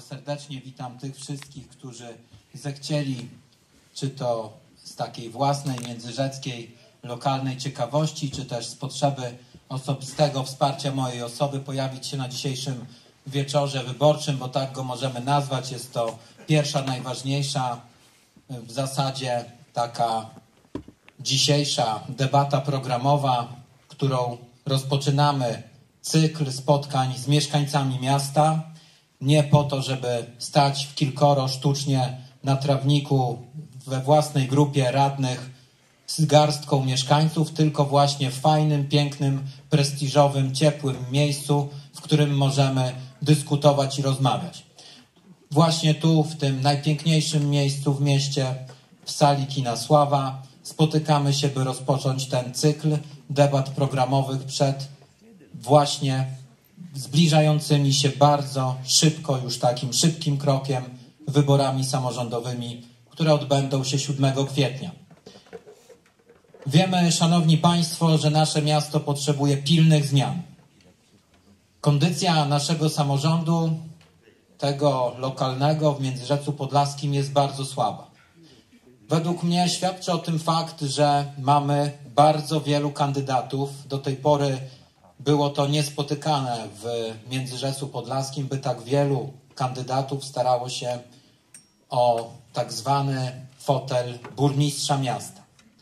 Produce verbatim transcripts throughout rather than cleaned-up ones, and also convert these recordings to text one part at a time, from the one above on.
serdecznie witam tych wszystkich, którzy zechcieli, czy to z takiej własnej, międzyrzeckiej, lokalnej ciekawości, czy też z potrzeby osobistego wsparcia mojej osoby pojawić się na dzisiejszym wieczorze wyborczym, bo tak go możemy nazwać. Jest to pierwsza, najważniejsza w zasadzie taka dzisiejsza debata programowa, którą rozpoczynamy cykl spotkań z mieszkańcami miasta. Nie po to, żeby stać w kilkoro sztucznie na trawniku we własnej grupie radnych z garstką mieszkańców, tylko właśnie w fajnym, pięknym, prestiżowym, ciepłym miejscu, w którym możemy dyskutować i rozmawiać. Właśnie tu, w tym najpiękniejszym miejscu w mieście, w sali Kina Sława, spotykamy się, by rozpocząć ten cykl debat programowych przed właśnie zbliżającymi się bardzo szybko, już takim szybkim krokiem, wyborami samorządowymi, które odbędą się siódmego kwietnia. Wiemy, szanowni państwo, że nasze miasto potrzebuje pilnych zmian. Kondycja naszego samorządu, tego lokalnego w Międzyrzecu Podlaskim, jest bardzo słaba. Według mnie świadczy o tym fakt, że mamy bardzo wielu kandydatów. Do tej pory było to niespotykane w Międzyrzecu Podlaskim, by tak wielu kandydatów starało się o tak zwany fotel burmistrza miasta.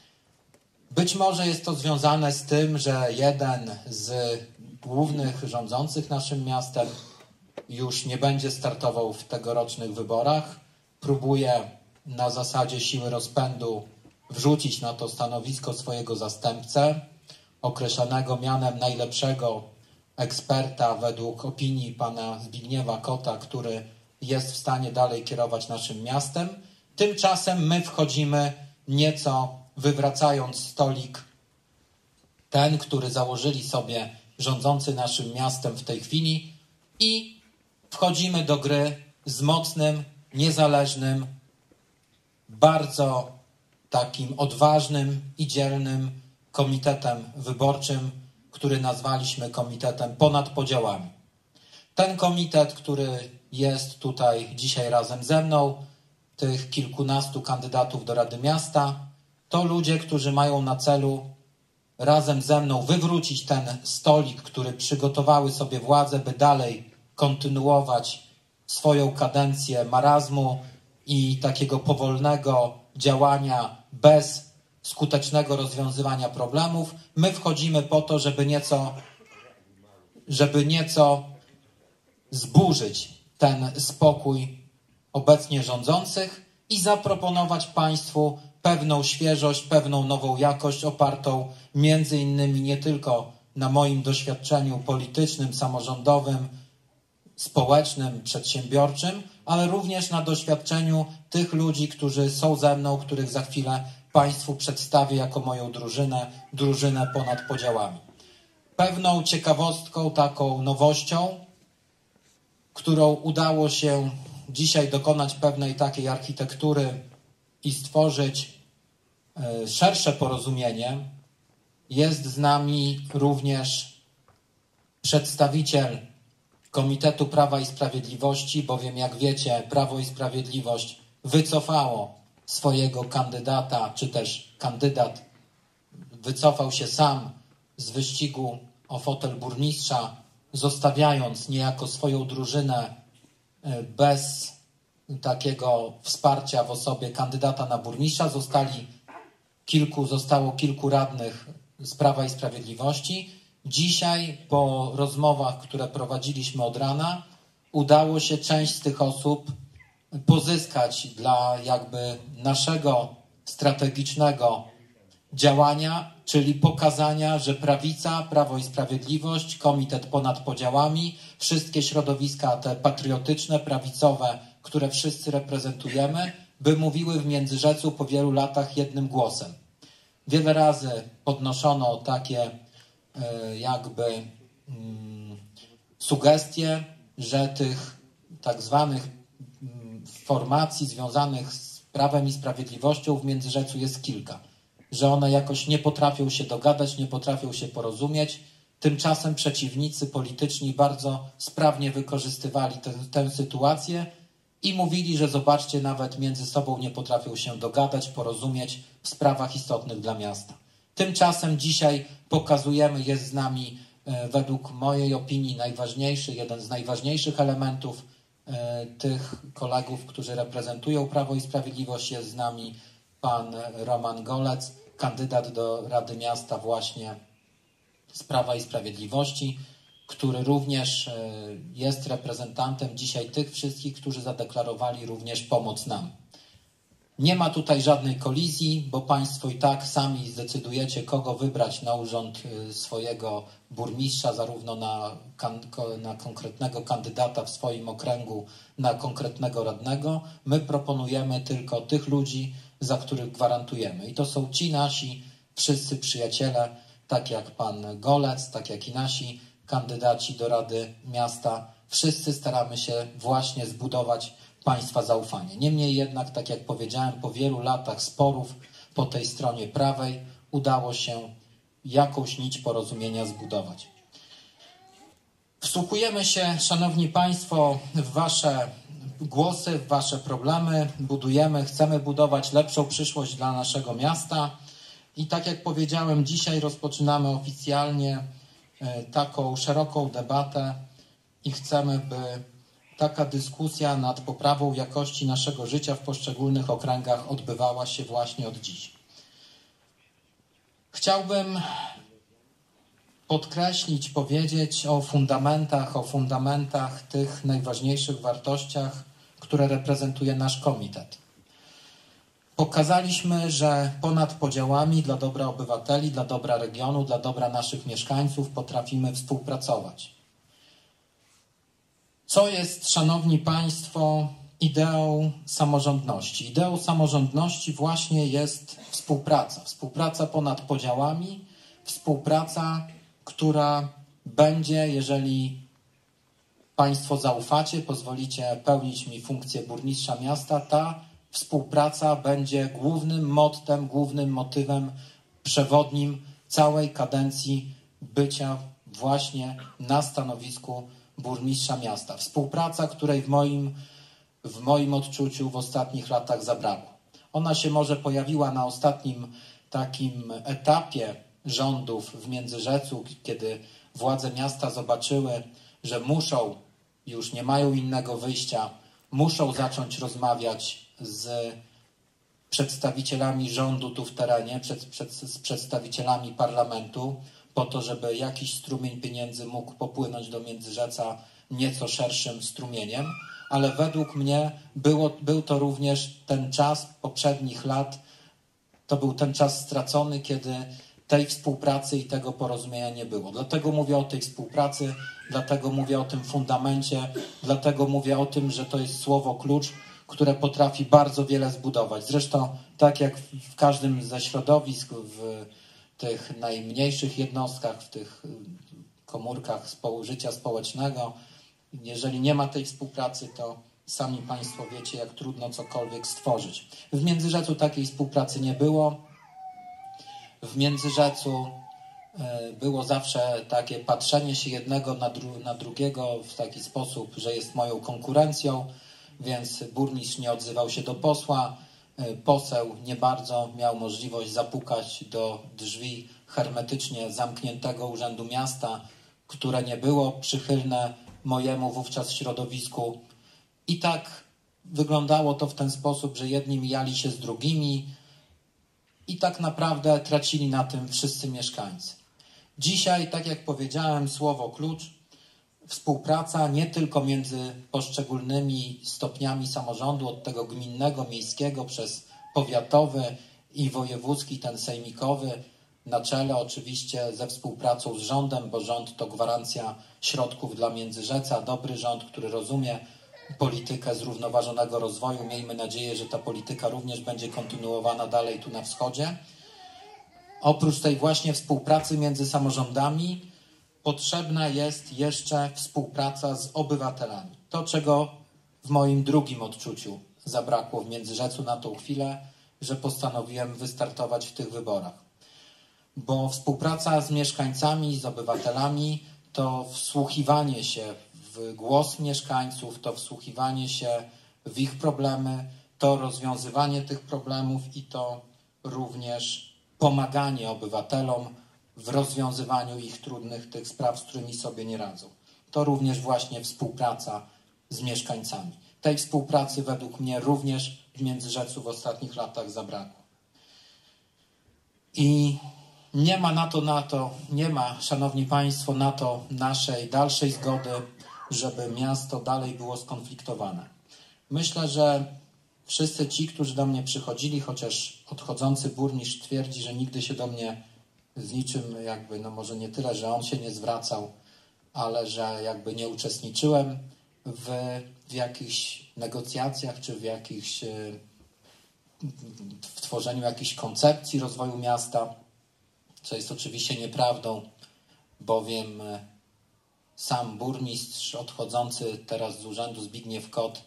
Być może jest to związane z tym, że jeden z głównych rządzących naszym miastem już nie będzie startował w tegorocznych wyborach. Próbuje na zasadzie siły rozpędu wrzucić na to stanowisko swojego zastępcę, określonego mianem najlepszego eksperta według opinii pana Zbigniewa Kota, który jest w stanie dalej kierować naszym miastem. Tymczasem my wchodzimy nieco wywracając stolik, ten, który założyli sobie rządzący naszym miastem w tej chwili, i wchodzimy do gry z mocnym, niezależnym, bardzo takim odważnym i dzielnym komitetem wyborczym, który nazwaliśmy komitetem ponad podziałami. Ten komitet, który jest tutaj dzisiaj razem ze mną, tych kilkunastu kandydatów do Rady Miasta, to ludzie, którzy mają na celu razem ze mną wywrócić ten stolik, który przygotowały sobie władze, by dalej kontynuować swoją kadencję marazmu i takiego powolnego działania bez skutecznego rozwiązywania problemów. My wchodzimy po to, żeby nieco, żeby nieco zburzyć ten spokój obecnie rządzących i zaproponować państwu pewną świeżość, pewną nową jakość opartą między innymi nie tylko na moim doświadczeniu politycznym, samorządowym, społecznym, przedsiębiorczym, ale również na doświadczeniu tych ludzi, którzy są ze mną, których za chwilę państwu przedstawię jako moją drużynę, drużynę ponad podziałami. Pewną ciekawostką, taką nowością, którą udało się dzisiaj dokonać pewnej takiej architektury i stworzyć szersze porozumienie, jest z nami również przedstawiciel Komitetu Prawa i Sprawiedliwości, bowiem jak wiecie, Prawo i Sprawiedliwość wycofało swojego kandydata, czy też kandydat wycofał się sam z wyścigu o fotel burmistrza, zostawiając niejako swoją drużynę bez takiego wsparcia w osobie kandydata na burmistrza. Zostali kilku, zostało kilku radnych z Prawa i Sprawiedliwości. Dzisiaj po rozmowach, które prowadziliśmy od rana, udało się część z tych osób pozyskać dla jakby naszego strategicznego działania, czyli pokazania, że prawica, Prawo i Sprawiedliwość, komitet ponad podziałami, wszystkie środowiska te patriotyczne, prawicowe, które wszyscy reprezentujemy, by mówiły w Międzyrzecu po wielu latach jednym głosem. Wiele razy podnoszono takie jakby mm, sugestie, że tych tak zwanych formacji związanych z Prawem i Sprawiedliwością w Międzyrzecu jest kilka. Że one jakoś nie potrafią się dogadać, nie potrafią się porozumieć. Tymczasem przeciwnicy polityczni bardzo sprawnie wykorzystywali tę, tę sytuację i mówili, że zobaczcie, nawet między sobą nie potrafią się dogadać, porozumieć w sprawach istotnych dla miasta. Tymczasem dzisiaj pokazujemy, jest z nami według mojej opinii najważniejszy, jeden z najważniejszych elementów tych kolegów, którzy reprezentują Prawo i Sprawiedliwość. Jest z nami pan Roman Golec, kandydat do Rady Miasta właśnie z Prawa i Sprawiedliwości, który również jest reprezentantem dzisiaj tych wszystkich, którzy zadeklarowali również pomoc nam. Nie ma tutaj żadnej kolizji, bo Państwo i tak sami zdecydujecie, kogo wybrać na urząd swojego burmistrza, zarówno na, na konkretnego kandydata w swoim okręgu, na konkretnego radnego. My proponujemy tylko tych ludzi, za których gwarantujemy. I to są ci nasi wszyscy przyjaciele, tak jak pan Golec, tak jak i nasi kandydaci do Rady Miasta. Wszyscy staramy się właśnie zbudować Państwa zaufanie. Niemniej jednak, tak jak powiedziałem, po wielu latach sporów po tej stronie prawej udało się jakąś nić porozumienia zbudować. Wsłuchujemy się, Szanowni Państwo, w Wasze głosy, w Wasze problemy. Budujemy, chcemy budować lepszą przyszłość dla naszego miasta. I tak jak powiedziałem, dzisiaj rozpoczynamy oficjalnie taką szeroką debatę i chcemy, by taka dyskusja nad poprawą jakości naszego życia w poszczególnych okręgach odbywała się właśnie od dziś. Chciałbym podkreślić, powiedzieć o fundamentach, o fundamentach tych najważniejszych wartościach, które reprezentuje nasz komitet. Pokazaliśmy, że ponad podziałami dla dobra obywateli, dla dobra regionu, dla dobra naszych mieszkańców potrafimy współpracować. Co jest, Szanowni Państwo, ideą samorządności? Ideą samorządności właśnie jest współpraca. Współpraca ponad podziałami, współpraca, która będzie, jeżeli Państwo zaufacie, pozwolicie pełnić mi funkcję burmistrza miasta, ta współpraca będzie głównym mottem, głównym motywem przewodnim całej kadencji bycia właśnie na stanowisku burmistrza miasta. Współpraca, której w moim, w moim odczuciu w ostatnich latach zabrakło. Ona się może pojawiła na ostatnim takim etapie rządów w Międzyrzecu, kiedy władze miasta zobaczyły, że muszą, już nie mają innego wyjścia, muszą zacząć rozmawiać z przedstawicielami rządu tu w terenie, przed, przed, z przedstawicielami parlamentu, po to, żeby jakiś strumień pieniędzy mógł popłynąć do Międzyrzeca nieco szerszym strumieniem, ale według mnie było, był to również ten czas poprzednich lat, to był ten czas stracony, kiedy tej współpracy i tego porozumienia nie było. Dlatego mówię o tej współpracy, dlatego mówię o tym fundamencie, dlatego mówię o tym, że to jest słowo klucz, które potrafi bardzo wiele zbudować. Zresztą tak jak w każdym ze środowisk, w tych najmniejszych jednostkach, w tych komórkach życia społecznego, jeżeli nie ma tej współpracy, to sami Państwo wiecie, jak trudno cokolwiek stworzyć. W Międzyrzecu takiej współpracy nie było. W Międzyrzecu było zawsze takie patrzenie się jednego na, dru na drugiego w taki sposób, że jest moją konkurencją, więc burmistrz nie odzywał się do posła, poseł nie bardzo miał możliwość zapukać do drzwi hermetycznie zamkniętego Urzędu Miasta, które nie było przychylne mojemu wówczas środowisku. I tak wyglądało to w ten sposób, że jedni mijali się z drugimi i tak naprawdę tracili na tym wszyscy mieszkańcy. Dzisiaj, tak jak powiedziałem, słowo klucz, współpraca nie tylko między poszczególnymi stopniami samorządu, od tego gminnego, miejskiego, przez powiatowy i wojewódzki, ten sejmikowy, na czele oczywiście ze współpracą z rządem, bo rząd to gwarancja środków dla Międzyrzeca, dobry rząd, który rozumie politykę zrównoważonego rozwoju. Miejmy nadzieję, że ta polityka również będzie kontynuowana dalej tu na wschodzie. Oprócz tej właśnie współpracy między samorządami potrzebna jest jeszcze współpraca z obywatelami. To, czego w moim drugim odczuciu zabrakło w Międzyrzecu na tą chwilę, że postanowiłem wystartować w tych wyborach. bo współpraca z mieszkańcami, z obywatelami to wsłuchiwanie się w głos mieszkańców, to wsłuchiwanie się w ich problemy, to rozwiązywanie tych problemów i to również pomaganie obywatelom w rozwiązywaniu ich trudnych tych spraw, z którymi sobie nie radzą. To również właśnie współpraca z mieszkańcami. Tej współpracy według mnie również w Międzyrzecu w ostatnich latach zabrakło. I nie ma na to, na to, nie ma, szanowni państwo, na to naszej dalszej zgody, żeby miasto dalej było skonfliktowane. Myślę, że wszyscy ci, którzy do mnie przychodzili, chociaż odchodzący burmistrz twierdzi, że nigdy się do mnie z niczym jakby, no może nie tyle, że on się nie zwracał, ale że jakby nie uczestniczyłem w, w jakichś negocjacjach, czy w jakichś w tworzeniu jakiejś koncepcji rozwoju miasta, co jest oczywiście nieprawdą, bowiem sam burmistrz odchodzący teraz z urzędu Zbigniew Kot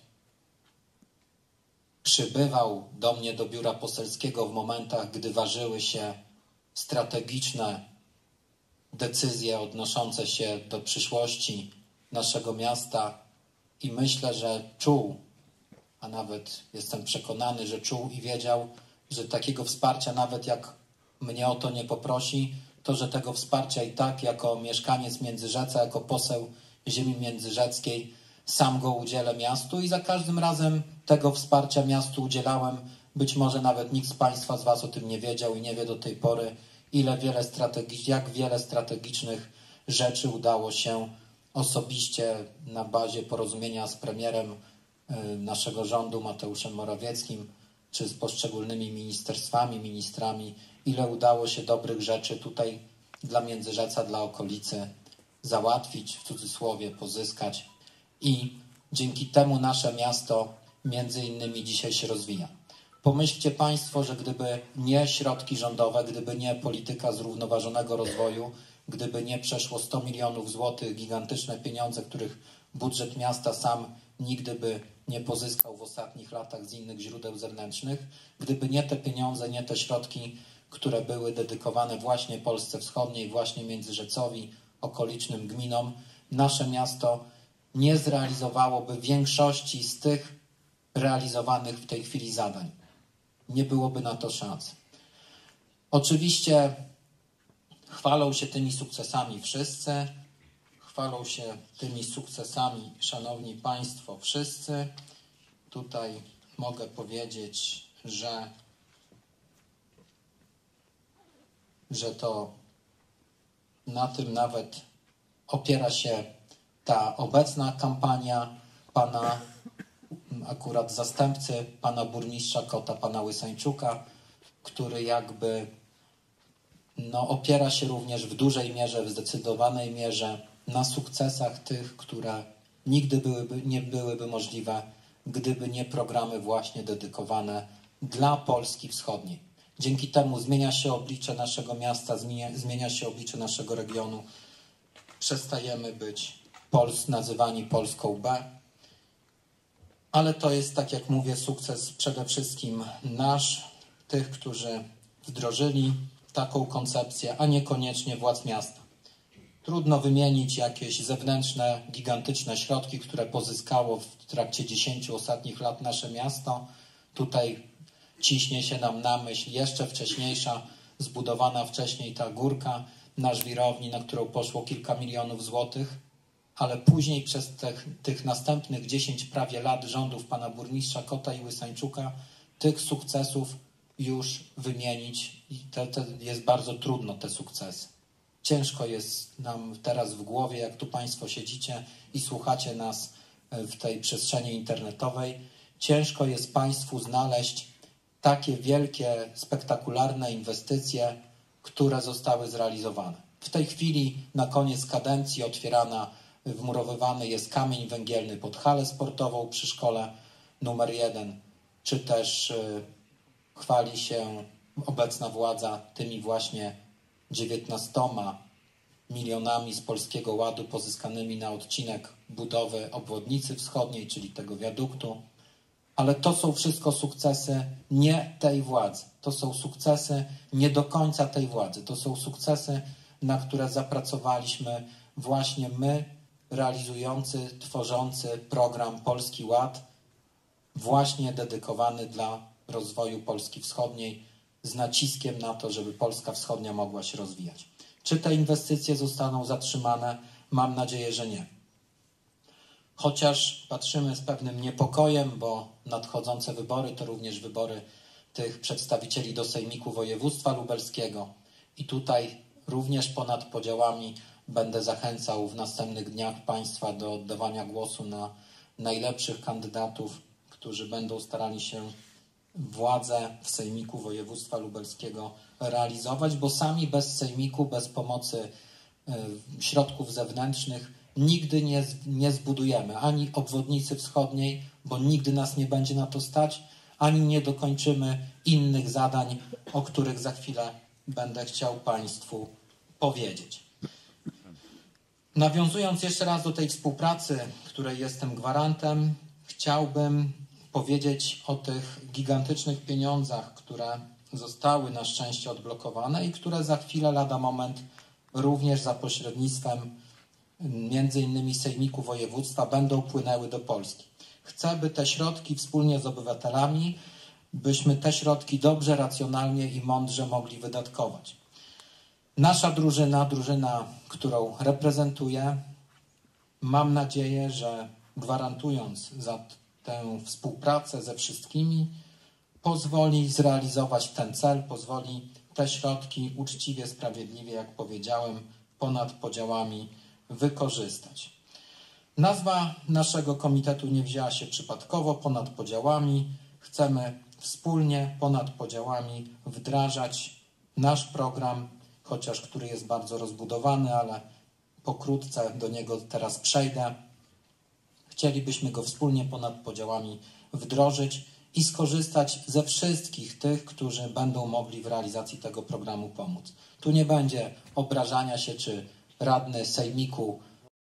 przybywał do mnie do biura poselskiego w momentach, gdy ważyły się strategiczne decyzje odnoszące się do przyszłości naszego miasta i myślę, że czuł, a nawet jestem przekonany, że czuł i wiedział, że takiego wsparcia, nawet jak mnie o to nie poprosi, to że tego wsparcia i tak jako mieszkaniec Międzyrzeca, jako poseł ziemi międzyrzeckiej sam go udzielę miastu i za każdym razem tego wsparcia miastu udzielałem. Być może nawet nikt z państwa z was o tym nie wiedział i nie wie do tej pory, ile wiele strategii, jak wiele strategicznych rzeczy udało się osobiście na bazie porozumienia z premierem naszego rządu Mateuszem Morawieckim, czy z poszczególnymi ministerstwami, ministrami, ile udało się dobrych rzeczy tutaj dla Międzyrzeca, dla okolicy załatwić, w cudzysłowie pozyskać i dzięki temu nasze miasto między innymi dzisiaj się rozwija. Pomyślcie państwo, że gdyby nie środki rządowe, gdyby nie polityka zrównoważonego rozwoju, gdyby nie przeszło sto milionów złotych, gigantyczne pieniądze, których budżet miasta sam nigdy by nie pozyskał w ostatnich latach z innych źródeł zewnętrznych, gdyby nie te pieniądze, nie te środki, które były dedykowane właśnie Polsce Wschodniej, właśnie Międzyrzecowi, okolicznym gminom, nasze miasto nie zrealizowałoby większości z tych realizowanych w tej chwili zadań. Nie byłoby na to szans. Oczywiście chwalą się tymi sukcesami wszyscy, chwalą się tymi sukcesami, szanowni państwo, wszyscy. Tutaj mogę powiedzieć, że, że to na tym nawet opiera się ta obecna kampania pana akurat zastępcy pana burmistrza Kota, pana Łysańczuka, który jakby no, opiera się również w dużej mierze, w zdecydowanej mierze na sukcesach tych, które nigdy byłyby, nie byłyby możliwe, gdyby nie programy właśnie dedykowane dla Polski Wschodniej. Dzięki temu zmienia się oblicze naszego miasta, zmienia, zmienia się oblicze naszego regionu. Przestajemy być Pols, nazywani Polską B. Ale to jest, tak jak mówię, sukces przede wszystkim nasz, tych, którzy wdrożyli taką koncepcję, a niekoniecznie władz miasta. Trudno wymienić jakieś zewnętrzne, gigantyczne środki, które pozyskało w trakcie dziesięciu ostatnich lat nasze miasto. Tutaj ciśnie się nam na myśl jeszcze wcześniejsza, zbudowana wcześniej ta górka na żwirowni, na którą poszło kilka milionów złotych, ale później przez tych, tych następnych dziesięć prawie lat rządów pana burmistrza Kota i Łysańczuka tych sukcesów już wymienić i te, te jest bardzo trudno te sukcesy. Ciężko jest nam teraz w głowie, jak tu państwo siedzicie i słuchacie nas w tej przestrzeni internetowej, ciężko jest państwu znaleźć takie wielkie, spektakularne inwestycje, które zostały zrealizowane. W tej chwili na koniec kadencji otwierana, wmurowywany jest kamień węgielny pod halę sportową przy szkole numer jeden, czy też y, chwali się obecna władza tymi właśnie dziewiętnastoma milionami z Polskiego Ładu pozyskanymi na odcinek budowy obwodnicy wschodniej, czyli tego wiaduktu. Ale to są wszystko sukcesy nie tej władzy. To są sukcesy nie do końca tej władzy. To są sukcesy, na które zapracowaliśmy właśnie my, realizujący, tworzący program Polski Ład, właśnie dedykowany dla rozwoju Polski Wschodniej, z naciskiem na to, żeby Polska Wschodnia mogła się rozwijać. Czy te inwestycje zostaną zatrzymane? Mam nadzieję, że nie. Chociaż patrzymy z pewnym niepokojem, bo nadchodzące wybory to również wybory tych przedstawicieli do Sejmiku Województwa Lubelskiego i tutaj również ponad podziałami będę zachęcał w następnych dniach Państwa do oddawania głosu na najlepszych kandydatów, którzy będą starali się władzę w Sejmiku Województwa Lubelskiego realizować, bo sami bez Sejmiku, bez pomocy środków zewnętrznych nigdy nie, nie zbudujemy ani obwodnicy wschodniej, bo nigdy nas nie będzie na to stać, ani nie dokończymy innych zadań, o których za chwilę będę chciał Państwu powiedzieć. Nawiązując jeszcze raz do tej współpracy, której jestem gwarantem, chciałbym powiedzieć o tych gigantycznych pieniądzach, które zostały na szczęście odblokowane i które za chwilę, lada moment, również za pośrednictwem między innymi Sejmiku Województwa będą płynęły do Polski. Chcę, by te środki wspólnie z obywatelami, byśmy te środki dobrze, racjonalnie i mądrze mogli wydatkować. Nasza drużyna, drużyna, którą reprezentuję, mam nadzieję, że gwarantując za tę współpracę ze wszystkimi, pozwoli zrealizować ten cel, pozwoli te środki uczciwie, sprawiedliwie, jak powiedziałem, ponad podziałami wykorzystać. Nazwa naszego komitetu nie wzięła się przypadkowo, ponad podziałami. Chcemy wspólnie, ponad podziałami wdrażać nasz program, chociaż który jest bardzo rozbudowany, ale pokrótce do niego teraz przejdę. Chcielibyśmy go wspólnie ponad podziałami wdrożyć i skorzystać ze wszystkich tych, którzy będą mogli w realizacji tego programu pomóc. Tu nie będzie obrażania się, czy radny Sejmiku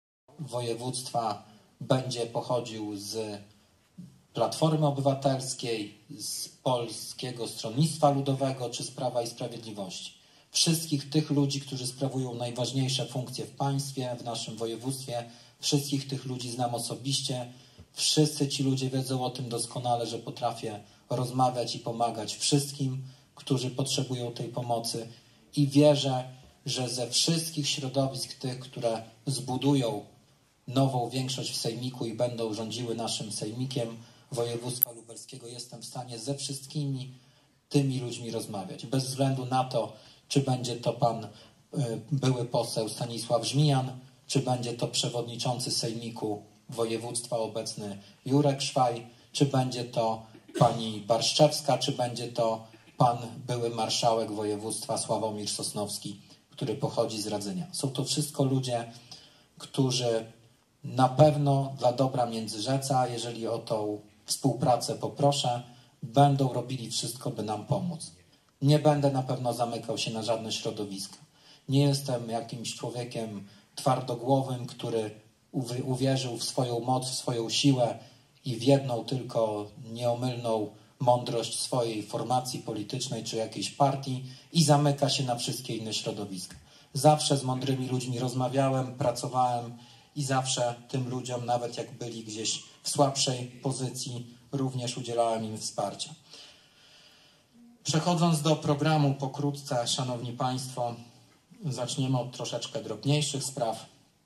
Województwa będzie pochodził z Platformy Obywatelskiej, z Polskiego Stronnictwa Ludowego czy z Prawa i Sprawiedliwości. Wszystkich tych ludzi, którzy sprawują najważniejsze funkcje w państwie, w naszym województwie, wszystkich tych ludzi znam osobiście. Wszyscy ci ludzie wiedzą o tym doskonale, że potrafię rozmawiać i pomagać wszystkim, którzy potrzebują tej pomocy i wierzę, że ze wszystkich środowisk tych, które zbudują nową większość w Sejmiku i będą rządziły naszym Sejmikiem Województwa Lubelskiego, jestem w stanie ze wszystkimi tymi ludźmi rozmawiać. Bez względu na to, czy będzie to pan były poseł Stanisław Żmijan, czy będzie to przewodniczący Sejmiku Województwa obecny Jurek Szwaj, czy będzie to pani Barszczewska, czy będzie to pan były marszałek województwa Sławomir Sosnowski, który pochodzi z Radzynia. Są to wszystko ludzie, którzy na pewno dla dobra Międzyrzeca, jeżeli o tą współpracę poproszę, będą robili wszystko, by nam pomóc. Nie będę na pewno zamykał się na żadne środowiska. Nie jestem jakimś człowiekiem twardogłowym, który uwierzył w swoją moc, w swoją siłę i w jedną tylko nieomylną mądrość swojej formacji politycznej czy jakiejś partii i zamyka się na wszystkie inne środowiska. Zawsze z mądrymi ludźmi rozmawiałem, pracowałem i zawsze tym ludziom, nawet jak byli gdzieś w słabszej pozycji, również udzielałem im wsparcia. Przechodząc do programu pokrótce, Szanowni Państwo, zaczniemy od troszeczkę drobniejszych spraw.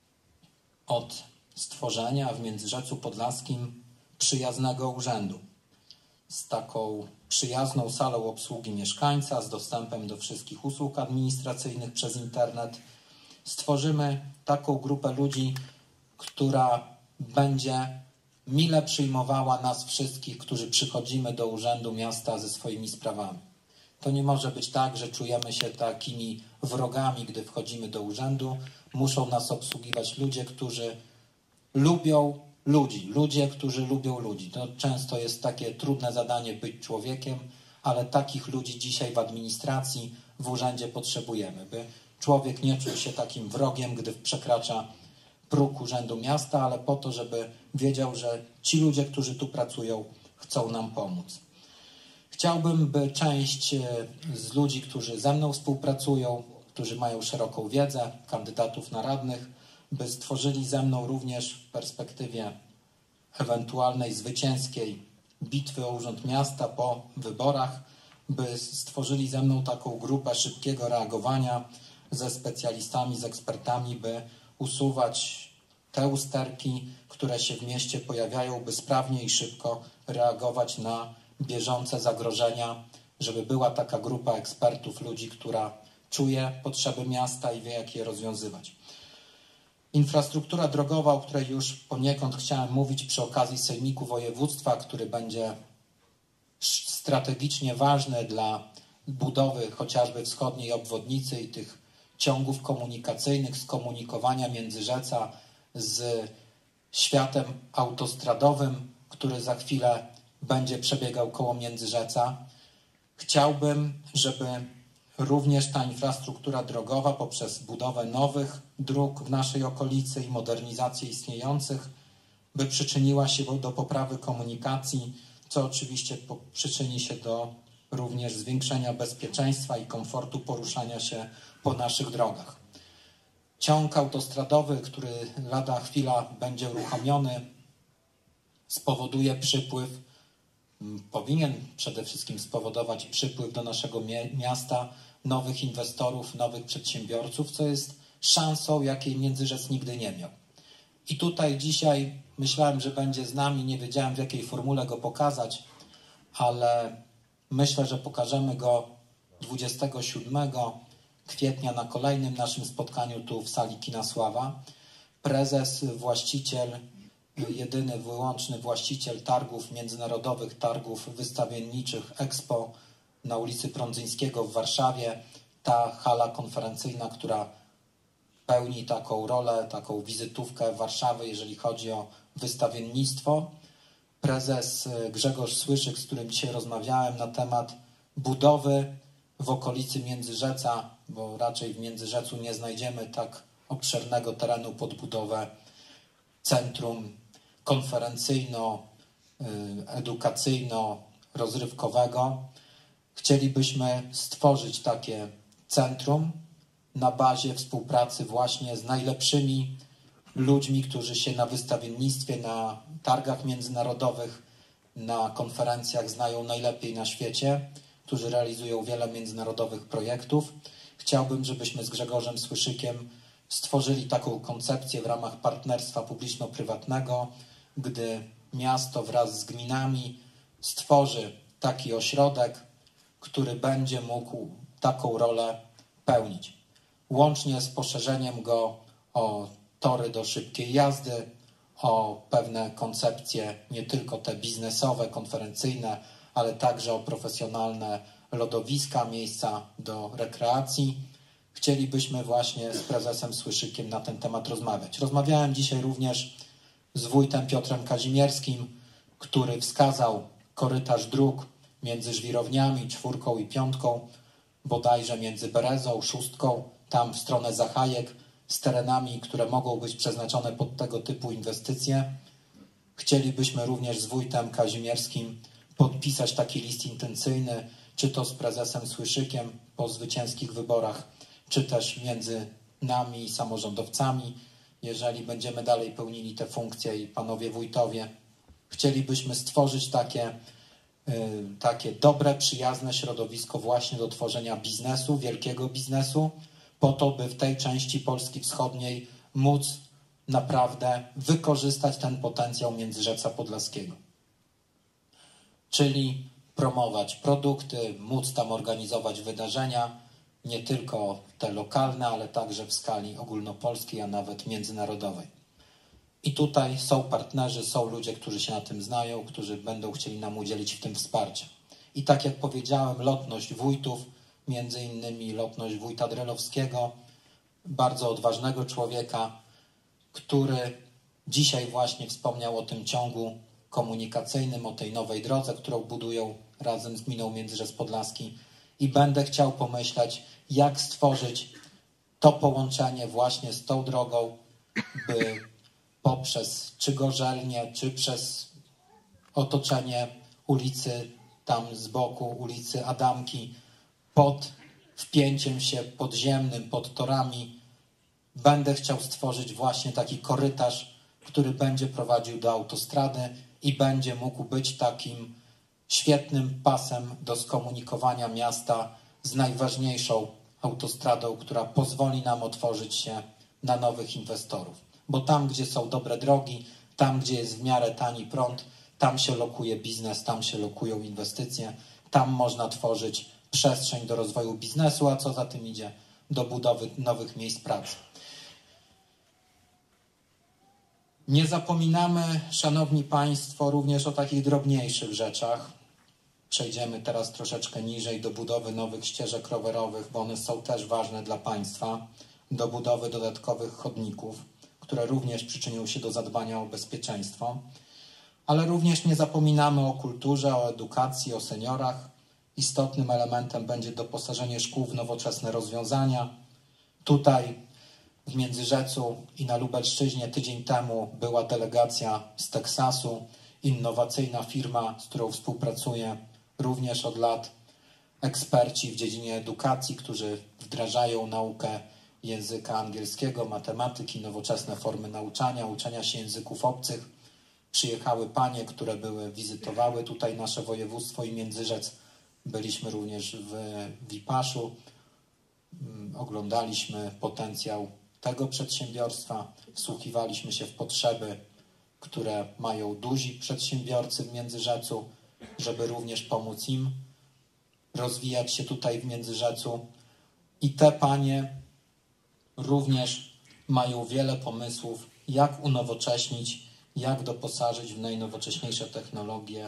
Od stworzenia w Międzyrzecu Podlaskim przyjaznego urzędu z taką przyjazną salą obsługi mieszkańca, z dostępem do wszystkich usług administracyjnych przez internet. Stworzymy taką grupę ludzi, która będzie mile przyjmowała nas wszystkich, którzy przychodzimy do Urzędu Miasta ze swoimi sprawami. To nie może być tak, że czujemy się takimi wrogami, gdy wchodzimy do urzędu. Muszą nas obsługiwać ludzie, którzy lubią ludzi. Ludzie, którzy lubią ludzi. To często jest takie trudne zadanie być człowiekiem, ale takich ludzi dzisiaj w administracji, w urzędzie potrzebujemy, by człowiek nie czuł się takim wrogiem, gdy przekracza próg Urzędu Miasta, ale po to, żeby wiedział, że ci ludzie, którzy tu pracują, chcą nam pomóc. Chciałbym, by część z ludzi, którzy ze mną współpracują, którzy mają szeroką wiedzę, kandydatów na radnych, by stworzyli ze mną również w perspektywie ewentualnej zwycięskiej bitwy o Urząd Miasta po wyborach, by stworzyli ze mną taką grupę szybkiego reagowania ze specjalistami, z ekspertami, by usuwać te usterki, które się w mieście pojawiają, by sprawnie i szybko reagować na bieżące zagrożenia, żeby była taka grupa ekspertów, ludzi, która czuje potrzeby miasta i wie, jak je rozwiązywać. Infrastruktura drogowa, o której już poniekąd chciałem mówić przy okazji Sejmiku Województwa, który będzie strategicznie ważny dla budowy chociażby wschodniej obwodnicy i tych ciągów komunikacyjnych, skomunikowania Międzyrzeca z światem autostradowym, który za chwilę będzie przebiegał koło Międzyrzeca. Chciałbym, żeby również ta infrastruktura drogowa poprzez budowę nowych dróg w naszej okolicy i modernizację istniejących, by przyczyniła się do poprawy komunikacji, co oczywiście przyczyni się do również zwiększenia bezpieczeństwa i komfortu poruszania się po naszych drogach. Ciąg autostradowy, który lada chwila będzie uruchomiony, spowoduje przypływ, powinien przede wszystkim spowodować przypływ do naszego miasta nowych inwestorów, nowych przedsiębiorców, co jest szansą, jakiej Międzyrzec nigdy nie miał. I tutaj dzisiaj myślałem, że będzie z nami, nie wiedziałem, w jakiej formule go pokazać, ale myślę, że pokażemy go dwudziestego siódmego kwietnia na kolejnym naszym spotkaniu tu w sali Kina Sława. Prezes, właściciel, jedyny, wyłączny właściciel targów międzynarodowych, targów wystawienniczych Expo na ulicy Prądzyńskiego w Warszawie. Ta hala konferencyjna, która pełni taką rolę, taką wizytówkę Warszawy, jeżeli chodzi o wystawiennictwo. Prezes Grzegorz Słyszyk, z którym dzisiaj rozmawiałem na temat budowy w okolicy Międzyrzeca, bo raczej w Międzyrzecu nie znajdziemy tak obszernego terenu pod budowę centrum konferencyjno-edukacyjno-rozrywkowego. Chcielibyśmy stworzyć takie centrum na bazie współpracy właśnie z najlepszymi ludźmi, którzy się na wystawiennictwie, na targach międzynarodowych, na konferencjach znają najlepiej na świecie, którzy realizują wiele międzynarodowych projektów. Chciałbym, żebyśmy z Grzegorzem Słyszykiem stworzyli taką koncepcję w ramach partnerstwa publiczno-prywatnego, gdy miasto wraz z gminami stworzy taki ośrodek, który będzie mógł taką rolę pełnić. Łącznie z poszerzeniem go o tory do szybkiej jazdy, o pewne koncepcje nie tylko te biznesowe, konferencyjne, ale także o profesjonalne lodowiska, miejsca do rekreacji. Chcielibyśmy właśnie z prezesem Słyszykiem na ten temat rozmawiać. Rozmawiałem dzisiaj również z wójtem Piotrem Kazimierskim, który wskazał korytarz dróg między żwirowniami, czwórką i piątką, bodajże między Berezą, szóstką, tam w stronę Zachajek, z terenami, które mogą być przeznaczone pod tego typu inwestycje. Chcielibyśmy również z wójtem Kazimierskim podpisać taki list intencyjny, czy to z prezesem Słyszykiem po zwycięskich wyborach, czy też między nami i samorządowcami, jeżeli będziemy dalej pełnili te funkcje i panowie wójtowie. Chcielibyśmy stworzyć takie, yy, takie dobre, przyjazne środowisko właśnie do tworzenia biznesu, wielkiego biznesu, po to, by w tej części Polski Wschodniej móc naprawdę wykorzystać ten potencjał Międzyrzeca Podlaskiego. Czyli promować produkty, móc tam organizować wydarzenia, nie tylko te lokalne, ale także w skali ogólnopolskiej, a nawet międzynarodowej. I tutaj są partnerzy, są ludzie, którzy się na tym znają, którzy będą chcieli nam udzielić w tym wsparcia. I tak jak powiedziałem, lotność wójtów, między innymi lotność wójta Drelowskiego, bardzo odważnego człowieka, który dzisiaj właśnie wspomniał o tym ciągu komunikacyjnym, o tej nowej drodze, którą budują razem z gminą Międzyrzec Podlaski, i będę chciał pomyśleć, jak stworzyć to połączenie właśnie z tą drogą, by poprzez czy Gorzelnię, czy przez otoczenie ulicy tam z boku, ulicy Adamki, pod wpięciem się podziemnym, pod torami. Będę chciał stworzyć właśnie taki korytarz, który będzie prowadził do autostrady i będzie mógł być takim świetnym pasem do skomunikowania miasta z najważniejszą autostradą, która pozwoli nam otworzyć się na nowych inwestorów. Bo tam, gdzie są dobre drogi, tam, gdzie jest w miarę tani prąd, tam się lokuje biznes, tam się lokują inwestycje, tam można tworzyć przestrzeń do rozwoju biznesu, a co za tym idzie, do budowy nowych miejsc pracy. Nie zapominamy, szanowni państwo, również o takich drobniejszych rzeczach. Przejdziemy teraz troszeczkę niżej do budowy nowych ścieżek rowerowych, bo one są też ważne dla państwa, do budowy dodatkowych chodników, które również przyczynią się do zadbania o bezpieczeństwo. Ale również nie zapominamy o kulturze, o edukacji, o seniorach. Istotnym elementem będzie doposażenie szkół w nowoczesne rozwiązania. Tutaj w Międzyrzecu i na Lubelszczyźnie tydzień temu była delegacja z Teksasu, innowacyjna firma, z którą współpracuję również od lat, eksperci w dziedzinie edukacji, którzy wdrażają naukę języka angielskiego, matematyki, nowoczesne formy nauczania, uczenia się języków obcych. Przyjechały panie, które były, wizytowały tutaj nasze województwo i Międzyrzec. Byliśmy również w Wipaszu, oglądaliśmy potencjał tego przedsiębiorstwa, wsłuchiwaliśmy się w potrzeby, które mają duzi przedsiębiorcy w Międzyrzecu, żeby również pomóc im rozwijać się tutaj w Międzyrzecu. I te panie również mają wiele pomysłów, jak unowocześnić, jak doposażyć w najnowocześniejsze technologie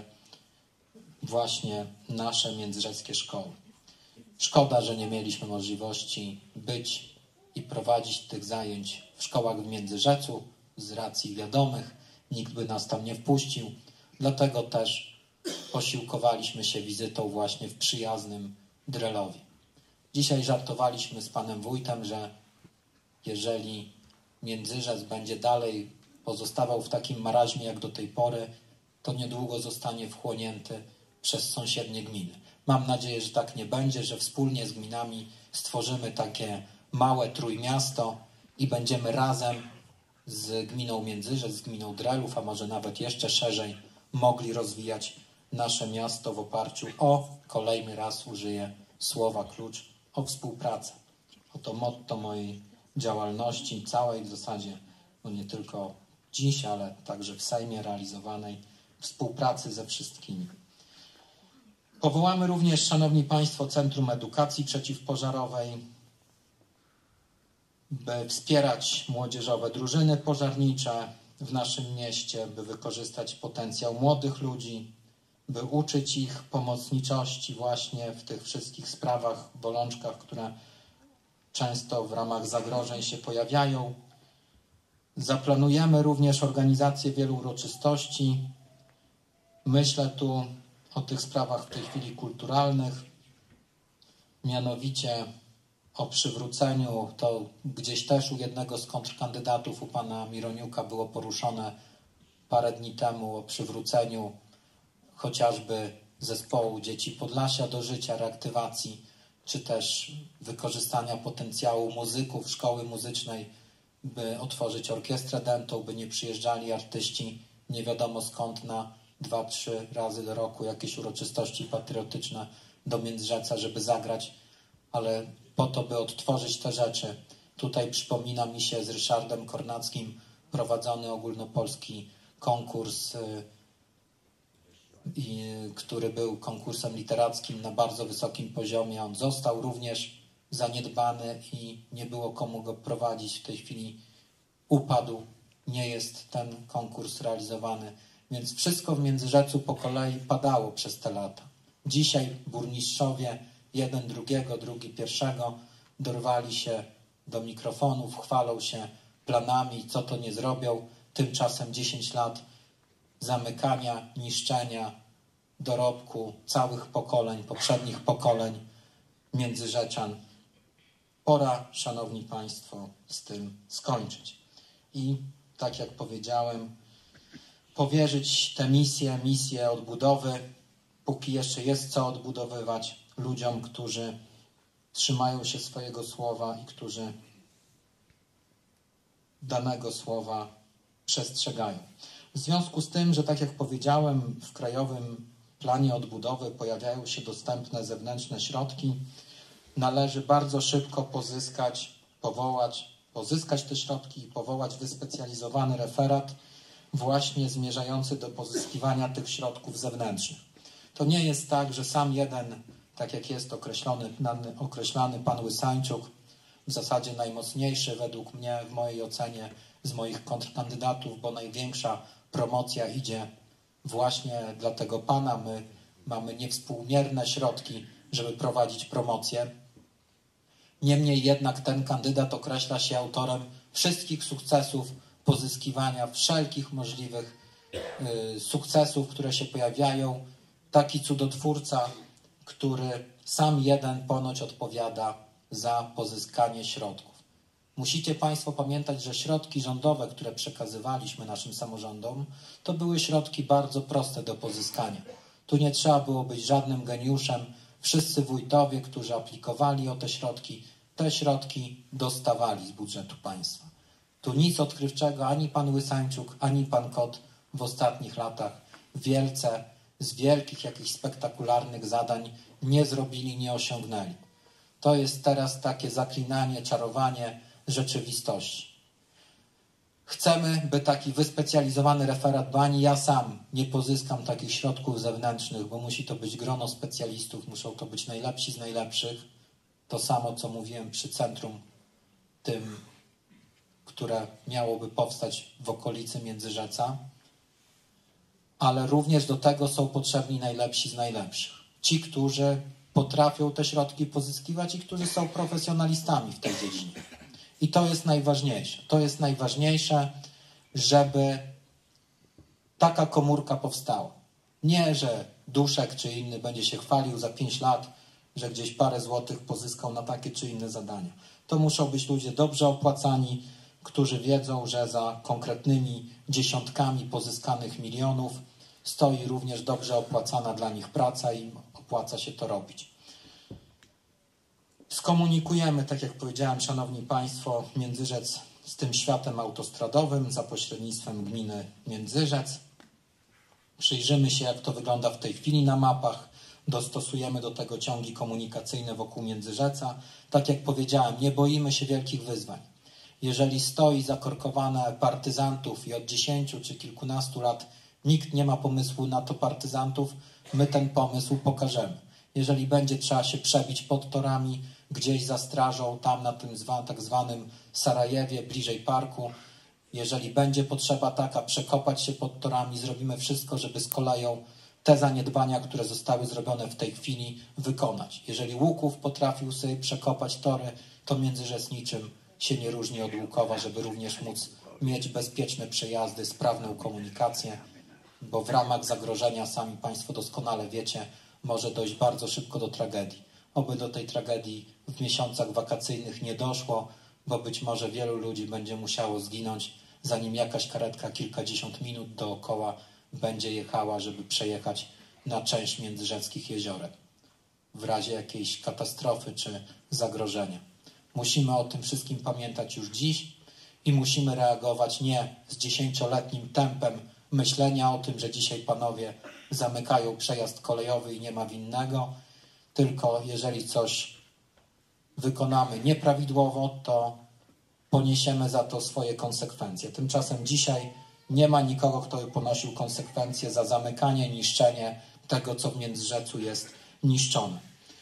właśnie nasze międzyrzeckie szkoły. Szkoda, że nie mieliśmy możliwości być i prowadzić tych zajęć w szkołach w Międzyrzecu z racji wiadomych. Nikt by nas tam nie wpuścił. Dlatego też posiłkowaliśmy się wizytą właśnie w przyjaznym Drelowie. Dzisiaj żartowaliśmy z panem wójtem, że jeżeli Międzyrzec będzie dalej pozostawał w takim maraźmie jak do tej pory, to niedługo zostanie wchłonięty przez sąsiednie gminy. Mam nadzieję, że tak nie będzie, że wspólnie z gminami stworzymy takie małe trójmiasto i będziemy razem z gminą Międzyrzec, z gminą Drelów, a może nawet jeszcze szerzej, mogli rozwijać nasze miasto w oparciu o, kolejny raz użyję słowa klucz, o współpracę. Oto motto mojej działalności, całej w zasadzie, no nie tylko dziś, ale także w Sejmie realizowanej, współpracy ze wszystkimi. Powołamy również, szanowni państwo, Centrum Edukacji Przeciwpożarowej, by wspierać młodzieżowe drużyny pożarnicze w naszym mieście, by wykorzystać potencjał młodych ludzi, by uczyć ich pomocniczości właśnie w tych wszystkich sprawach, bolączkach, które często w ramach zagrożeń się pojawiają. Zaplanujemy również organizację wielu uroczystości. Myślę tu o tych sprawach w tej chwili kulturalnych, mianowicie o przywróceniu, to gdzieś też u jednego z kontrkandydatów, u pana Mironiuka, było poruszone parę dni temu, o przywróceniu chociażby zespołu Dzieci Podlasia do życia, reaktywacji, czy też wykorzystania potencjału muzyków szkoły muzycznej, by otworzyć orkiestrę dętą, by nie przyjeżdżali artyści nie wiadomo skąd na dwa, trzy razy do roku jakieś uroczystości patriotyczne do Międzyrzecza, żeby zagrać, ale po to, by odtworzyć te rzeczy. Tutaj przypomina mi się z Ryszardem Kornackim prowadzony ogólnopolski konkurs, który był konkursem literackim na bardzo wysokim poziomie. On został również zaniedbany i nie było komu go prowadzić. W tej chwili upadł, nie jest ten konkurs realizowany. Więc wszystko w Międzyrzecu po kolei padało przez te lata. Dzisiaj burmistrzowie, jeden drugiego, drugi pierwszego, dorwali się do mikrofonów, chwalą się planami, co to nie zrobią. Tymczasem dziesięć lat zamykania, niszczenia, dorobku całych pokoleń, poprzednich pokoleń międzyrzeczan. Pora, szanowni państwo, z tym skończyć. I tak jak powiedziałem, powierzyć tę misję, misję odbudowy póki jeszcze jest co odbudowywać ludziom, którzy trzymają się swojego słowa i którzy danego słowa przestrzegają. W związku z tym, że tak jak powiedziałem, w Krajowym Planie Odbudowy pojawiają się dostępne zewnętrzne środki, należy bardzo szybko pozyskać, powołać, pozyskać te środki i powołać wyspecjalizowany referat właśnie zmierzający do pozyskiwania tych środków zewnętrznych. To nie jest tak, że sam jeden, tak jak jest określony, określany pan Łysańczuk, w zasadzie najmocniejszy według mnie, w mojej ocenie, z moich kontrkandydatów, bo największa promocja idzie właśnie dla tego pana. My mamy niewspółmierne środki, żeby prowadzić promocję. Niemniej jednak ten kandydat określa się autorem wszystkich sukcesów, pozyskiwania wszelkich możliwych y, sukcesów, które się pojawiają. Taki cudotwórca, który sam jeden ponoć odpowiada za pozyskanie środków. Musicie Państwo pamiętać, że środki rządowe, które przekazywaliśmy naszym samorządom, to były środki bardzo proste do pozyskania. Tu nie trzeba było być żadnym geniuszem. Wszyscy wójtowie, którzy aplikowali o te środki, te środki dostawali z budżetu państwa. Tu nic odkrywczego ani pan Łysańczuk, ani pan Kot w ostatnich latach wielce z wielkich jakichś spektakularnych zadań nie zrobili, nie osiągnęli. To jest teraz takie zaklinanie, czarowanie rzeczywistości. Chcemy, by taki wyspecjalizowany referat, bo ani ja sam nie pozyskam takich środków zewnętrznych, bo musi to być grono specjalistów, muszą to być najlepsi z najlepszych. To samo, co mówiłem przy centrum tym, które miałoby powstać w okolicy Międzyrzeca, ale również do tego są potrzebni najlepsi z najlepszych. Ci, którzy potrafią te środki pozyskiwać i którzy są profesjonalistami w tej dziedzinie. I to jest najważniejsze. To jest najważniejsze, żeby taka komórka powstała. Nie, że Duszek czy inny będzie się chwalił za pięć lat, że gdzieś parę złotych pozyskał na takie czy inne zadania. To muszą być ludzie dobrze opłacani, którzy wiedzą, że za konkretnymi dziesiątkami pozyskanych milionów stoi również dobrze opłacana dla nich praca i opłaca się to robić. Skomunikujemy, tak jak powiedziałem, Szanowni Państwo, Międzyrzec z tym światem autostradowym za pośrednictwem gminy Międzyrzec. Przyjrzymy się, jak to wygląda w tej chwili na mapach. Dostosujemy do tego ciągi komunikacyjne wokół Międzyrzeca. Tak jak powiedziałem, nie boimy się wielkich wyzwań. Jeżeli stoi zakorkowane partyzantów i od dziesięciu czy kilkunastu lat nikt nie ma pomysłu na to partyzantów, my ten pomysł pokażemy. Jeżeli będzie trzeba się przebić pod torami, gdzieś za strażą, tam na tym zwa, tak zwanym Sarajewie, bliżej parku, jeżeli będzie potrzeba taka, przekopać się pod torami, zrobimy wszystko, żeby z koleją te zaniedbania, które zostały zrobione w tej chwili, wykonać. Jeżeli Łuków potrafił sobie przekopać tory, to Międzyrzec niczym się nie różni od Łukowa, żeby również móc mieć bezpieczne przejazdy, sprawną komunikację, bo w ramach zagrożenia, sami Państwo doskonale wiecie, może dojść bardzo szybko do tragedii. Oby do tej tragedii w miesiącach wakacyjnych nie doszło, bo być może wielu ludzi będzie musiało zginąć, zanim jakaś karetka kilkadziesiąt minut dookoła będzie jechała, żeby przejechać na część międzyrzeckich jeziorek w razie jakiejś katastrofy czy zagrożenia. Musimy o tym wszystkim pamiętać już dziś i musimy reagować nie z dziesięcioletnim tempem myślenia o tym, że dzisiaj panowie zamykają przejazd kolejowy i nie ma winnego, tylko jeżeli coś wykonamy nieprawidłowo, to poniesiemy za to swoje konsekwencje. Tymczasem dzisiaj nie ma nikogo, kto by ponosił konsekwencje za zamykanie, niszczenie tego, co w Międzyrzecu jest niszczone.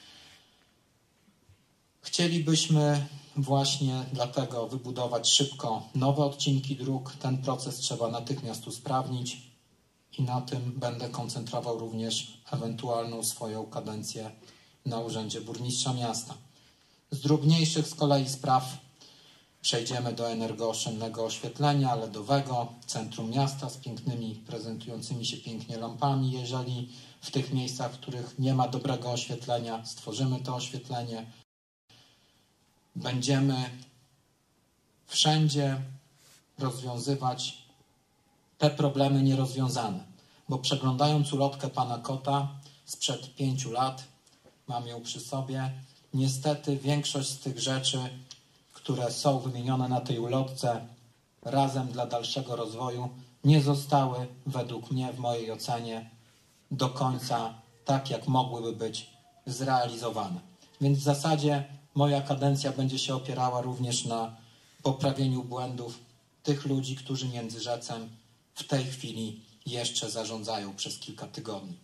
Chcielibyśmy właśnie dlatego wybudować szybko nowe odcinki dróg. Ten proces trzeba natychmiast usprawnić i na tym będę koncentrował również ewentualną swoją kadencję na urzędzie burmistrza miasta. Z drobniejszych z kolei spraw przejdziemy do energooszczędnego oświetlenia L E D owego, centrum miasta z pięknymi, prezentującymi się pięknie lampami. Jeżeli w tych miejscach, w których nie ma dobrego oświetlenia, stworzymy to oświetlenie. Będziemy wszędzie rozwiązywać te problemy nierozwiązane, bo przeglądając ulotkę pana Kota sprzed pięciu lat. Mam ją przy sobie. Niestety większość z tych rzeczy, które są wymienione na tej ulotce razem dla dalszego rozwoju, nie zostały według mnie, w mojej ocenie, do końca tak, jak mogłyby być zrealizowane. Więc w zasadzie moja kadencja będzie się opierała również na poprawieniu błędów tych ludzi, którzy Międzyrzecem w tej chwili jeszcze zarządzają przez kilka tygodni.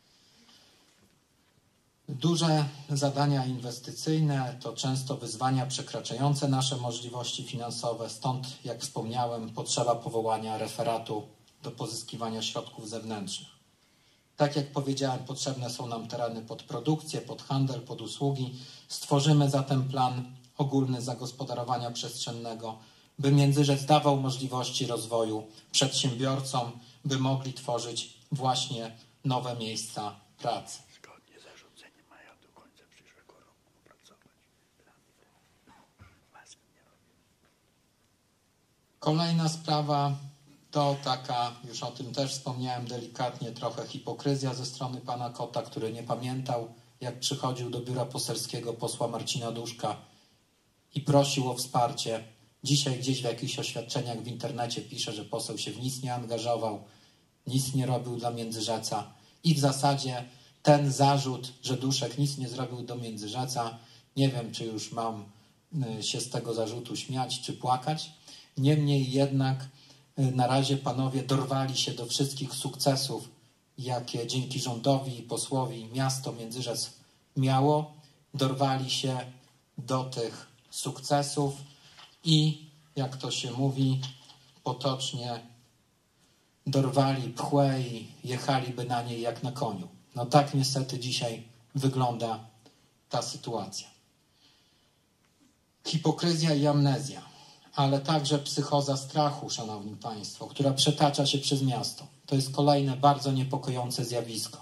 Duże zadania inwestycyjne to często wyzwania przekraczające nasze możliwości finansowe, stąd, jak wspomniałem, potrzeba powołania referatu do pozyskiwania środków zewnętrznych. Tak jak powiedziałem, potrzebne są nam tereny pod produkcję, pod handel, pod usługi. Stworzymy zatem plan ogólny zagospodarowania przestrzennego, by Międzyrzec dawał możliwości rozwoju przedsiębiorcom, by mogli tworzyć właśnie nowe miejsca pracy. Zgodnie z zarządzeniem mają do końca przyszłego roku opracować plan. Kolejna sprawa to taka, już o tym też wspomniałem delikatnie, trochę hipokryzja ze strony pana Kota, który nie pamiętał, jak przychodził do biura poselskiego posła Marcina Duszka i prosił o wsparcie. Dzisiaj gdzieś w jakichś oświadczeniach w internecie pisze, że poseł się w nic nie angażował, nic nie robił dla Międzyrzeca i w zasadzie ten zarzut, że Duszek nic nie zrobił do Międzyrzeca, nie wiem, czy już mam się z tego zarzutu śmiać, czy płakać. Niemniej jednak na razie panowie dorwali się do wszystkich sukcesów, jakie dzięki rządowi i posłowi miasto Międzyrzec miało. Dorwali się do tych sukcesów i, jak to się mówi potocznie, dorwali pchłę i jechaliby na niej jak na koniu. No tak niestety dzisiaj wygląda ta sytuacja. Hipokryzja i amnezja, ale także psychoza strachu, szanowni państwo, która przetacza się przez miasto. To jest kolejne bardzo niepokojące zjawisko.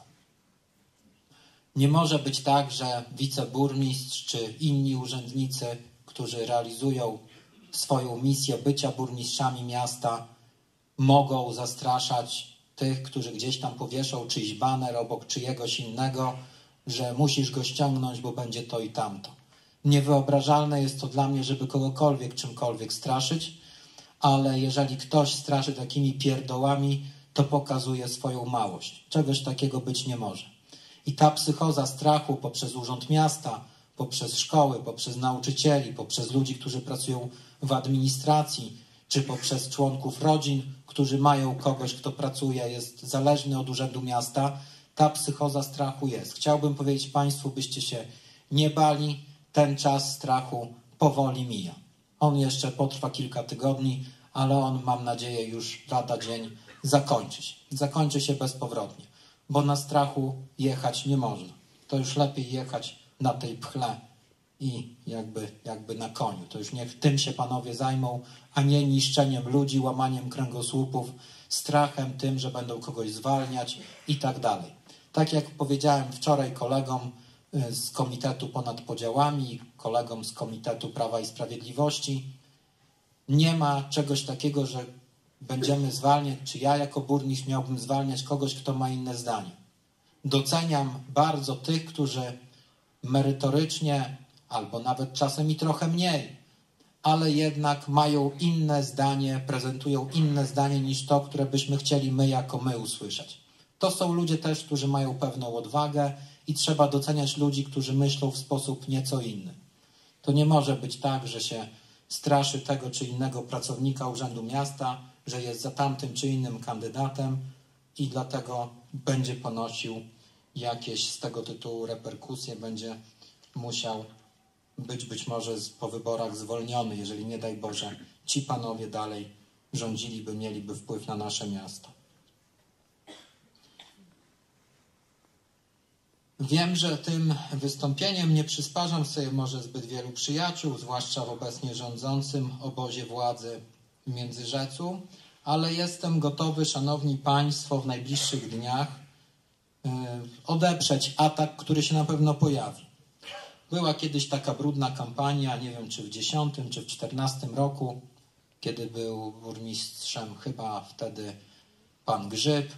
Nie może być tak, że wiceburmistrz czy inni urzędnicy, którzy realizują swoją misję bycia burmistrzami miasta, mogą zastraszać tych, którzy gdzieś tam powieszą czyjś baner obok czyjegoś innego, że musisz go ściągnąć, bo będzie to i tamto. Niewyobrażalne jest to dla mnie, żeby kogokolwiek czymkolwiek straszyć, ale jeżeli ktoś straszy takimi pierdołami, to pokazuje swoją małość. Czegoś takiego być nie może. I ta psychoza strachu poprzez Urząd Miasta, poprzez szkoły, poprzez nauczycieli, poprzez ludzi, którzy pracują w administracji, czy poprzez członków rodzin, którzy mają kogoś, kto pracuje, jest zależny od Urzędu Miasta, ta psychoza strachu jest. Chciałbym powiedzieć państwu, byście się nie bali, ten czas strachu powoli mija. On jeszcze potrwa kilka tygodni, ale on, mam nadzieję, już lada dzień zakończy się. Zakończy się bezpowrotnie, bo na strachu jechać nie można. To już lepiej jechać na tej pchle i jakby, jakby na koniu. To już niech tym się panowie zajmą, a nie niszczeniem ludzi, łamaniem kręgosłupów, strachem tym, że będą kogoś zwalniać i tak dalej. Tak jak powiedziałem wczoraj kolegom z Komitetu Ponad Podziałami, kolegom z Komitetu Prawa i Sprawiedliwości, nie ma czegoś takiego, że będziemy zwalniać, czy ja jako burmistrz miałbym zwalniać kogoś, kto ma inne zdanie. Doceniam bardzo tych, którzy merytorycznie, albo nawet czasem i trochę mniej, ale jednak mają inne zdanie, prezentują inne zdanie niż to, które byśmy chcieli my jako my usłyszeć. To są ludzie też, którzy mają pewną odwagę i trzeba doceniać ludzi, którzy myślą w sposób nieco inny. To nie może być tak, że się straszy tego czy innego pracownika Urzędu Miasta, że jest za tamtym czy innym kandydatem i dlatego będzie ponosił jakieś z tego tytułu reperkusje, będzie musiał być być może po wyborach zwolniony, jeżeli nie daj Boże ci panowie dalej rządziliby, mieliby wpływ na nasze miasto. Wiem, że tym wystąpieniem nie przysparzam sobie może zbyt wielu przyjaciół, zwłaszcza w obecnie rządzącym obozie władzy w Międzyrzecu, ale jestem gotowy, szanowni państwo, w najbliższych dniach yy, odeprzeć atak, który się na pewno pojawi. Była kiedyś taka brudna kampania, nie wiem czy w dziesiątym czy w czternastym roku, kiedy był burmistrzem chyba wtedy pan Grzyb,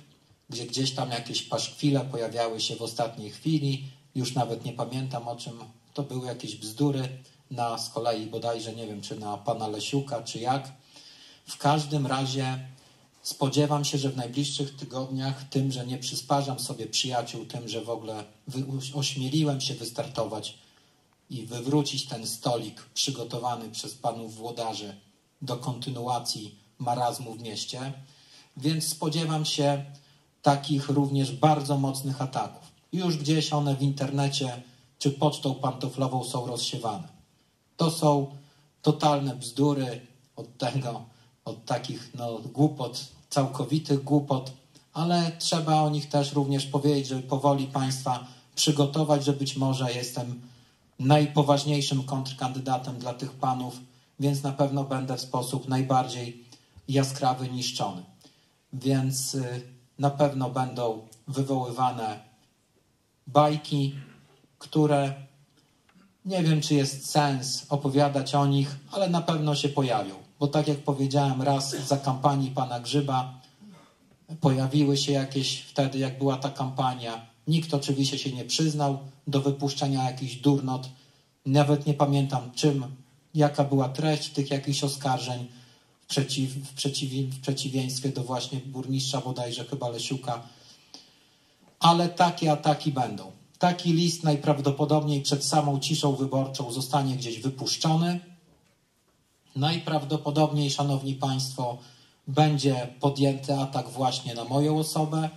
gdzie gdzieś tam jakieś paszkwile pojawiały się w ostatniej chwili. Już nawet nie pamiętam, o czym to były, jakieś bzdury na z kolei bodajże, nie wiem, czy na pana Lesiuka, czy jak. W każdym razie spodziewam się, że w najbliższych tygodniach tym, że nie przysparzam sobie przyjaciół, tym, że w ogóle ośmieliłem się wystartować i wywrócić ten stolik przygotowany przez panów włodarzy do kontynuacji marazmu w mieście, więc spodziewam się takich również bardzo mocnych ataków. Już gdzieś one w internecie czy pocztą pantoflową są rozsiewane. To są totalne bzdury od tego, od takich no, głupot, całkowitych głupot, ale trzeba o nich też również powiedzieć, żeby powoli Państwa przygotować, że być może jestem najpoważniejszym kontrkandydatem dla tych panów, więc na pewno będę w sposób najbardziej jaskrawy niszczony. Więc na pewno będą wywoływane bajki, które nie wiem, czy jest sens opowiadać o nich, ale na pewno się pojawią. Bo tak jak powiedziałem, raz za kampanii pana Grzyba pojawiły się jakieś, wtedy jak była ta kampania, nikt oczywiście się nie przyznał do wypuszczenia jakichś durnot. Nawet nie pamiętam czym, jaka była treść tych jakichś oskarżeń w, przeciw, w, przeciw, w przeciwieństwie do właśnie burmistrza bodajże chyba Lesiuka. Ale takie ataki będą. Taki list najprawdopodobniej przed samą ciszą wyborczą zostanie gdzieś wypuszczony. Najprawdopodobniej, szanowni państwo, będzie podjęty atak właśnie na moją osobę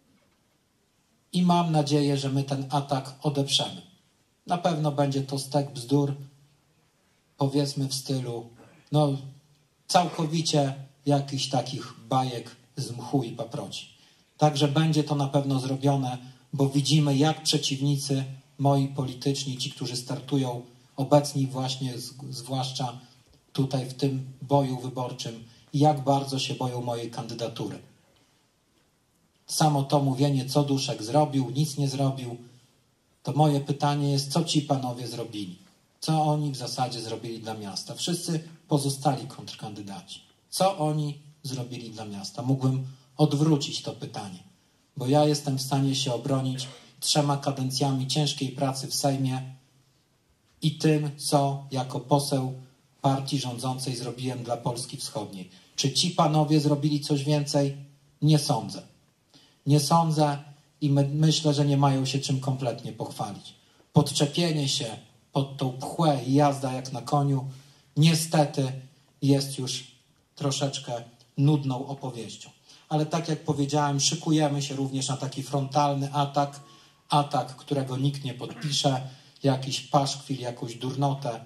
i mam nadzieję, że my ten atak odeprzemy. Na pewno będzie to stek bzdur, powiedzmy w stylu, no całkowicie jakichś takich bajek z mchu i paproci. Także będzie to na pewno zrobione, bo widzimy, jak przeciwnicy moi polityczni, ci, którzy startują obecni właśnie, zwłaszcza tutaj w tym boju wyborczym, jak bardzo się boją mojej kandydatury. Samo to mówienie, co Duszek zrobił, nic nie zrobił, to moje pytanie jest, co ci panowie zrobili? Co oni w zasadzie zrobili dla miasta? Wszyscy pozostali kontrkandydaci. Co oni zrobili dla miasta? Mógłbym odwrócić to pytanie, bo ja jestem w stanie się obronić trzema kadencjami ciężkiej pracy w Sejmie i tym, co jako poseł partii rządzącej zrobiłem dla Polski Wschodniej. Czy ci panowie zrobili coś więcej? Nie sądzę. Nie sądzę i my, myślę, że nie mają się czym kompletnie pochwalić. Podczepienie się pod tą pchłę i jazda jak na koniu niestety jest już troszeczkę nudną opowieścią. Ale tak jak powiedziałem, szykujemy się również na taki frontalny atak, atak, którego nikt nie podpisze, jakiś paszkwil, jakąś durnotę.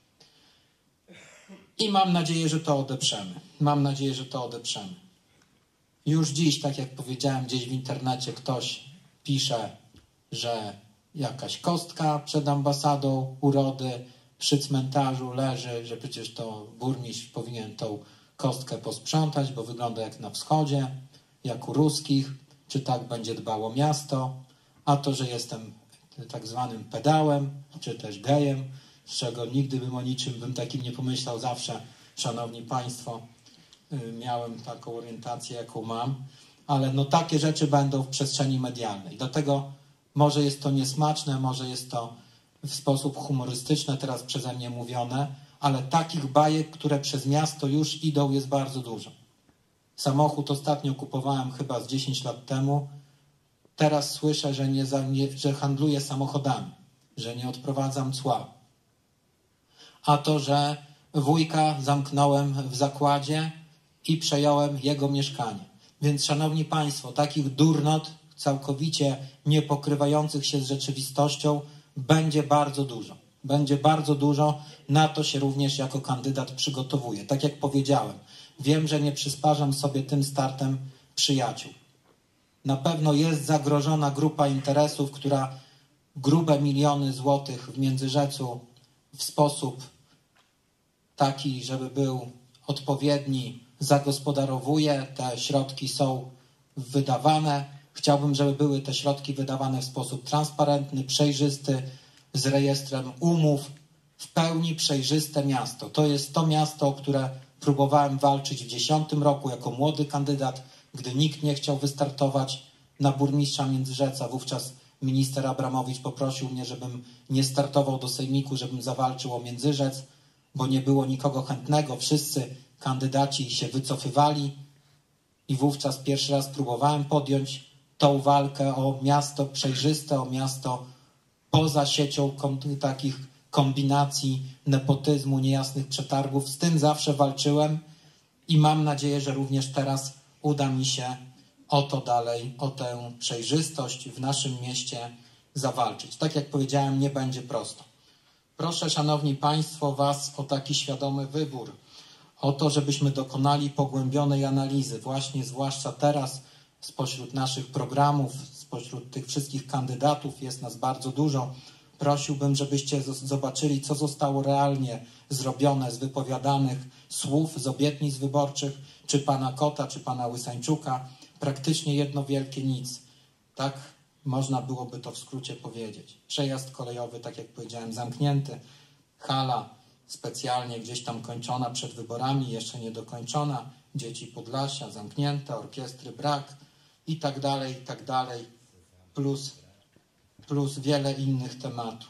I mam nadzieję, że to odeprzemy. Mam nadzieję, że to odeprzemy. Już dziś, tak jak powiedziałem, gdzieś w internecie ktoś pisze, że jakaś kostka przed ambasadą urody przy cmentarzu leży, że przecież to burmistrz powinien tą kostkę posprzątać, bo wygląda jak na wschodzie, jak u ruskich, czy tak będzie dbało miasto, a to, że jestem tak zwanym pedałem, czy też gejem, z czego nigdy bym o niczym bym takim nie pomyślał, zawsze, szanowni państwo, miałem taką orientację, jaką mam, ale no takie rzeczy będą w przestrzeni medialnej. Dlatego może jest to niesmaczne, może jest to w sposób humorystyczny teraz przeze mnie mówione, ale takich bajek, które przez miasto już idą, jest bardzo dużo. Samochód ostatnio kupowałem chyba z dziesięć lat temu. Teraz słyszę, że, nie, za, nie, że handluję samochodami, że nie odprowadzam cła. A to, że wujka zamknąłem w zakładzie i przejąłem jego mieszkanie. Więc, szanowni państwo, takich durnot całkowicie nie pokrywających się z rzeczywistością będzie bardzo dużo. Będzie bardzo dużo. Na to się również jako kandydat przygotowuję. Tak jak powiedziałem, wiem, że nie przysparzam sobie tym startem przyjaciół. Na pewno jest zagrożona grupa interesów, która grube miliony złotych w Międzyrzecu w sposób taki, żeby był odpowiedni, zagospodarowuje. Te środki są wydawane. Chciałbym, żeby były te środki wydawane w sposób transparentny, przejrzysty, z rejestrem umów, w pełni przejrzyste miasto. To jest to miasto, o które próbowałem walczyć w dziesiątym roku jako młody kandydat, gdy nikt nie chciał wystartować na burmistrza Międzyrzeca. Wówczas minister Abramowicz poprosił mnie, żebym nie startował do sejmiku, żebym zawalczył o Międzyrzec, bo nie było nikogo chętnego. Wszyscy kandydaci się wycofywali i wówczas pierwszy raz próbowałem podjąć tą walkę o miasto przejrzyste, o miasto poza siecią kom takich kombinacji, nepotyzmu, niejasnych przetargów. Z tym zawsze walczyłem i mam nadzieję, że również teraz uda mi się o to dalej, o tę przejrzystość w naszym mieście zawalczyć. Tak jak powiedziałem, nie będzie prosto. Proszę, Szanowni Państwo, Was o taki świadomy wybór, o to, żebyśmy dokonali pogłębionej analizy, właśnie zwłaszcza teraz spośród naszych programów, spośród tych wszystkich kandydatów, jest nas bardzo dużo. Prosiłbym, żebyście zobaczyli, co zostało realnie zrobione z wypowiadanych słów, z obietnic wyborczych, czy pana Kota, czy pana Łysańczuka. Praktycznie jedno wielkie nic. Tak można byłoby to w skrócie powiedzieć. Przejazd kolejowy, tak jak powiedziałem, zamknięty. Hala specjalnie gdzieś tam kończona przed wyborami, jeszcze nie dokończona. Dzieci Podlasia zamknięte, orkiestry brak i tak dalej, i tak dalej. Plus, plus wiele innych tematów.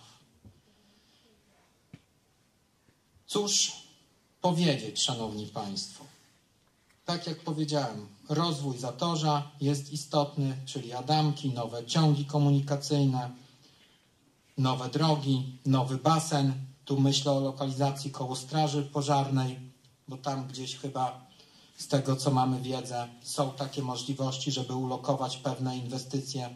Cóż powiedzieć, Szanowni Państwo? Tak jak powiedziałem, rozwój Zatorza jest istotny, czyli Adamki, nowe ciągi komunikacyjne, nowe drogi, nowy basen. Tu myślę o lokalizacji koło Straży Pożarnej, bo tam gdzieś chyba z tego, co mamy wiedzę, są takie możliwości, żeby ulokować pewne inwestycje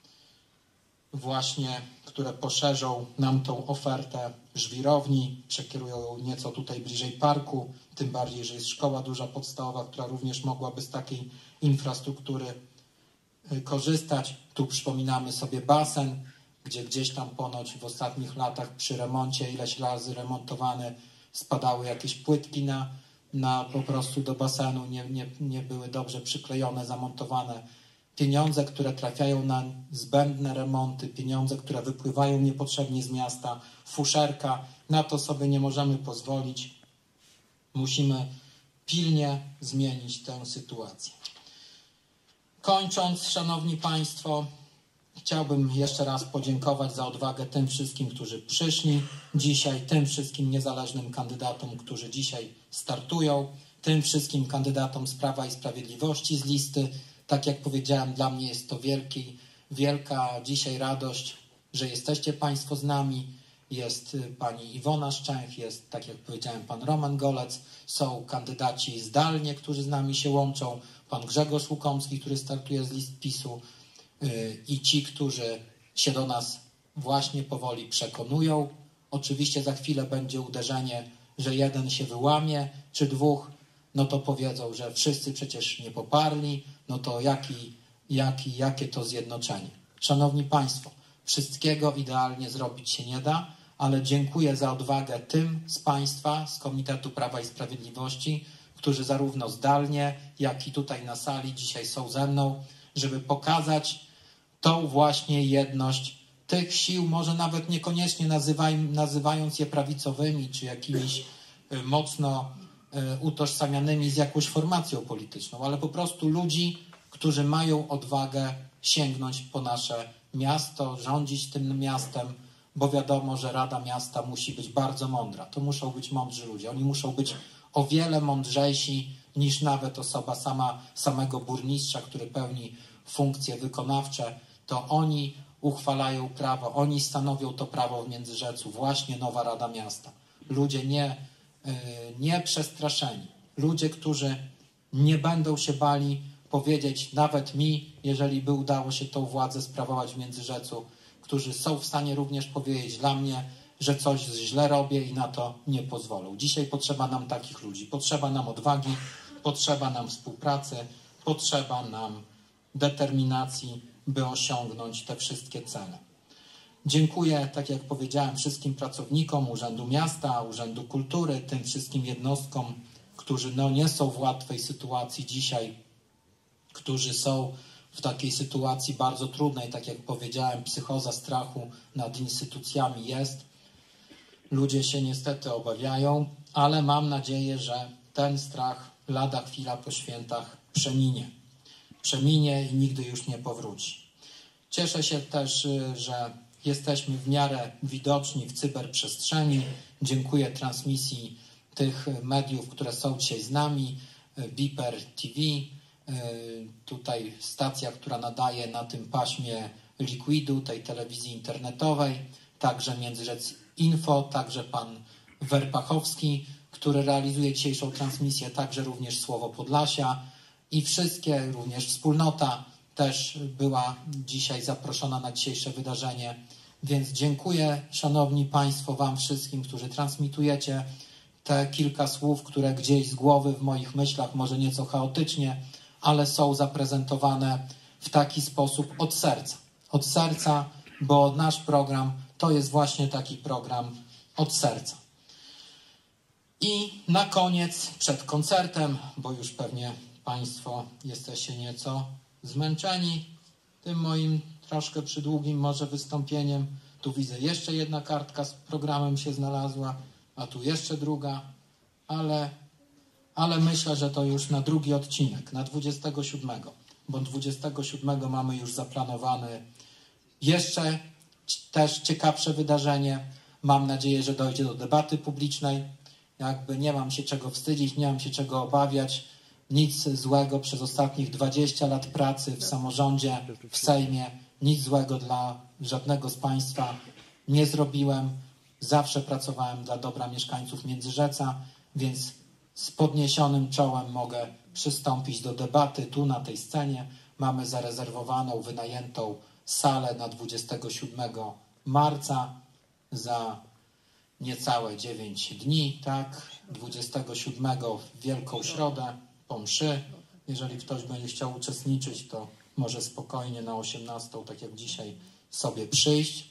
właśnie, które poszerzą nam tą ofertę żwirowni, przekierują nieco tutaj bliżej parku, tym bardziej, że jest szkoła duża podstawowa, która również mogłaby z takiej infrastruktury korzystać. Tu przypominamy sobie basen, gdzie gdzieś tam ponoć w ostatnich latach przy remoncie, ileś razy remontowane, spadały jakieś płytki na, na po prostu do basenu, nie, nie, nie były dobrze przyklejone, zamontowane. Pieniądze, które trafiają na zbędne remonty, pieniądze, które wypływają niepotrzebnie z miasta, fuszerka, na to sobie nie możemy pozwolić. Musimy pilnie zmienić tę sytuację. Kończąc, Szanowni Państwo, chciałbym jeszcze raz podziękować za odwagę tym wszystkim, którzy przyszli dzisiaj, tym wszystkim niezależnym kandydatom, którzy dzisiaj startują, tym wszystkim kandydatom z Prawa i Sprawiedliwości z listy. Tak jak powiedziałem, dla mnie jest to wielki, wielka dzisiaj radość, że jesteście Państwo z nami. Jest pani Iwona Szczęch, jest, tak jak powiedziałem, pan Roman Golec, są kandydaci zdalnie, którzy z nami się łączą, pan Grzegorz Łukomski, który startuje z list PiSu i ci, którzy się do nas właśnie powoli przekonują. Oczywiście za chwilę będzie uderzenie, że jeden się wyłamie, czy dwóch, no to powiedzą, że wszyscy przecież nie poparli, no to jaki, jaki, jakie to zjednoczenie. Szanowni Państwo, wszystkiego idealnie zrobić się nie da, ale dziękuję za odwagę tym z Państwa, z Komitetu Prawa i Sprawiedliwości, którzy zarówno zdalnie, jak i tutaj na sali dzisiaj są ze mną, żeby pokazać tą właśnie jedność tych sił, może nawet niekoniecznie nazywaj, nazywając je prawicowymi, czy jakimiś mocno utożsamianymi z jakąś formacją polityczną, ale po prostu ludzi, którzy mają odwagę sięgnąć po nasze miasto, rządzić tym miastem, bo wiadomo, że Rada Miasta musi być bardzo mądra. To muszą być mądrzy ludzie. Oni muszą być o wiele mądrzejsi niż nawet osoba sama, samego burmistrza, który pełni funkcje wykonawcze. To oni uchwalają prawo, oni stanowią to prawo w Międzyrzecu, właśnie nowa Rada Miasta. Ludzie nie, nie przestraszeni. Ludzie, którzy nie będą się bali powiedzieć nawet mi, jeżeli by udało się tą władzę sprawować w Międzyrzecu, którzy są w stanie również powiedzieć dla mnie, że coś źle robię i na to nie pozwolą. Dzisiaj potrzeba nam takich ludzi. Potrzeba nam odwagi, potrzeba nam współpracy, potrzeba nam determinacji, by osiągnąć te wszystkie cele. Dziękuję, tak jak powiedziałem, wszystkim pracownikom Urzędu Miasta, Urzędu Kultury, tym wszystkim jednostkom, którzy no, nie są w łatwej sytuacji dzisiaj, którzy są w takiej sytuacji bardzo trudnej, tak jak powiedziałem, psychoza strachu nad instytucjami jest. Ludzie się niestety obawiają, ale mam nadzieję, że ten strach lada chwila po świętach przeminie. przeminie i nigdy już nie powróci. Cieszę się też, że jesteśmy w miarę widoczni w cyberprzestrzeni. Dziękuję transmisji tych mediów, które są dzisiaj z nami. Biper T V, tutaj stacja, która nadaje na tym paśmie Liquidu, tej telewizji internetowej, także Międzyrzec Info, także pan Werpachowski, który realizuje dzisiejszą transmisję, także również Słowo Podlasia i wszystkie, również wspólnota też była dzisiaj zaproszona na dzisiejsze wydarzenie. Więc dziękuję, szanowni państwo, wam wszystkim, którzy transmitujecie te kilka słów, które gdzieś z głowy w moich myślach, może nieco chaotycznie, ale są zaprezentowane w taki sposób od serca. Od serca, bo nasz program to jest właśnie taki program od serca. I na koniec, przed koncertem, bo już pewnie państwo jesteście nieco zmęczeni tym moim troszkę przydługim może wystąpieniem. Tu widzę jeszcze jedna kartka z programem się znalazła, a tu jeszcze druga, ale, ale myślę, że to już na drugi odcinek, na dwudziestego siódmego, bo dwudziestego siódmego mamy już zaplanowany jeszcze też ciekawsze wydarzenie. Mam nadzieję, że dojdzie do debaty publicznej. Jakby nie mam się czego wstydzić, nie mam się czego obawiać. Nic złego przez ostatnich dwadzieścia lat pracy w samorządzie, w Sejmie, nic złego dla żadnego z państwa nie zrobiłem. Zawsze pracowałem dla dobra mieszkańców Międzyrzeca, więc z podniesionym czołem mogę przystąpić do debaty tu na tej scenie. Mamy zarezerwowaną, wynajętą salę na dwudziestego siódmego marca za niecałe dziewięć dni, tak? dwudziestego siódmego w Wielką Środę po mszy. Jeżeli ktoś będzie chciał uczestniczyć, to może spokojnie na osiemnastą, tak jak dzisiaj, sobie przyjść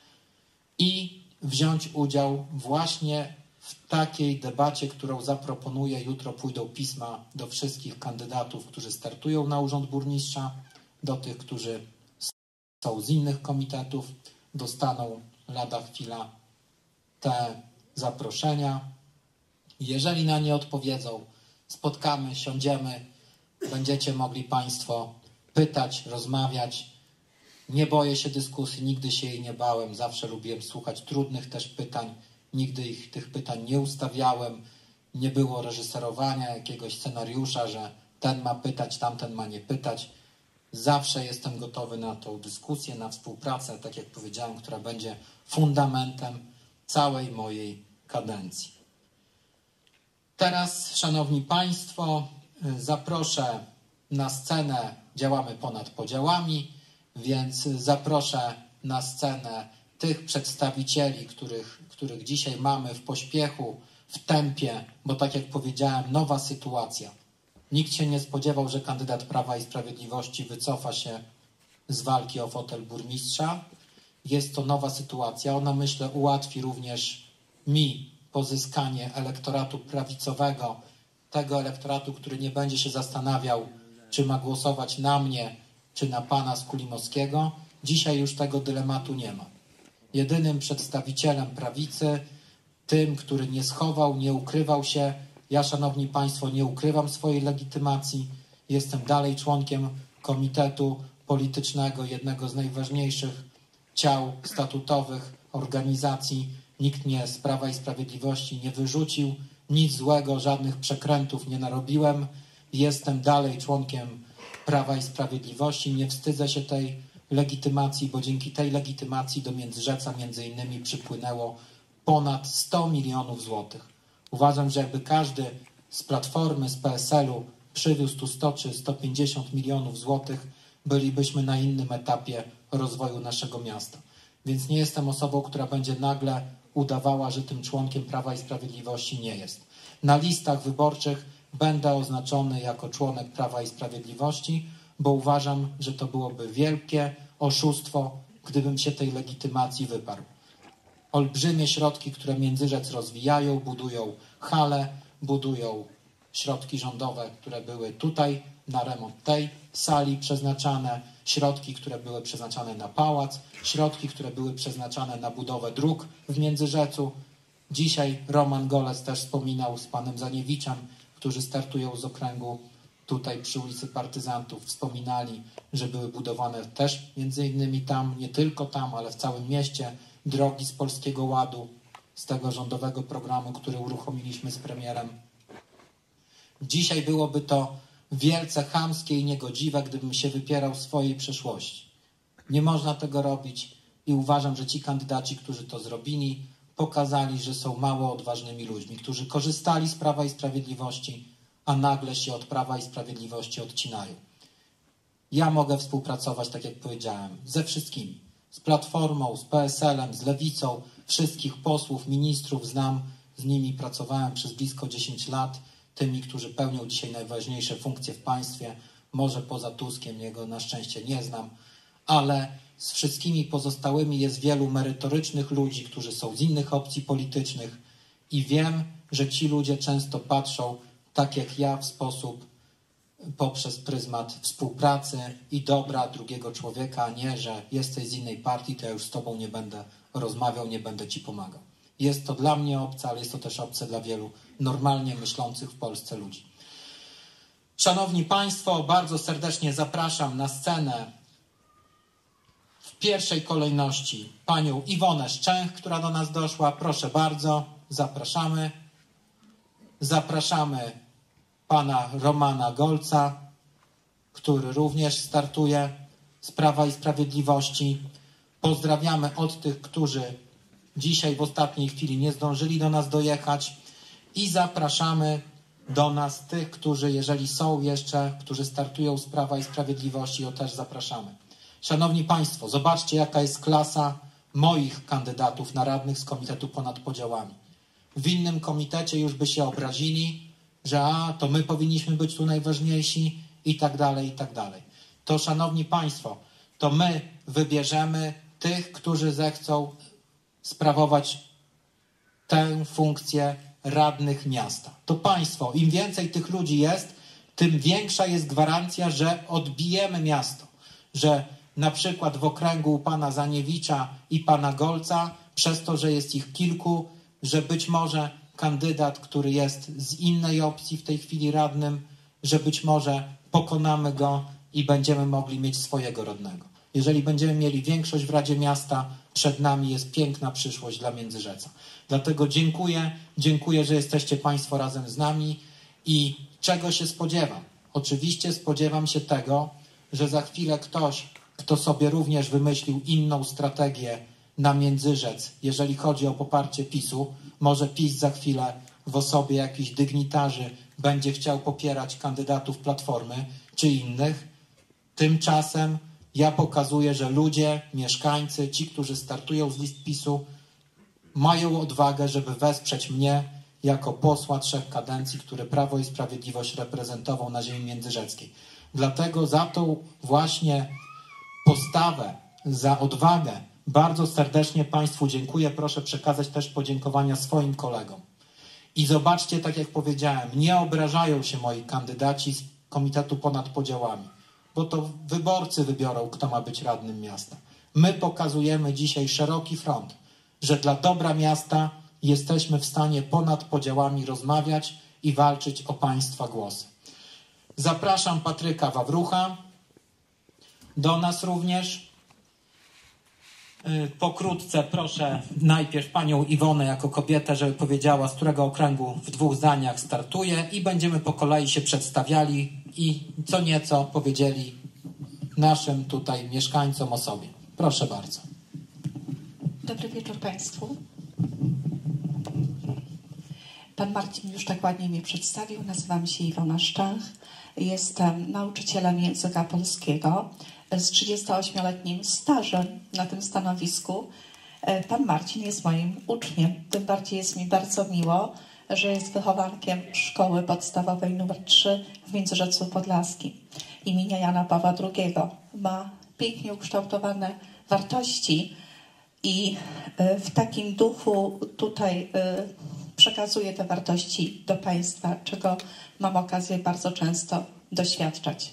i wziąć udział właśnie w takiej debacie, którą zaproponuję. Jutro pójdą pisma do wszystkich kandydatów, którzy startują na urząd burmistrza, do tych, którzy są z innych komitetów, dostaną lada chwila te zaproszenia. Jeżeli na nie odpowiedzą, spotkamy, siądziemy, będziecie mogli państwo pytać, rozmawiać. Nie boję się dyskusji, nigdy się jej nie bałem, zawsze lubiłem słuchać trudnych też pytań, nigdy ich, tych pytań nie ustawiałem, nie było reżyserowania jakiegoś scenariusza, że ten ma pytać, tamten ma nie pytać. Zawsze jestem gotowy na tą dyskusję, na współpracę, tak jak powiedziałem, która będzie fundamentem całej mojej kadencji. Teraz, szanowni państwo, zaproszę na scenę, działamy ponad podziałami, więc zaproszę na scenę tych przedstawicieli, których, których dzisiaj mamy w pośpiechu, w tempie, bo tak jak powiedziałem, nowa sytuacja. Nikt się nie spodziewał, że kandydat Prawa i Sprawiedliwości wycofa się z walki o fotel burmistrza. Jest to nowa sytuacja. Ona, myślę, ułatwi również mi pozyskanie elektoratu prawicowego, tego elektoratu, który nie będzie się zastanawiał, czy ma głosować na mnie, czy na pana Skulimowskiego. Dzisiaj już tego dylematu nie ma. Jedynym przedstawicielem prawicy, tym, który nie schował, nie ukrywał się. Ja, szanowni państwo, nie ukrywam swojej legitymacji. Jestem dalej członkiem komitetu politycznego, jednego z najważniejszych ciał statutowych organizacji. Nikt mnie z Prawa i Sprawiedliwości nie wyrzucił. Nic złego, żadnych przekrętów nie narobiłem. Jestem dalej członkiem Prawa i Sprawiedliwości. Nie wstydzę się tej legitymacji, bo dzięki tej legitymacji do Międzyrzeca między innymi przypłynęło ponad sto milionów złotych. Uważam, że jakby każdy z Platformy, z P S L-u przywiózł tu sto czy sto pięćdziesiąt milionów złotych, bylibyśmy na innym etapie rozwoju naszego miasta. Więc nie jestem osobą, która będzie nagle udawała, że tym członkiem Prawa i Sprawiedliwości nie jest. Na listach wyborczych będę oznaczony jako członek Prawa i Sprawiedliwości, bo uważam, że to byłoby wielkie oszustwo, gdybym się tej legitymacji wyparł. Olbrzymie środki, które Międzyrzec rozwijają, budują hale, budują środki rządowe, które były tutaj na remont tej sali przeznaczane, środki, które były przeznaczane na pałac, środki, które były przeznaczane na budowę dróg w Międzyrzecu. Dzisiaj Roman Golec też wspominał z panem Zaniewiczem, którzy startują z okręgu tutaj przy ulicy Partyzantów wspominali, że były budowane też między innymi tam, nie tylko tam, ale w całym mieście, drogi z Polskiego Ładu, z tego rządowego programu, który uruchomiliśmy z premierem. Dzisiaj byłoby to wielce chamskie i niegodziwe, gdybym się wypierał swojej przeszłości. Nie można tego robić i uważam, że ci kandydaci, którzy to zrobili, pokazali, że są mało odważnymi ludźmi, którzy korzystali z Prawa i Sprawiedliwości, a nagle się od Prawa i Sprawiedliwości odcinają. Ja mogę współpracować, tak jak powiedziałem, ze wszystkimi. Z Platformą, z P S L-em, z Lewicą, wszystkich posłów, ministrów znam, z nimi pracowałem przez blisko dziesięć lat, tymi, którzy pełnią dzisiaj najważniejsze funkcje w państwie, może poza Tuskiem, jego na szczęście nie znam, ale z wszystkimi pozostałymi jest wielu merytorycznych ludzi, którzy są z innych opcji politycznych i wiem, że ci ludzie często patrzą tak jak ja w sposób poprzez pryzmat współpracy i dobra drugiego człowieka, a nie, że jesteś z innej partii, to ja już z tobą nie będę rozmawiał, nie będę ci pomagał. Jest to dla mnie obce, ale jest to też obce dla wielu normalnie myślących w Polsce ludzi. Szanowni Państwo, bardzo serdecznie zapraszam na scenę w pierwszej kolejności panią Iwonę Szczęch, która do nas doszła. Proszę bardzo, zapraszamy. Zapraszamy pana Romana Golca, który również startuje z Prawa i Sprawiedliwości. Pozdrawiamy od tych, którzy dzisiaj w ostatniej chwili nie zdążyli do nas dojechać i zapraszamy do nas tych, którzy, jeżeli są jeszcze, którzy startują z Prawa i Sprawiedliwości, to też zapraszamy. Szanowni Państwo, zobaczcie, jaka jest klasa moich kandydatów na radnych z Komitetu Ponad Podziałami. W innym komitecie już by się obrazili, że a, to my powinniśmy być tu najważniejsi i tak dalej, i tak dalej. To, szanowni Państwo, to my wybierzemy tych, którzy zechcą sprawować tę funkcję radnych miasta. To Państwo, im więcej tych ludzi jest, tym większa jest gwarancja, że odbijemy miasto, że na przykład w okręgu u pana Zaniewicza i pana Golca, przez to, że jest ich kilku, że być może kandydat, który jest z innej opcji w tej chwili radnym, że być może pokonamy go i będziemy mogli mieć swojego radnego. Jeżeli będziemy mieli większość w Radzie Miasta, przed nami jest piękna przyszłość dla Międzyrzeca. Dlatego dziękuję, dziękuję, że jesteście Państwo razem z nami i czego się spodziewam? Oczywiście spodziewam się tego, że za chwilę ktoś, kto sobie również wymyślił inną strategię na Międzyrzec, jeżeli chodzi o poparcie PiSu, może PiS za chwilę w osobie jakichś dygnitarzy będzie chciał popierać kandydatów Platformy czy innych. Tymczasem ja pokazuję, że ludzie, mieszkańcy, ci, którzy startują z list PiSu, mają odwagę, żeby wesprzeć mnie jako posła trzech kadencji, który Prawo i Sprawiedliwość reprezentował na ziemi międzyrzeckiej. Dlatego za tą właśnie postawę, za odwagę bardzo serdecznie Państwu dziękuję. Proszę przekazać też podziękowania swoim kolegom. I zobaczcie, tak jak powiedziałem, nie obrażają się moi kandydaci z Komitetu Ponad Podziałami, bo to wyborcy wybiorą, kto ma być radnym miasta. My pokazujemy dzisiaj szeroki front, że dla dobra miasta jesteśmy w stanie ponad podziałami rozmawiać i walczyć o Państwa głosy. Zapraszam Patryka Wawrucha do nas również. Pokrótce proszę najpierw panią Iwonę jako kobietę, żeby powiedziała, z którego okręgu w dwóch zdaniach startuje i będziemy po kolei się przedstawiali i co nieco powiedzieli naszym tutaj mieszkańcom o sobie. Proszę bardzo. Dobry wieczór Państwu. Pan Marcin już tak ładnie mnie przedstawił. Nazywam się Iwona Szczęch. Jestem nauczycielem języka polskiego z trzydziestoośmioletnim stażem na tym stanowisku. Pan Marcin jest moim uczniem. Tym bardziej jest mi bardzo miło, że jest wychowankiem szkoły podstawowej numer trzy w Międzyrzecu Podlaskim imienia Jana Pawła drugiego. Ma pięknie ukształtowane wartości i w takim duchu tutaj przekazuję te wartości do Państwa, czego mam okazję bardzo często doświadczać.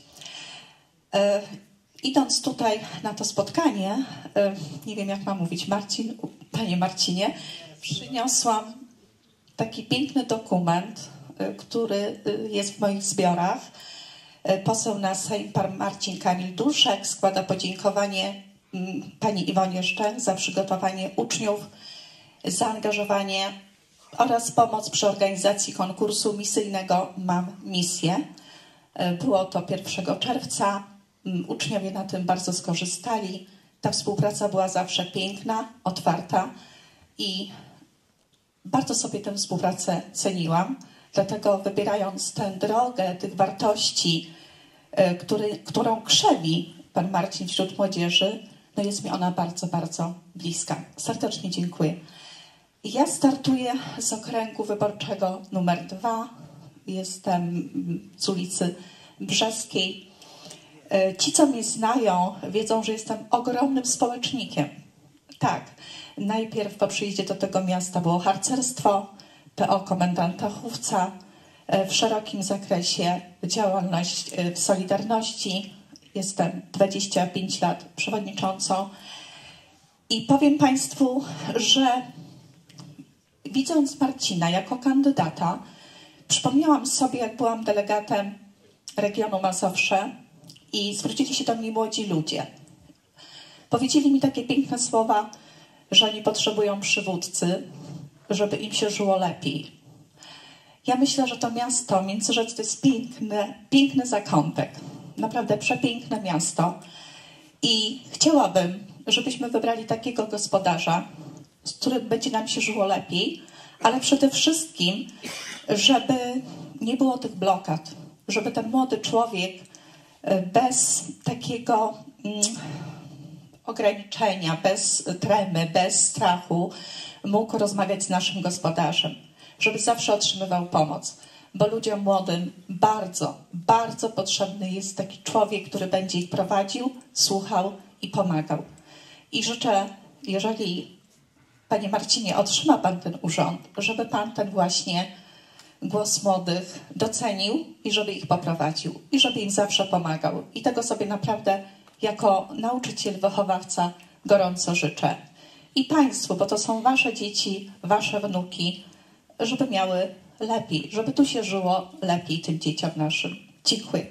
Idąc tutaj na to spotkanie, nie wiem jak mam mówić, Marcin, Panie Marcinie, przyniosłam taki piękny dokument, który jest w moich zbiorach Poseł na Sejm, pan Marcin Kamil Duszek, składa podziękowanie pani Iwonie Szczęch za przygotowanie uczniów, zaangażowanie oraz pomoc przy organizacji konkursu misyjnego Mam Misję. Było to pierwszego czerwca. Uczniowie na tym bardzo skorzystali. Ta współpraca była zawsze piękna, otwarta i bardzo sobie tę współpracę ceniłam. Dlatego wybierając tę drogę tych wartości, który, którą krzewi pan Marcin wśród młodzieży, no jest mi ona bardzo, bardzo bliska. Serdecznie dziękuję. Ja startuję z okręgu wyborczego numer dwa. Jestem z ulicy Brzeskiej. Ci, co mnie znają, wiedzą, że jestem ogromnym społecznikiem. Tak, najpierw po przyjeździe do tego miasta było harcerstwo, P O komendanta Chówca, w szerokim zakresie działalność w Solidarności. Jestem dwadzieścia pięć lat przewodniczącą i powiem Państwu, że widząc Marcina jako kandydata, przypomniałam sobie, jak byłam delegatem regionu Mazowsze i zwrócili się do mnie młodzi ludzie. Powiedzieli mi takie piękne słowa, że oni potrzebują przywódcy, żeby im się żyło lepiej. Ja myślę, że to miasto Międzyrzec to jest piękny, piękny zakątek. Naprawdę przepiękne miasto. I chciałabym, żebyśmy wybrali takiego gospodarza, z którym będzie nam się żyło lepiej, ale przede wszystkim, żeby nie było tych blokad, żeby ten młody człowiek bez takiego mm, ograniczenia, bez tremy, bez strachu mógł rozmawiać z naszym gospodarzem, żeby zawsze otrzymywał pomoc. Bo ludziom młodym bardzo, bardzo potrzebny jest taki człowiek, który będzie ich prowadził, słuchał i pomagał. I życzę, jeżeli, panie Marcinie, otrzyma pan ten urząd, żeby pan ten właśnie głos młodych docenił i żeby ich poprowadził. I żeby im zawsze pomagał. I tego sobie naprawdę jako nauczyciel, wychowawca gorąco życzę. I państwu, bo to są wasze dzieci, wasze wnuki, żeby miały lepiej, żeby tu się żyło lepiej tym dzieciom naszym. Dziękuję.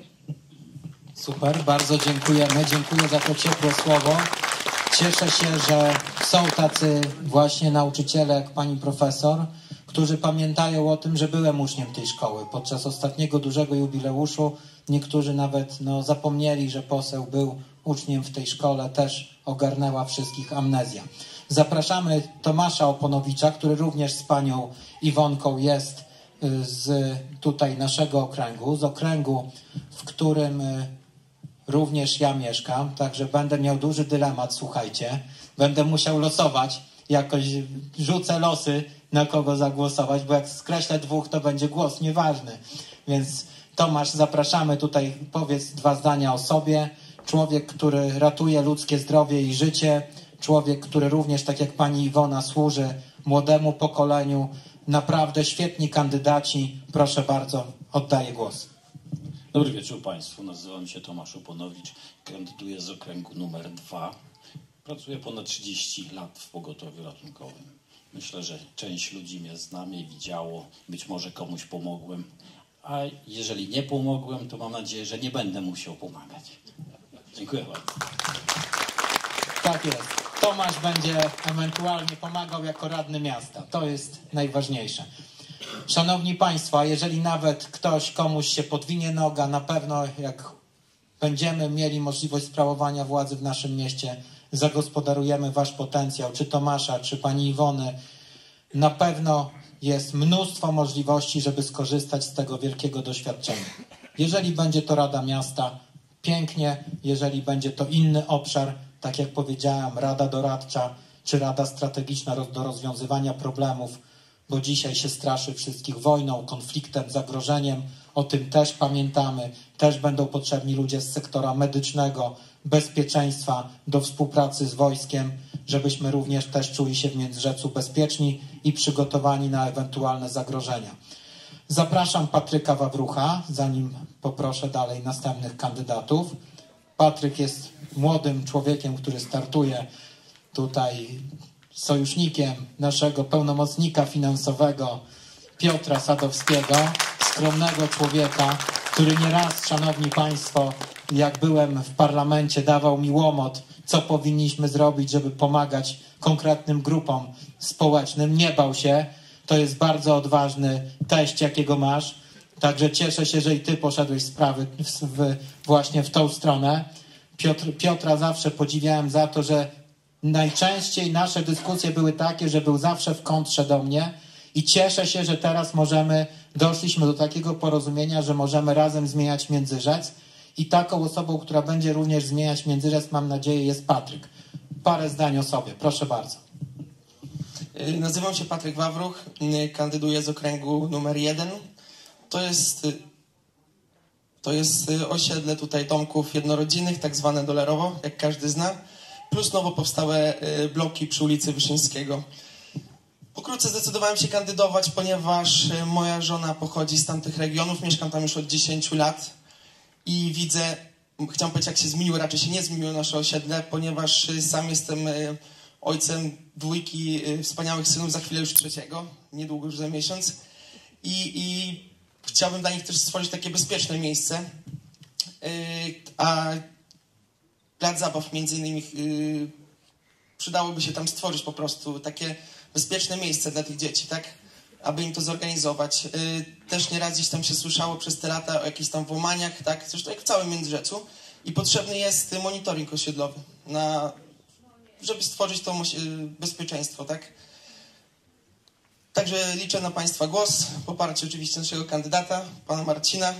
Super, bardzo dziękujemy. Dziękuję za to ciepłe słowo. Cieszę się, że są tacy właśnie nauczyciele jak pani profesor, którzy pamiętają o tym, że byłem uczniem tej szkoły. Podczas ostatniego dużego jubileuszu niektórzy nawet no, zapomnieli, że poseł był uczniem w tej szkole. Też ogarnęła wszystkich amnezja. Zapraszamy Tomasza Oponowicza, który również z panią Iwonką jest z tutaj naszego okręgu, z okręgu, w którym również ja mieszkam, także będę miał duży dylemat, słuchajcie. Będę musiał losować, jakoś rzucę losy, na kogo zagłosować, bo jak skreślę dwóch, to będzie głos nieważny. Więc Tomasz, zapraszamy tutaj, powiedz dwa zdania o sobie. Człowiek, który ratuje ludzkie zdrowie i życie. Człowiek, który również, tak jak pani Iwona, służy młodemu pokoleniu. Naprawdę świetni kandydaci. Proszę bardzo, oddaję głos. Dobry wieczór Państwu. Nazywam się Tomasz Oponowicz. Kandyduję z okręgu numer dwa. Pracuję ponad trzydzieści lat w pogotowiu ratunkowym. Myślę, że część ludzi mnie zna, mnie widziało. Być może komuś pomogłem. A jeżeli nie pomogłem, to mam nadzieję, że nie będę musiał pomagać. Dziękuję bardzo. Tak jest. Tomasz będzie ewentualnie pomagał jako radny miasta. To jest najważniejsze. Szanowni Państwo, jeżeli nawet ktoś komuś się podwinie noga, na pewno jak będziemy mieli możliwość sprawowania władzy w naszym mieście, zagospodarujemy wasz potencjał, czy Tomasza, czy pani Iwony. Na pewno jest mnóstwo możliwości, żeby skorzystać z tego wielkiego doświadczenia. Jeżeli będzie to Rada Miasta, pięknie. Jeżeli będzie to inny obszar, tak jak powiedziałem, Rada Doradcza, czy Rada Strategiczna do rozwiązywania problemów, bo dzisiaj się straszy wszystkich wojną, konfliktem, zagrożeniem. O tym też pamiętamy. Też będą potrzebni ludzie z sektora medycznego, bezpieczeństwa, do współpracy z wojskiem, żebyśmy również też czuli się w Międzyrzecu bezpieczni i przygotowani na ewentualne zagrożenia. Zapraszam Patryka Wawrucha, zanim poproszę dalej następnych kandydatów. Patryk jest młodym człowiekiem, który startuje tutaj sojusznikiem naszego pełnomocnika finansowego Piotra Sadowskiego, skromnego człowieka, który nieraz, szanowni państwo, jak byłem w parlamencie, dawał mi łomot, co powinniśmy zrobić, żeby pomagać konkretnym grupom społecznym. Nie bał się. To jest bardzo odważny teść, jakiego masz. Także cieszę się, że i ty poszedłeś sprawy w, w, właśnie w tą stronę. Piotr, Piotra zawsze podziwiałem za to, że najczęściej nasze dyskusje były takie, że był zawsze w kontrze do mnie i cieszę się, że teraz możemy, doszliśmy do takiego porozumienia, że możemy razem zmieniać Międzyrzec i taką osobą, która będzie również zmieniać Międzyrzec, mam nadzieję, jest Patryk. Parę zdań o sobie, proszę bardzo. Nazywam się Patryk Wawruch, kandyduję z okręgu numer jeden. To jest, to jest osiedle tutaj domków jednorodzinnych, tak zwane dolerowo, jak każdy zna, plus nowo powstałe bloki przy ulicy Wyszyńskiego. Pokrótce zdecydowałem się kandydować, ponieważ moja żona pochodzi z tamtych regionów, mieszkam tam już od dziesięciu lat i widzę, chciałem powiedzieć, jak się zmieniło, raczej się nie zmieniło nasze osiedle, ponieważ sam jestem ojcem dwójki wspaniałych synów, za chwilę już trzeciego, niedługo już za miesiąc i, i chciałbym dla nich też stworzyć takie bezpieczne miejsce, a plac zabaw między innymi przydałoby się tam stworzyć po prostu takie bezpieczne miejsce dla tych dzieci, tak? Aby im to zorganizować. Też nieraz gdzieś tam się słyszało przez te lata o jakichś tam włamaniach, tak? Zresztą jak w całym Międzyrzeczu. I potrzebny jest monitoring osiedlowy, na, żeby stworzyć to bezpieczeństwo, tak? Także liczę na państwa głos, poparcie oczywiście naszego kandydata, pana Marcina.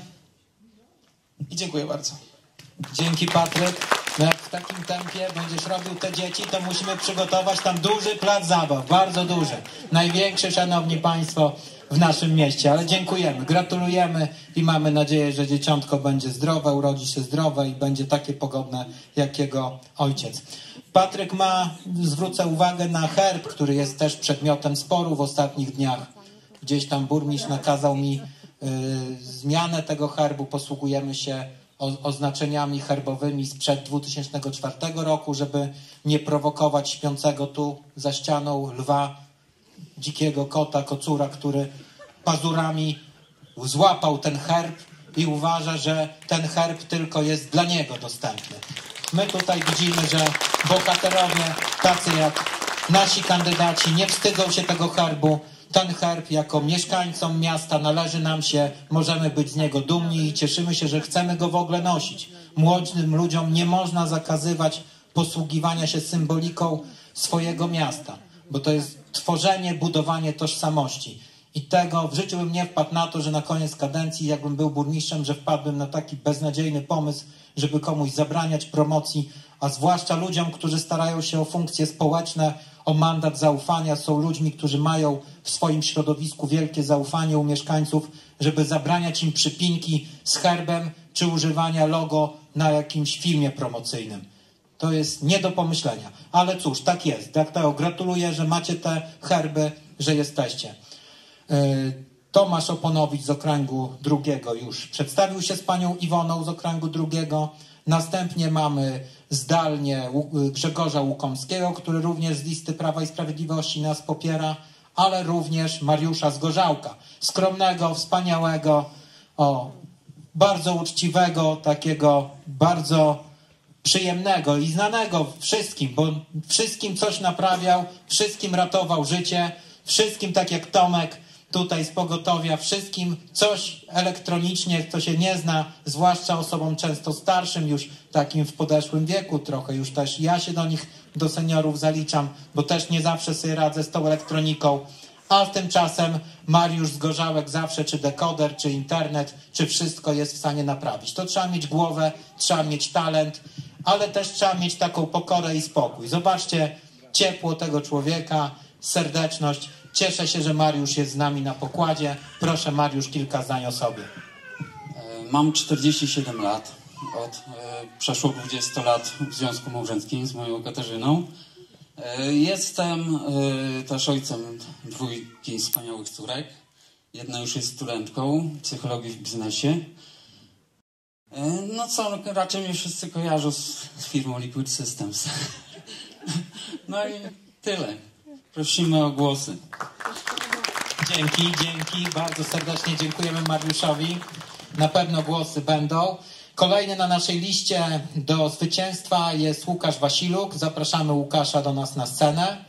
I dziękuję bardzo. Dzięki, Patryk. No jak w takim tempie będziesz robił te dzieci, to musimy przygotować tam duży plac zabaw, bardzo duży. Największy, szanowni państwo, w naszym mieście. Ale dziękujemy, gratulujemy i mamy nadzieję, że dzieciątko będzie zdrowe, urodzi się zdrowe i będzie takie pogodne jak jego ojciec. Patryk ma, zwrócę uwagę na herb, który jest też przedmiotem sporu w ostatnich dniach. Gdzieś tam burmistrz nakazał mi y, zmianę tego herbu, posługujemy się oznaczeniami herbowymi sprzed dwutysięcznego czwartego roku, żeby nie prowokować śpiącego tu za ścianą lwa, dzikiego kota, kocura, który pazurami złapał ten herb i uważa, że ten herb tylko jest dla niego dostępny. My tutaj widzimy, że bohaterowie tacy jak nasi kandydaci nie wstydzą się tego herbu. Ten herb jako mieszkańcom miasta należy nam się, możemy być z niego dumni i cieszymy się, że chcemy go w ogóle nosić. Młodym ludziom nie można zakazywać posługiwania się symboliką swojego miasta, bo to jest tworzenie, budowanie tożsamości. I tego w życiu bym nie wpadł na to, że na koniec kadencji, jakbym był burmistrzem, że wpadłbym na taki beznadziejny pomysł, żeby komuś zabraniać promocji, a zwłaszcza ludziom, którzy starają się o funkcje społeczne, o mandat zaufania, są ludźmi, którzy mają w swoim środowisku wielkie zaufanie u mieszkańców, żeby zabraniać im przypinki z herbem czy używania logo na jakimś filmie promocyjnym. To jest nie do pomyślenia. Ale cóż, tak jest. Dlatego gratuluję, że macie te herby, że jesteście. Tomasz Oponowicz z okręgu drugiego już przedstawił się z panią Iwoną z okręgu drugiego. Następnie mamy zdalnie Grzegorza Łukomskiego, który również z listy Prawa i Sprawiedliwości nas popiera, ale również Mariusza Zgorzałka, skromnego, wspaniałego, o, bardzo uczciwego, takiego bardzo przyjemnego i znanego wszystkim, bo wszystkim coś naprawiał, wszystkim ratował życie, wszystkim tak jak Tomek tutaj z pogotowia, wszystkim coś elektronicznie, kto się nie zna, zwłaszcza osobom często starszym, już takim w podeszłym wieku trochę, już też ja się do nich, do seniorów zaliczam, bo też nie zawsze sobie radzę z tą elektroniką, a tymczasem Mariusz Zgorzałek zawsze, czy dekoder, czy internet, czy wszystko jest w stanie naprawić. To trzeba mieć głowę, trzeba mieć talent, ale też trzeba mieć taką pokorę i spokój. Zobaczcie ciepło tego człowieka, serdeczność. Cieszę się, że Mariusz jest z nami na pokładzie. Proszę, Mariusz, kilka zdań o sobie. Mam czterdzieści siedem lat. Od e, przeszło dwudziestu lat w związku małżeńskim z moją Katarzyną. E, jestem e, też ojcem dwójki wspaniałych córek. Jedna już jest studentką psychologii w biznesie. E, no co, raczej mnie wszyscy kojarzą z, z firmą Liquid Systems. No i tyle. Prosimy o głosy. Dzięki, dzięki. Bardzo serdecznie dziękujemy Mariuszowi. na pewno głosy będą. Kolejny na naszej liście do zwycięstwa jest Łukasz Wasiluk. Zapraszamy Łukasza do nas na scenę.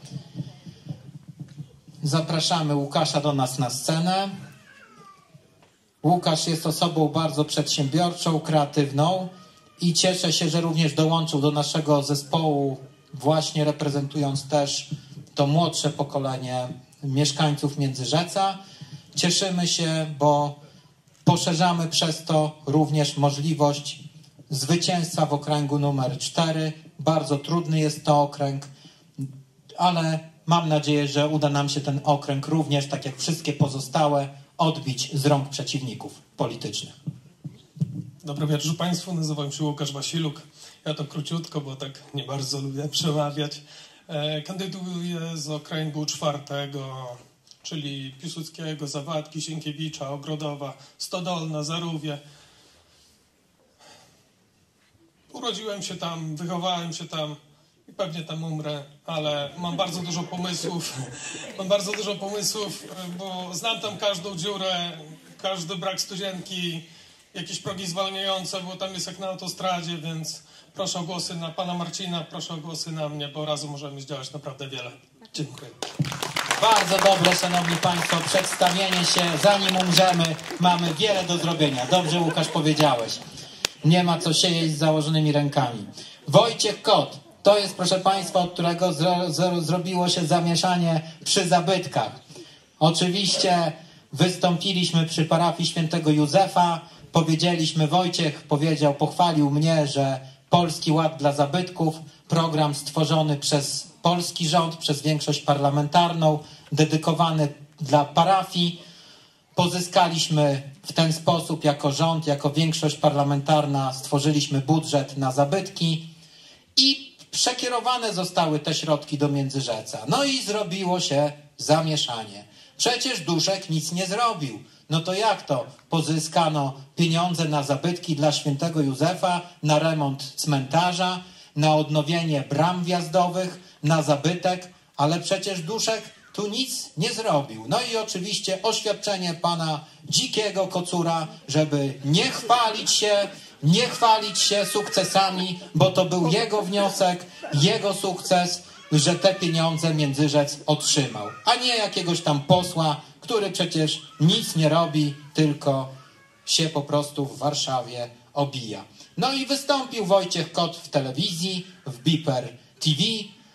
Zapraszamy Łukasza do nas na scenę. Łukasz jest osobą bardzo przedsiębiorczą, kreatywną i cieszę się, że również dołączył do naszego zespołu, właśnie reprezentując też to młodsze pokolenie mieszkańców Międzyrzeca. Cieszymy się, bo poszerzamy przez to również możliwość zwycięstwa w okręgu numer cztery. Bardzo trudny jest to okręg, ale mam nadzieję, że uda nam się ten okręg również, tak jak wszystkie pozostałe, odbić z rąk przeciwników politycznych. Dobry wieczór Państwu, nazywam się Łukasz Wasiluk. Ja to króciutko, bo tak nie bardzo lubię przemawiać. Kandyduję z okręgu czwartego, czyli Piłsudskiego, Zawadki, Sienkiewicza, Ogrodowa, Stodolna, Zarówie. Urodziłem się tam, wychowałem się tam i pewnie tam umrę, ale mam bardzo dużo pomysłów. Mam bardzo dużo pomysłów, bo znam tam każdą dziurę, każdy brak studzienki, jakieś progi zwalniające, bo tam jest jak na autostradzie, więc proszę o głosy na pana Marcina, proszę o głosy na mnie, bo razem możemy zdziałać naprawdę wiele. Dziękuję. Bardzo dobre, szanowni państwo, przedstawienie się, zanim umrzemy, mamy wiele do zrobienia. Dobrze, Łukasz, powiedziałeś. Nie ma co siedzieć z założonymi rękami. Wojciech Kot, to jest, proszę państwa, od którego zro, zro, zrobiło się zamieszanie przy zabytkach. Oczywiście wystąpiliśmy przy parafii świętego Józefa, powiedzieliśmy, Wojciech powiedział, pochwalił mnie, że Polski Ład dla Zabytków, program stworzony przez polski rząd, przez większość parlamentarną, dedykowany dla parafii. Pozyskaliśmy w ten sposób jako rząd, jako większość parlamentarna, stworzyliśmy budżet na zabytki i przekierowane zostały te środki do Międzyrzeca. No i zrobiło się zamieszanie. Przecież Duszek nic nie zrobił. No to jak to? Pozyskano pieniądze na zabytki dla świętego Józefa, na remont cmentarza, na odnowienie bram wjazdowych, na zabytek, ale przecież Duszek tu nic nie zrobił. No i oczywiście oświadczenie pana Dzikiego Kocura, żeby nie chwalić się, nie chwalić się sukcesami, bo to był jego wniosek, jego sukces, że te pieniądze Międzyrzec otrzymał, a nie jakiegoś tam posła, który przecież nic nie robi, tylko się po prostu w Warszawie obija. No i wystąpił Wojciech Kot w telewizji, w Biper T V.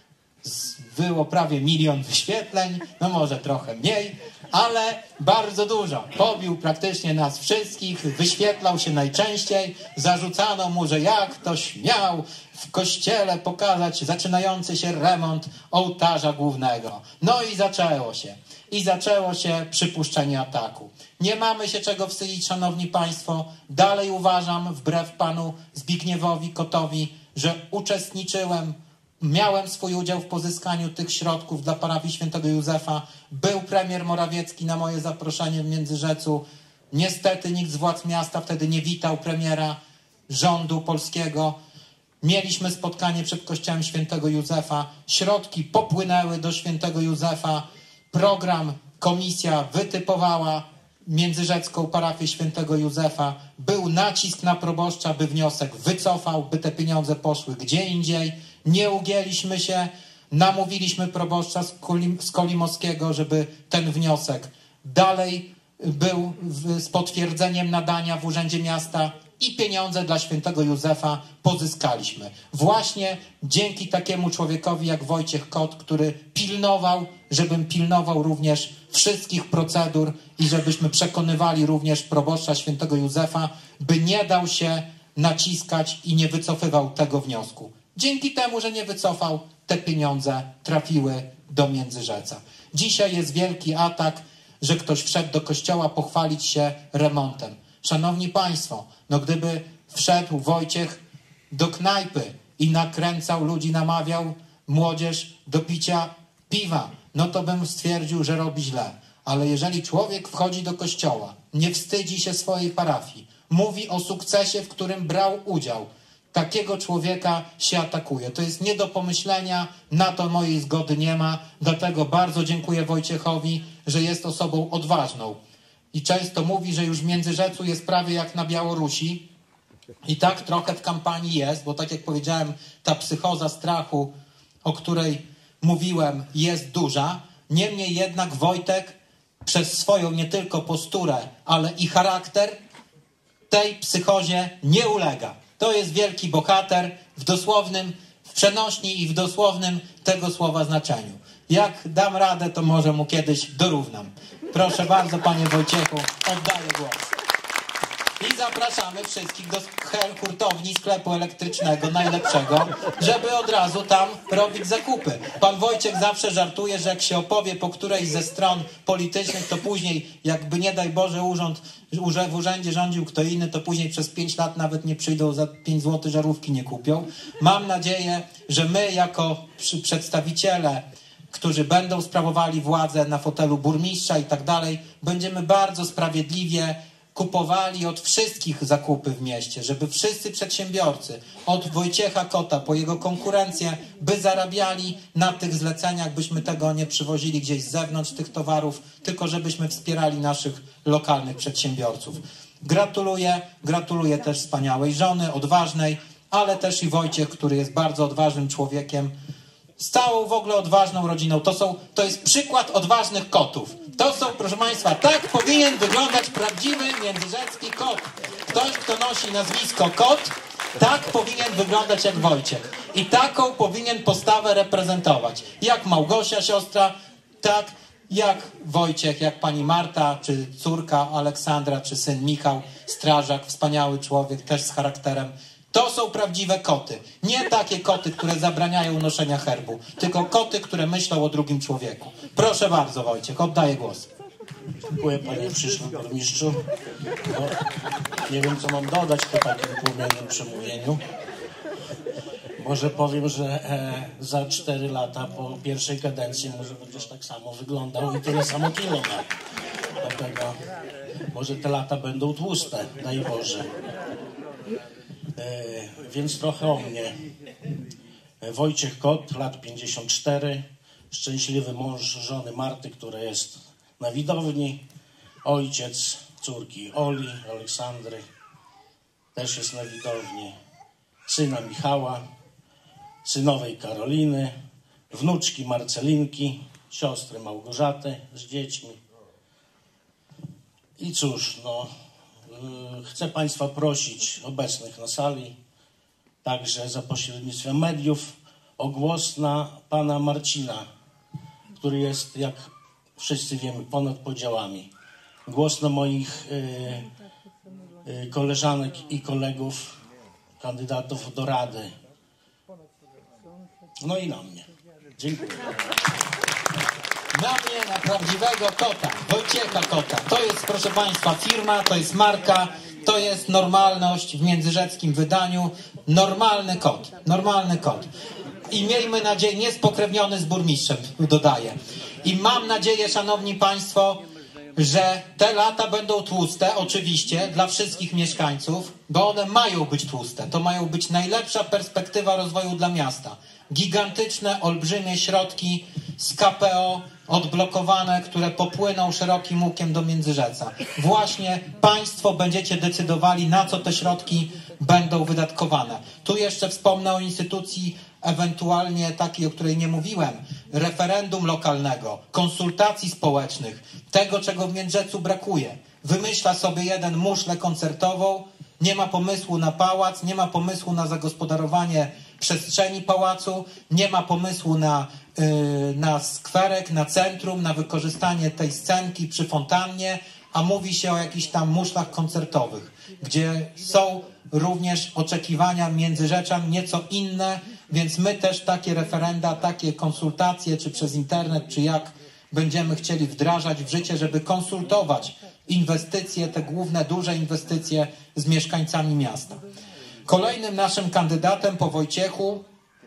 Było prawie milion wyświetleń, no może trochę mniej, ale bardzo dużo. Pobił praktycznie nas wszystkich, wyświetlał się najczęściej. Zarzucano mu, że jak to śmiał w kościele pokazać zaczynający się remont ołtarza głównego. No i zaczęło się. I zaczęło się przypuszczenie ataku. Nie mamy się czego wstydzić, szanowni państwo. Dalej uważam, wbrew panu Zbigniewowi Kotowi, że uczestniczyłem, miałem swój udział w pozyskaniu tych środków dla parafii świętego Józefa. Był premier Morawiecki na moje zaproszenie w Międzyrzecu. Niestety nikt z władz miasta wtedy nie witał premiera rządu polskiego. Mieliśmy spotkanie przed kościołem świętego Józefa. Środki popłynęły do świętego Józefa. Program komisja wytypowała międzyrzecką parafię świętego Józefa. Był nacisk na proboszcza, by wniosek wycofał, by te pieniądze poszły gdzie indziej. Nie ugięliśmy się, namówiliśmy proboszcza z, Kolim, z Kolimowskiego, żeby ten wniosek dalej był w, z potwierdzeniem nadania w Urzędzie Miasta i pieniądze dla świętego Józefa pozyskaliśmy. Właśnie dzięki takiemu człowiekowi jak Wojciech Kot, który pilnował, żebym pilnował również wszystkich procedur i żebyśmy przekonywali również proboszcza świętego Józefa, by nie dał się naciskać i nie wycofywał tego wniosku. Dzięki temu, że nie wycofał, te pieniądze trafiły do Międzyrzeca. Dzisiaj jest wielki atak, że ktoś wszedł do kościoła pochwalić się remontem. Szanowni państwo, no gdyby wszedł Wojciech do knajpy i nakręcał ludzi, namawiał młodzież do picia piwa, no to bym stwierdził, że robi źle. Ale jeżeli człowiek wchodzi do kościoła, nie wstydzi się swojej parafii, mówi o sukcesie, w którym brał udział, takiego człowieka się atakuje. To jest nie do pomyślenia, na to mojej zgody nie ma, dlatego bardzo dziękuję Wojciechowi, że jest osobą odważną. i często mówi, że już w Międzyrzecu jest prawie jak na Białorusi. I tak trochę w kampanii jest, bo tak jak powiedziałem, ta psychoza strachu, o której mówiłem, jest duża. Niemniej jednak Wojtek przez swoją nie tylko posturę, ale i charakter tej psychozie nie ulega. To jest wielki bohater w dosłownym, w przenośni i w dosłownym tego słowa znaczeniu. Jak dam radę, to może mu kiedyś dorównam. Proszę bardzo, panie Wojciechu, oddaję głos. I zapraszamy wszystkich do hurtowni sklepu elektrycznego najlepszego, żeby od razu tam robić zakupy. Pan Wojciech zawsze żartuje, że jak się opowie po którejś ze stron politycznych, to później, jakby nie daj Boże urząd, w urzędzie rządził kto inny, to później przez pięć lat nawet nie przyjdą, za pięć złotych żarówki nie kupią. Mam nadzieję, że my jako przedstawiciele, którzy będą sprawowali władzę na fotelu burmistrza i tak dalej, będziemy bardzo sprawiedliwie kupowali od wszystkich zakupy w mieście, żeby wszyscy przedsiębiorcy, od Wojciecha Kota po jego konkurencję, by zarabiali na tych zleceniach, byśmy tego nie przywozili gdzieś z zewnątrz tych towarów, tylko żebyśmy wspierali naszych lokalnych przedsiębiorców. Gratuluję, gratuluję też wspaniałej żony, odważnej, ale też i Wojciech, który jest bardzo odważnym człowiekiem, z całą w ogóle odważną rodziną. To, są, to jest przykład odważnych kotów. To są, proszę Państwa, tak powinien wyglądać prawdziwy międzyrzecki kot. Ktoś, kto nosi nazwisko Kot, tak powinien wyglądać jak Wojciech. I taką powinien postawę reprezentować. Jak Małgosia, siostra, tak jak Wojciech, jak pani Marta, czy córka Aleksandra, czy syn Michał, strażak, wspaniały człowiek, też z charakterem. To są prawdziwe koty. Nie takie koty, które zabraniają noszenia herbu, tylko koty, które myślą o drugim człowieku. Proszę bardzo, Wojciech, oddaję głos. Dziękuję, panie przyszły burmistrzu. No, nie wiem, co mam dodać po takim płomiennym przemówieniu. Może powiem, że e, za cztery lata po pierwszej kadencji może będziesz tak samo wyglądał i tyle samo kilo miał. Dlatego może te lata będą tłuste, daj Boże. E, więc trochę o mnie. Wojciech Kot, lat pięćdziesiąt cztery, szczęśliwy mąż żony Marty, która jest na widowni, ojciec córki Oli, Aleksandry, też jest na widowni, syna Michała, synowej Karoliny, wnuczki Marcelinki, siostry Małgorzaty z dziećmi. I cóż, no, yy, chcę Państwa prosić, obecnych na sali, także za pośrednictwem mediów, o głos na pana Marcina, który jest, jak wszyscy wiemy, ponad podziałami. Głos na moich yy, yy, koleżanek i kolegów, kandydatów do Rady. No i na mnie. Dziękuję. Na mnie, na prawdziwego kota, Wojciecha Kota. To jest, proszę Państwa, firma, to jest marka, to jest normalność w międzyrzeckim wydaniu. Normalny kot, normalny kot. I miejmy nadzieję, niespokrewniony z burmistrzem, dodaję. I mam nadzieję, szanowni Państwo, że te lata będą tłuste, oczywiście, dla wszystkich mieszkańców, bo one mają być tłuste. To mają być najlepsza perspektywa rozwoju dla miasta. Gigantyczne, olbrzymie środki z K P O odblokowane, które popłyną szerokim łukiem do Międzyrzeca. Właśnie Państwo będziecie decydowali, na co te środki będą wydatkowane. Tu jeszcze wspomnę o instytucji ewentualnie takiej, o której nie mówiłem, referendum lokalnego, konsultacji społecznych, tego, czego w Międrzecu brakuje. Wymyśla sobie jeden muszlę koncertową, nie ma pomysłu na pałac, nie ma pomysłu na zagospodarowanie przestrzeni pałacu, nie ma pomysłu na, yy, na skwerek, na centrum, na wykorzystanie tej scenki przy fontannie, a mówi się o jakichś tam muszlach koncertowych, gdzie są również oczekiwania międzyrzeczan nieco inne, więc my też takie referenda, takie konsultacje, czy przez internet, czy jak będziemy chcieli wdrażać w życie, żeby konsultować inwestycje, te główne, duże inwestycje z mieszkańcami miasta. Kolejnym naszym kandydatem po Wojciechu...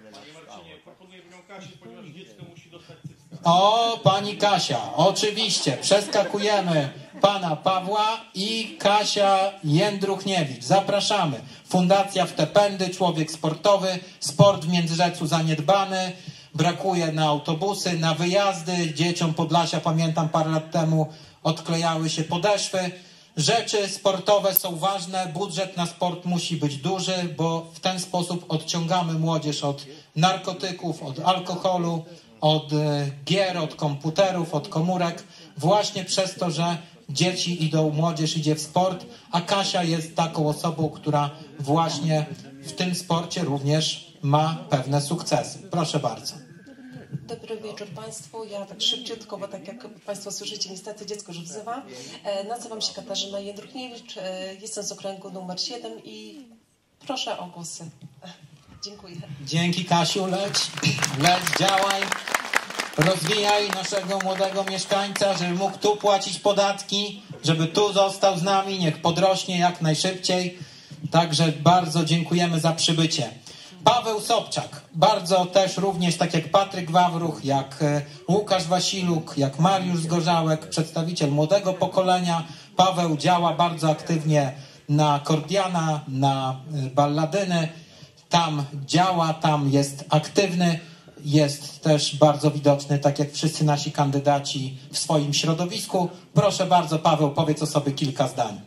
O, pani Kasia, oczywiście, przeskakujemy pana Pawła i Kasia Jędruchniewicz. Zapraszamy. Fundacja Wtependy, człowiek sportowy, sport w Międzyrzecu zaniedbany, brakuje na autobusy, na wyjazdy. Dzieciom Podlasia, pamiętam parę lat temu, odklejały się podeszwy. Rzeczy sportowe są ważne, budżet na sport musi być duży, bo w ten sposób odciągamy młodzież od narkotyków, od alkoholu, od gier, od komputerów, od komórek, właśnie przez to, że dzieci idą, młodzież idzie w sport, a Kasia jest taką osobą, która właśnie w tym sporcie również ma pewne sukcesy. Proszę bardzo. Dobry wieczór Państwu. Ja tak szybciutko, bo tak jak Państwo słyszycie, niestety dziecko już wzywa. E, nazywam się Katarzyna Jędrukniewicz, e, jestem z okręgu numer siedem i proszę o głosy. Dziękuję. Dzięki Kasiu, leć, leć, działaj, rozwijaj naszego młodego mieszkańca, żeby mógł tu płacić podatki, żeby tu został z nami, niech podrośnie jak najszybciej. Także bardzo dziękujemy za przybycie. Paweł Sobczak, bardzo też również, tak jak Patryk Wawruch, jak Łukasz Wasiluk, jak Mariusz Zgorzałek, przedstawiciel młodego pokolenia. Paweł działa bardzo aktywnie na Kordiana, na balladyny. Tam działa, tam jest aktywny, jest też bardzo widoczny, tak jak wszyscy nasi kandydaci w swoim środowisku. Proszę bardzo, Paweł, powiedz o sobie kilka zdań.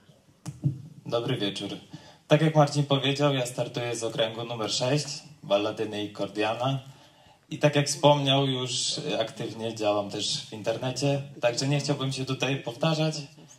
Dobry wieczór. Tak jak Marcin powiedział, ja startuję z okręgu numer sześć, balladyny i Kordiana. I tak jak wspomniał, już aktywnie działam też w internecie, także nie chciałbym się tutaj powtarzać,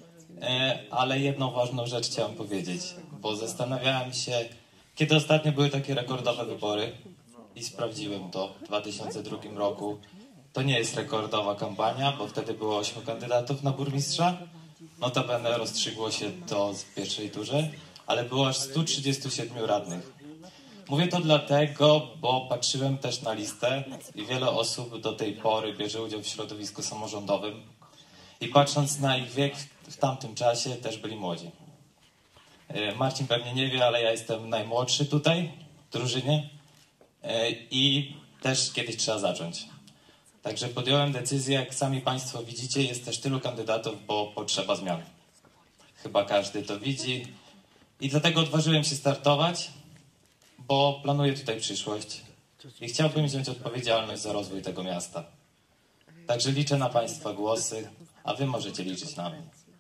ale jedną ważną rzecz chciałem powiedzieć, bo zastanawiałem się, kiedy ostatnio były takie rekordowe wybory i sprawdziłem to w dwa tysiące drugim roku. To nie jest rekordowa kampania, bo wtedy było ośmiu kandydatów na burmistrza. Notabene rozstrzygło się to w pierwszej turze, ale było aż stu trzydziestu siedmiu radnych. Mówię to dlatego, bo patrzyłem też na listę i wiele osób do tej pory bierze udział w środowisku samorządowym i patrząc na ich wiek w tamtym czasie też byli młodzi. Marcin pewnie nie wie, ale ja jestem najmłodszy tutaj w drużynie i też kiedyś trzeba zacząć. Także podjąłem decyzję, jak sami Państwo widzicie, jest też tylu kandydatów, bo potrzeba zmian. Chyba każdy to widzi i dlatego odważyłem się startować, bo planuję tutaj przyszłość i chciałbym wziąć odpowiedzialność za rozwój tego miasta. Także liczę na Państwa głosy, a Wy możecie liczyć na mnie.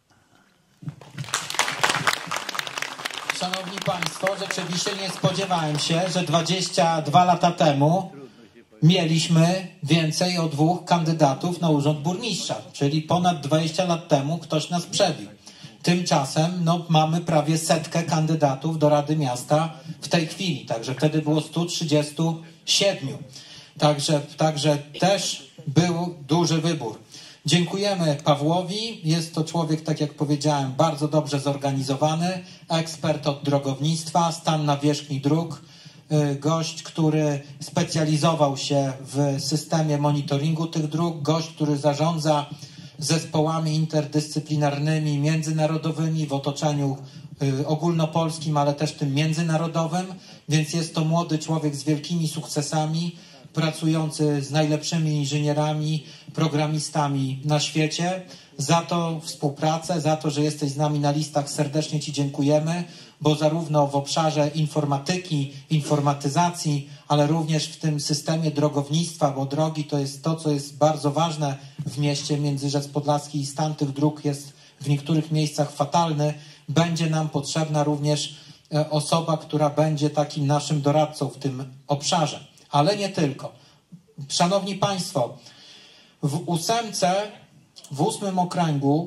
Szanowni Państwo, rzeczywiście nie spodziewałem się, że dwadzieścia dwa lata temu mieliśmy więcej o dwóch kandydatów na urząd burmistrza, czyli ponad dwadzieścia lat temu ktoś nas przebił. Tymczasem no, mamy prawie setkę kandydatów do Rady Miasta w tej chwili, także wtedy było stu trzydziestu siedmiu. Także, także też był duży wybór. Dziękujemy Pawłowi. Jest to człowiek, tak jak powiedziałem, bardzo dobrze zorganizowany, ekspert od drogownictwa, stan nawierzchni dróg, gość, który specjalizował się w systemie monitoringu tych dróg, gość, który zarządza zespołami interdyscyplinarnymi, międzynarodowymi w otoczeniu ogólnopolskim, ale też tym międzynarodowym, więc jest to młody człowiek z wielkimi sukcesami, pracujący z najlepszymi inżynierami, programistami na świecie. Za tą współpracę, za to, że jesteś z nami na listach, serdecznie Ci dziękujemy, bo zarówno w obszarze informatyki, informatyzacji, ale również w tym systemie drogownictwa, bo drogi to jest to, co jest bardzo ważne w mieście między Rzec Podlaski i stan tych dróg jest w niektórych miejscach fatalny. Będzie nam potrzebna również osoba, która będzie takim naszym doradcą w tym obszarze. Ale nie tylko. Szanowni Państwo, w ósemce, w ósmym okręgu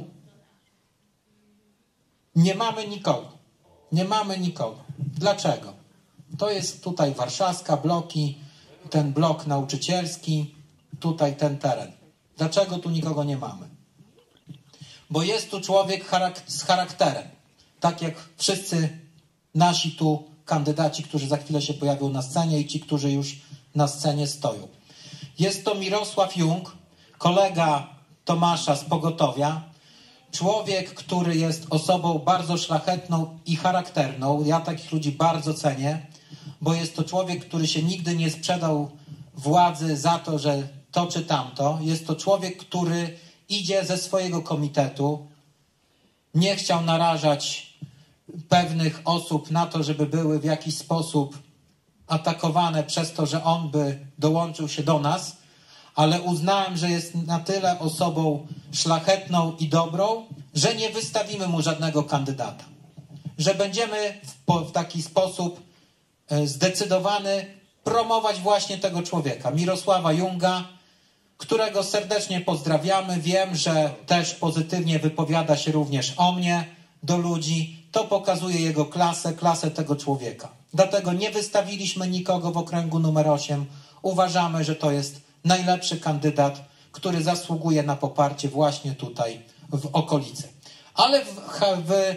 nie mamy nikogo. Nie mamy nikogo. Dlaczego? To jest tutaj warszawska, bloki, ten blok nauczycielski, tutaj ten teren. Dlaczego tu nikogo nie mamy? Bo jest tu człowiek z charakterem. Tak jak wszyscy nasi tu kandydaci, którzy za chwilę się pojawią na scenie i ci, którzy już na scenie stoją. Jest to Mirosław Jung, kolega Tomasza z pogotowia, człowiek, który jest osobą bardzo szlachetną i charakterną. Ja takich ludzi bardzo cenię, bo jest to człowiek, który się nigdy nie sprzedał władzy za to, że to czy tamto. Jest to człowiek, który idzie ze swojego komitetu, nie chciał narażać pewnych osób na to, żeby były w jakiś sposób atakowane przez to, że on by dołączył się do nas, ale uznałem, że jest na tyle osobą szlachetną i dobrą, że nie wystawimy mu żadnego kandydata. Że będziemy w, w taki sposób zdecydowany promować właśnie tego człowieka, Mirosława Junga, którego serdecznie pozdrawiamy. Wiem, że też pozytywnie wypowiada się również o mnie do ludzi. To pokazuje jego klasę, klasę tego człowieka. Dlatego nie wystawiliśmy nikogo w okręgu numer osiem. Uważamy, że to jest najlepszy kandydat, który zasługuje na poparcie właśnie tutaj w okolicy. Ale w, w,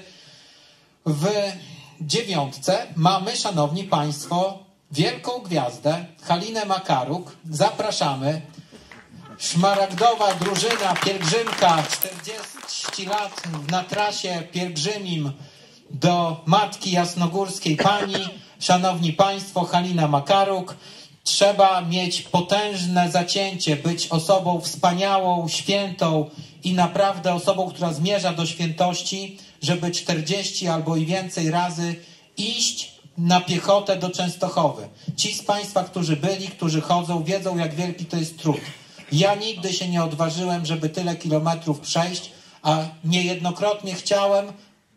w dziewiątce mamy, szanowni państwo, wielką gwiazdę, Halinę Makaruk. Zapraszamy. Szmaragdowa drużyna, pielgrzymka, czterdzieści lat na trasie pielgrzymim do Matki Jasnogórskiej Pani. Szanowni państwo, Halina Makaruk. Trzeba mieć potężne zacięcie, być osobą wspaniałą, świętą i naprawdę osobą, która zmierza do świętości, żeby czterdzieści albo i więcej razy iść na piechotę do Częstochowy. Ci z państwa, którzy byli, którzy chodzą, wiedzą, jak wielki to jest trud. Ja nigdy się nie odważyłem, żeby tyle kilometrów przejść, a niejednokrotnie chciałem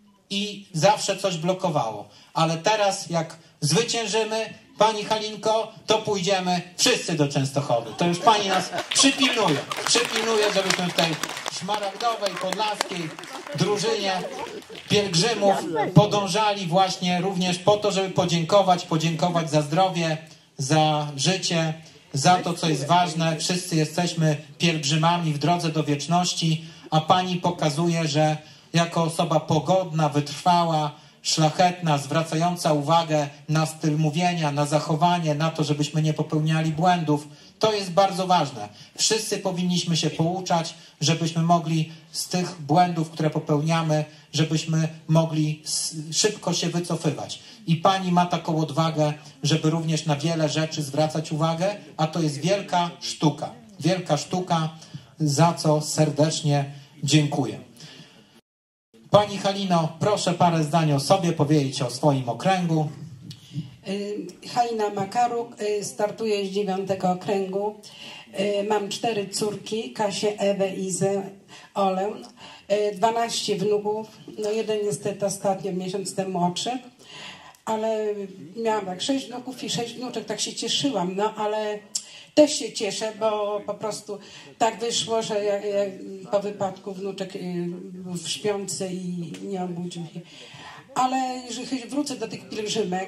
i zawsze coś blokowało. Ale teraz, jak zwyciężymy, Pani Halinko, to pójdziemy wszyscy do Częstochowy. To już Pani nas przypilnuje. Przypilnuje, żebyśmy w tej szmaragdowej, podlaskiej drużynie pielgrzymów podążali właśnie również po to, żeby podziękować, podziękować za zdrowie, za życie, za to, co jest ważne. Wszyscy jesteśmy pielgrzymami w drodze do wieczności, a Pani pokazuje, że jako osoba pogodna, wytrwała, szlachetna, zwracająca uwagę na styl mówienia, na zachowanie, na to, żebyśmy nie popełniali błędów. To jest bardzo ważne. Wszyscy powinniśmy się pouczać, żebyśmy mogli z tych błędów, które popełniamy, żebyśmy mogli szybko się wycofywać. I Pani ma taką odwagę, żeby również na wiele rzeczy zwracać uwagę, a to jest wielka sztuka. Wielka sztuka, za co serdecznie dziękuję. Pani Halino, proszę parę zdań o sobie powiedzieć, o swoim okręgu. Halina Makaruk, startuję z dziewiątego okręgu. Mam cztery córki, Kasię, Ewę, Izę, Olę. dwanaście wnuków, no jeden niestety ostatnio miesiąc temu młodszy. Ale miałam tak sześć wnuków i sześć wnuczek, tak się cieszyłam, no ale też się cieszę, bo po prostu tak wyszło, że ja, ja po wypadku wnuczek był w śpiący i nie obudził się. Ale jeżeli wrócę do tych pielgrzymek,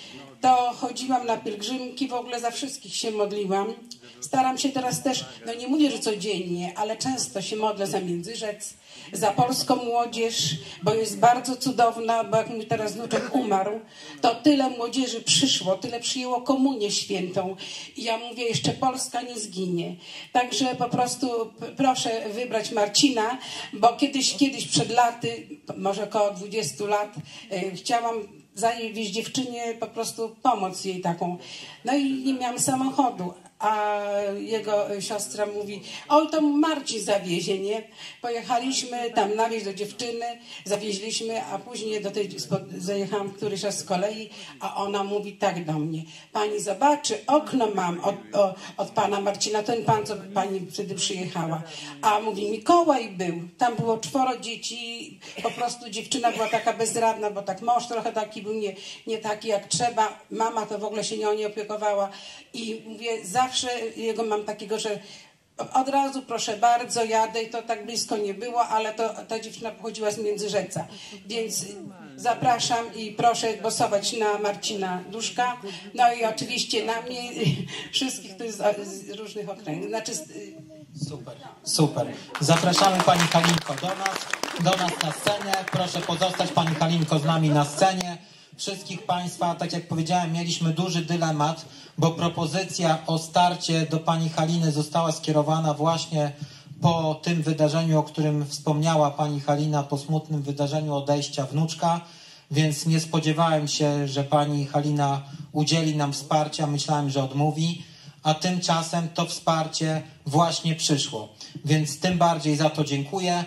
to chodziłam na pielgrzymki, w ogóle za wszystkich się modliłam. Staram się teraz też, no nie mówię, że codziennie, ale często się modlę za Międzyrzec, za polską młodzież, bo jest bardzo cudowna, bo jak mój teraz wnuczek umarł, to tyle młodzieży przyszło, tyle przyjęło komunię świętą. I ja mówię, jeszcze Polska nie zginie. Także po prostu proszę wybrać Marcina, bo kiedyś, kiedyś przed laty, może około dwudziestu lat, yy, chciałam zawieźć dziewczynie, po prostu pomóc jej taką. No i nie miałam samochodu. A jego siostra mówi, oj, to Marcin zawiezie, nie? Pojechaliśmy tam nawieźć do dziewczyny, zawieźliśmy, a później do tej, zajechałam któryś raz z kolei, a ona mówi tak do mnie, pani zobaczy, okno mam od, o, od pana Marcina, ten pan, co pani wtedy przyjechała. A mówi, Mikołaj był, tam było czworo dzieci, po prostu dziewczyna była taka bezradna, bo tak mąż trochę taki był, nie, nie taki jak trzeba, mama to w ogóle się nią nie opiekowała i mówię, zawsze jego mam takiego, że od razu proszę bardzo, jadę i to tak blisko nie było, ale to ta dziewczyna pochodziła z Międzyrzeca, więc zapraszam i proszę głosować na Marcina Duszka, no i oczywiście na mnie, wszystkich tu z, z różnych okręgów. Znaczy, super, super. Zapraszamy Pani Halinko do nas, do nas na scenę. Proszę pozostać Pani Halinko z nami na scenie. Wszystkich Państwa, tak jak powiedziałem, mieliśmy duży dylemat, bo propozycja o starcie do Pani Haliny została skierowana właśnie po tym wydarzeniu, o którym wspomniała Pani Halina, po smutnym wydarzeniu odejścia wnuczka, więc nie spodziewałem się, że Pani Halina udzieli nam wsparcia, myślałem, że odmówi, a tymczasem to wsparcie właśnie przyszło, więc tym bardziej za to dziękuję.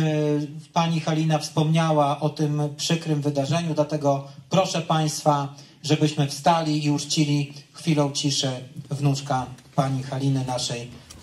Pani Halina wspomniała o tym przykrym wydarzeniu, dlatego proszę Państwa, żebyśmy wstali i uczcili chwilą ciszy wnuczka Pani Haliny, naszej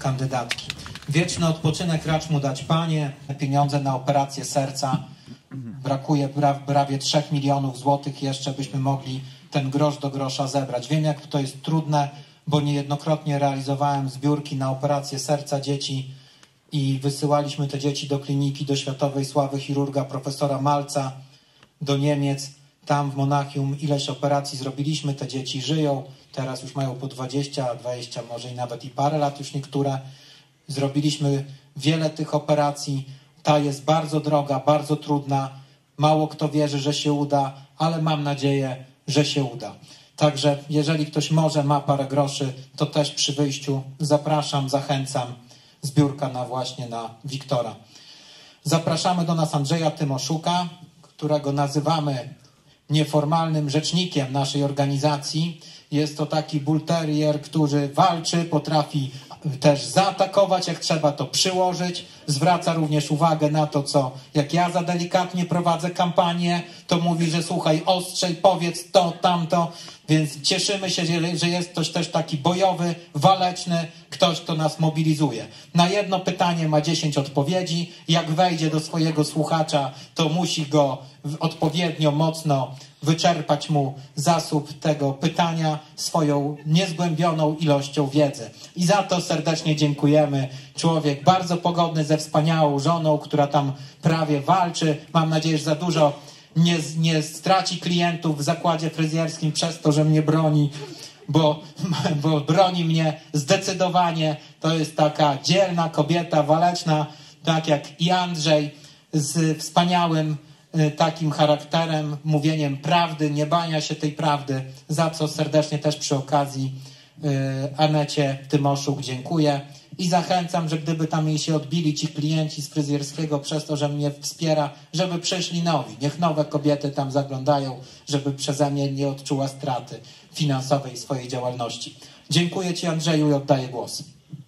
kandydatki. Wieczny odpoczynek racz mu dać, Panie. Pieniądze na operację serca. Brakuje prawie trzech milionów złotych jeszcze, byśmy mogli ten grosz do grosza zebrać. Wiem, jak to jest trudne, bo niejednokrotnie realizowałem zbiórki na operację serca dzieci i wysyłaliśmy te dzieci do kliniki, do światowej sławy chirurga profesora Malca, do Niemiec. Tam w Monachium ileś operacji zrobiliśmy, te dzieci żyją, teraz już mają po dwadzieścia, dwadzieścia, może i nawet i parę lat już niektóre. Zrobiliśmy wiele tych operacji, ta jest bardzo droga, bardzo trudna, mało kto wierzy, że się uda, ale mam nadzieję, że się uda. Także jeżeli ktoś może, ma parę groszy, to też przy wyjściu zapraszam, zachęcam, zbiórka na właśnie na Wiktora. Zapraszamy do nas Andrzeja Tymoszuka, którego nazywamy nieformalnym rzecznikiem naszej organizacji. Jest to taki bull terrier, który walczy, potrafi też zaatakować, jak trzeba to przyłożyć. Zwraca również uwagę na to, co jak ja za delikatnie prowadzę kampanię, to mówi, że słuchaj, ostrzej, powiedz to, tamto. Więc cieszymy się, że jest ktoś też taki bojowy, waleczny, ktoś, kto nas mobilizuje. Na jedno pytanie ma dziesięć odpowiedzi. Jak wejdzie do swojego słuchacza, to musi go odpowiednio mocno wyczerpać mu zasób tego pytania swoją niezgłębioną ilością wiedzy. I za to serdecznie dziękujemy. Człowiek bardzo pogodny, ze wspaniałą żoną, która tam prawie walczy. Mam nadzieję, że za dużo nie, nie straci klientów w zakładzie fryzjerskim przez to, że mnie broni, bo, bo broni mnie zdecydowanie. To jest taka dzielna kobieta, waleczna, tak jak i Andrzej, z wspaniałym takim charakterem, mówieniem prawdy, nie bania się tej prawdy, za co serdecznie też przy okazji Anecie Tymoszuk dziękuję i zachęcam, że gdyby tam jej się odbili ci klienci z fryzjerskiego przez to, że mnie wspiera, żeby przyszli nowi. Niech nowe kobiety tam zaglądają, żeby przeze mnie nie odczuła straty finansowej swojej działalności. Dziękuję Ci, Andrzeju, i oddaję głos.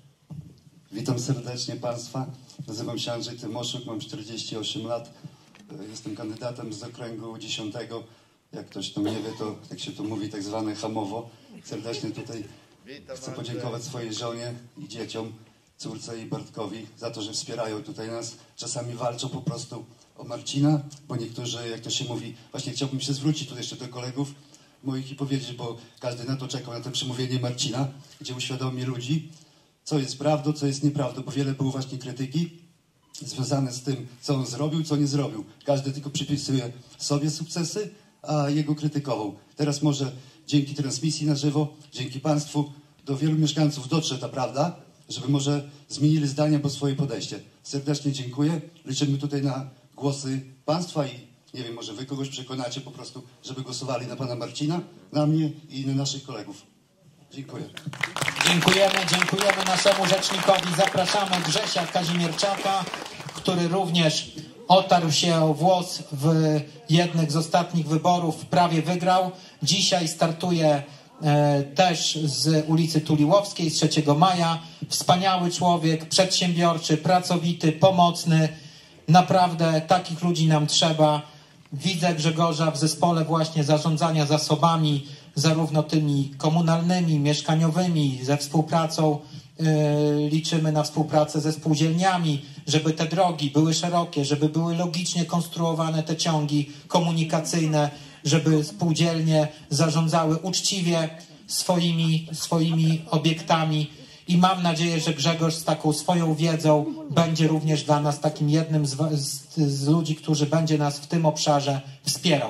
Witam serdecznie Państwa. Nazywam się Andrzej Tymoszuk, mam czterdzieści osiem lat. Jestem kandydatem z okręgu dziesiątego. Jak ktoś to nie wie, to jak się to mówi, tak zwane hamowo. Serdecznie tutaj chcę podziękować swojej żonie i dzieciom, córce i Bartkowi za to, że wspierają tutaj nas. Czasami walczą po prostu o Marcina, bo niektórzy, jak to się mówi, właśnie chciałbym się zwrócić tutaj jeszcze do kolegów moich i powiedzieć, bo każdy na to czekał, na to przemówienie Marcina, gdzie uświadomi ludzi, co jest prawdą, co jest nieprawdą, bo wiele było właśnie krytyki związane z tym, co on zrobił, co nie zrobił. Każdy tylko przypisuje sobie sukcesy, a jego krytykował. Teraz może dzięki transmisji na żywo, dzięki Państwu, do wielu mieszkańców dotrze ta prawda, żeby może zmienili zdanie po swoje podejście. Serdecznie dziękuję. Liczymy tutaj na głosy Państwa i nie wiem, może Wy kogoś przekonacie po prostu, żeby głosowali na Pana Marcina, na mnie i na naszych kolegów. Dziękuję. Dziękujemy, dziękujemy naszemu rzecznikowi. Zapraszamy Grzesia Kazimierczaka, który również otarł się o włos w jednych z ostatnich wyborów, prawie wygrał. Dzisiaj startuje e, też z ulicy Tuliłowskiej, z trzeciego maja. Wspaniały człowiek, przedsiębiorczy, pracowity, pomocny. Naprawdę takich ludzi nam trzeba. Widzę Grzegorza w zespole właśnie zarządzania zasobami, zarówno tymi komunalnymi, mieszkaniowymi, ze współpracą. Yy, liczymy na współpracę ze spółdzielniami, żeby te drogi były szerokie, żeby były logicznie konstruowane te ciągi komunikacyjne, żeby spółdzielnie zarządzały uczciwie swoimi, swoimi obiektami. I mam nadzieję, że Grzegorz z taką swoją wiedzą będzie również dla nas takim jednym z, z, z ludzi, którzy będzie nas w tym obszarze wspierał.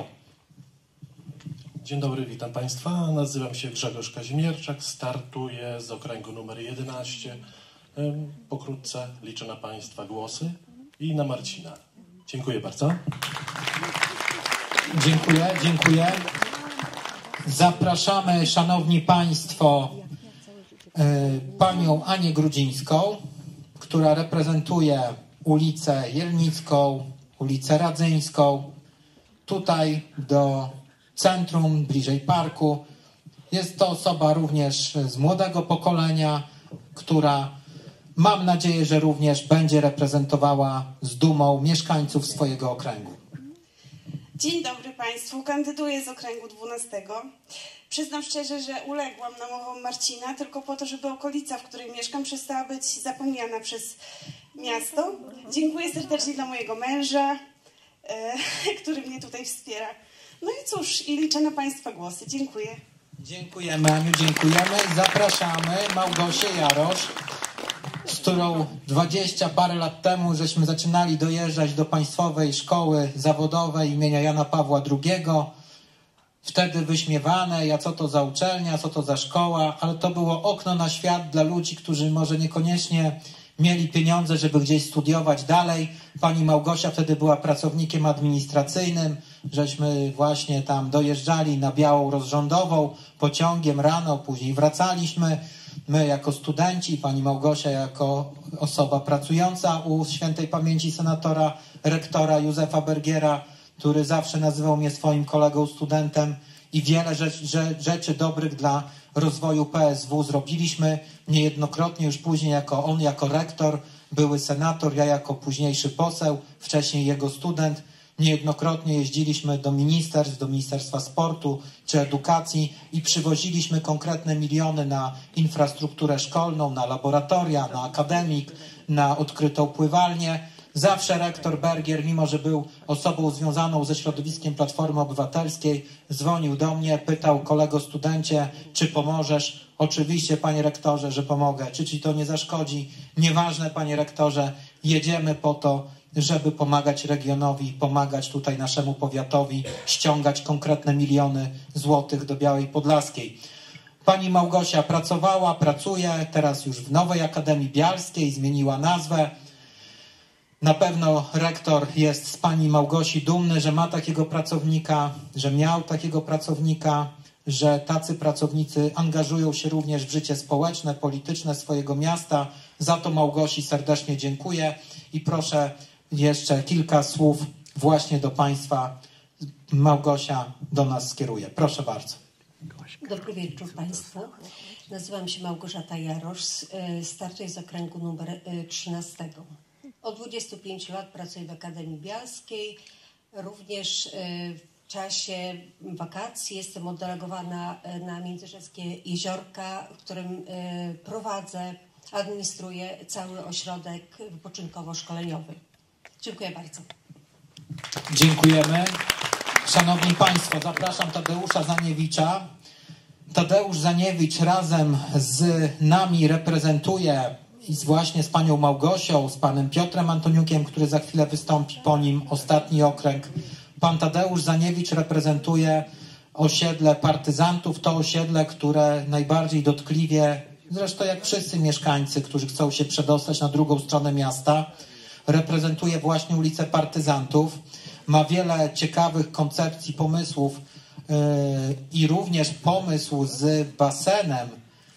Dzień dobry, witam Państwa. Nazywam się Grzegorz Kazimierczak, startuję z okręgu numer jedenaście. Pokrótce liczę na Państwa głosy i na Marcina. Dziękuję bardzo. Dziękuję, dziękuję. Zapraszamy, Szanowni Państwo, Panią Anię Grudzińską, która reprezentuje ulicę Jelnicką, ulicę Radzyńską, tutaj do centrum, bliżej parku. Jest to osoba również z młodego pokolenia, która mam nadzieję, że również będzie reprezentowała z dumą mieszkańców swojego okręgu. Dzień dobry Państwu. Kandyduję z okręgu dwunastego. Przyznam szczerze, że uległam namowom Marcina tylko po to, żeby okolica, w której mieszkam, przestała być zapomniana przez miasto. Dziękuję serdecznie dla mojego męża, e, który mnie tutaj wspiera. No i cóż, i liczę na Państwa głosy. Dziękuję. Dziękujemy, Aniu, dziękujemy. Zapraszamy Małgosię Jarosz, z którą dwadzieścia parę lat temu żeśmy zaczynali dojeżdżać do Państwowej Szkoły Zawodowej imienia Jana Pawła drugiego. Wtedy wyśmiewane, ja co to za uczelnia, co to za szkoła, ale to było okno na świat dla ludzi, którzy może niekoniecznie mieli pieniądze, żeby gdzieś studiować dalej. Pani Małgosia wtedy była pracownikiem administracyjnym, żeśmy właśnie tam dojeżdżali na Białą Rozrządową pociągiem rano, później wracaliśmy. My jako studenci, pani Małgosia jako osoba pracująca u świętej pamięci senatora, rektora Józefa Bergiera, który zawsze nazywał mnie swoim kolegą, studentem, i wiele rzeczy, rzeczy dobrych dla rozwoju P S W zrobiliśmy. Niejednokrotnie już później jako on, jako rektor, były senator, ja jako późniejszy poseł, wcześniej jego student. Niejednokrotnie jeździliśmy do ministerstw, do Ministerstwa Sportu czy Edukacji i przywoziliśmy konkretne miliony na infrastrukturę szkolną, na laboratoria, na akademik, na odkrytą pływalnię. Zawsze rektor Bergier, mimo że był osobą związaną ze środowiskiem Platformy Obywatelskiej, dzwonił do mnie, pytał: kolego studencie, czy pomożesz? Oczywiście, panie rektorze, że pomogę. Czy ci to nie zaszkodzi? Nieważne, panie rektorze, jedziemy po to, żeby pomagać regionowi, pomagać tutaj naszemu powiatowi, ściągać konkretne miliony złotych do Białej Podlaskiej. Pani Małgosia pracowała, pracuje teraz już w nowej Akademii Bialskiej, zmieniła nazwę. Na pewno rektor jest z pani Małgosi dumny, że ma takiego pracownika, że miał takiego pracownika, że tacy pracownicy angażują się również w życie społeczne, polityczne swojego miasta. Za to Małgosi serdecznie dziękuję i proszę jeszcze kilka słów właśnie do Państwa. Małgosia do nas skieruje. Proszę bardzo. Dobry wieczór Państwu. Nazywam się Małgorzata Jarosz, startuję z okręgu numer trzynastego. Od dwudziestu pięciu lat pracuję w Akademii Bialskiej. Również w czasie wakacji jestem oddelegowana na Międzyrzeckie Jeziorka, w którym prowadzę, administruję cały ośrodek wypoczynkowo-szkoleniowy. Dziękuję bardzo. Dziękujemy. Szanowni Państwo, zapraszam Tadeusza Zaniewicza. Tadeusz Zaniewicz razem z nami reprezentuje i właśnie z panią Małgosią, z panem Piotrem Antoniukiem, który za chwilę wystąpi po nim, ostatni okręg. Pan Tadeusz Zaniewicz reprezentuje osiedle partyzantów, to osiedle, które najbardziej dotkliwie, zresztą jak wszyscy mieszkańcy, którzy chcą się przedostać na drugą stronę miasta, reprezentuje właśnie ulicę Partyzantów. Ma wiele ciekawych koncepcji, pomysłów yy, i również pomysł z basenem,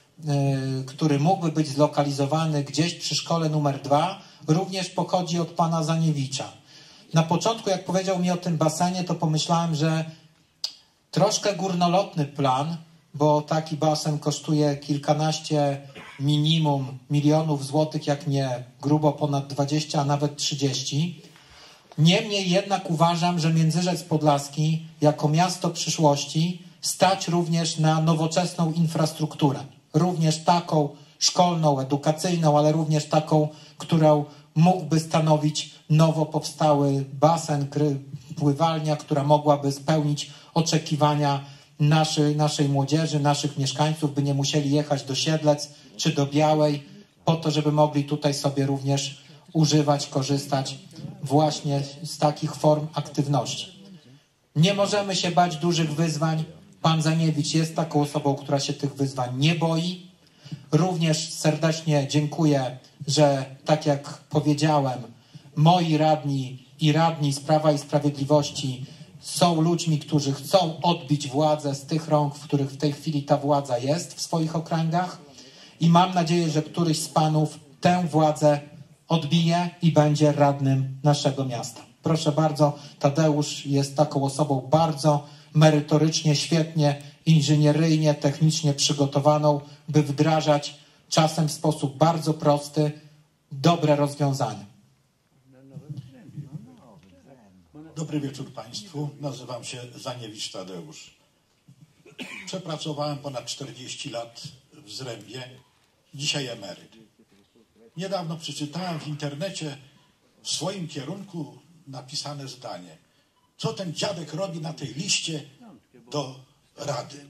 yy, który mógłby być zlokalizowany gdzieś przy szkole numer dwa, również pochodzi od pana Zaniewicza. Na początku, jak powiedział mi o tym basenie, to pomyślałem, że troszkę górnolotny plan, bo taki basen kosztuje kilkanaście minimum milionów złotych, jak nie grubo ponad dwadzieścia, a nawet trzydzieści. Niemniej jednak uważam, że Międzyrzec Podlaski jako miasto przyszłości stać również na nowoczesną infrastrukturę. Również taką szkolną, edukacyjną, ale również taką, którą mógłby stanowić nowo powstały basen, pływalnia, która mogłaby spełnić oczekiwania naszej, naszej młodzieży, naszych mieszkańców, by nie musieli jechać do Siedlec czy do Białej, po to, żeby mogli tutaj sobie również używać, korzystać właśnie z takich form aktywności. Nie możemy się bać dużych wyzwań. Pan Zaniewicz jest taką osobą, która się tych wyzwań nie boi. Również serdecznie dziękuję, że tak jak powiedziałem, moi radni i radni z Prawa i Sprawiedliwości są ludźmi, którzy chcą odbić władzę z tych rąk, w których w tej chwili ta władza jest w swoich okręgach, i mam nadzieję, że któryś z panów tę władzę odbije i będzie radnym naszego miasta. Proszę bardzo, Tadeusz jest taką osobą bardzo merytorycznie, świetnie, inżynieryjnie, technicznie przygotowaną, by wdrażać czasem w sposób bardzo prosty dobre rozwiązania. Dobry wieczór Państwu. Nazywam się Zaniewicz Tadeusz. Przepracowałem ponad czterdzieści lat w Zrębie. Dzisiaj emeryt. Niedawno przeczytałem w internecie w swoim kierunku napisane zdanie. Co ten dziadek robi na tej liście do Rady?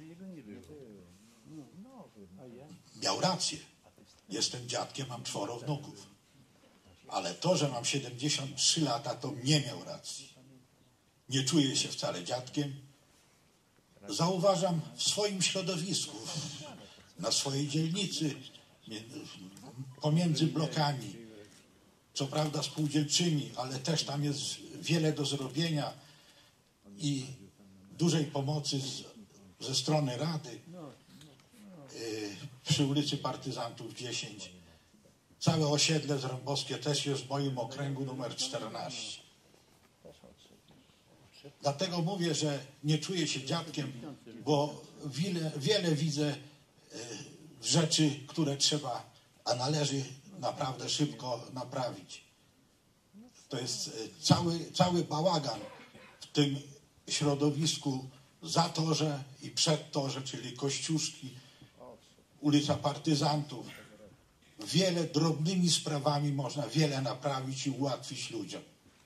Miał rację. Jestem dziadkiem, mam czworo wnuków. Ale to, że mam siedemdziesiąt trzy lata, to nie miał racji. Nie czuję się wcale dziadkiem. Zauważam w swoim środowisku, na swojej dzielnicy, pomiędzy blokami, co prawda spółdzielczymi, ale też tam jest wiele do zrobienia i dużej pomocy z, ze strony Rady yy, przy ulicy Partyzantów dziesięć. Całe osiedle zrębowskie też jest w moim okręgu numer czternaście. Dlatego mówię, że nie czuję się dziadkiem, bo wiele, wiele widzę rzeczy, które trzeba, a należy naprawdę szybko naprawić. To jest cały, cały bałagan w tym środowisku za torze i przed torze, czyli Kościuszki, ulica Partyzantów. Wiele drobnymi sprawami można wiele naprawić i ułatwić ludziom.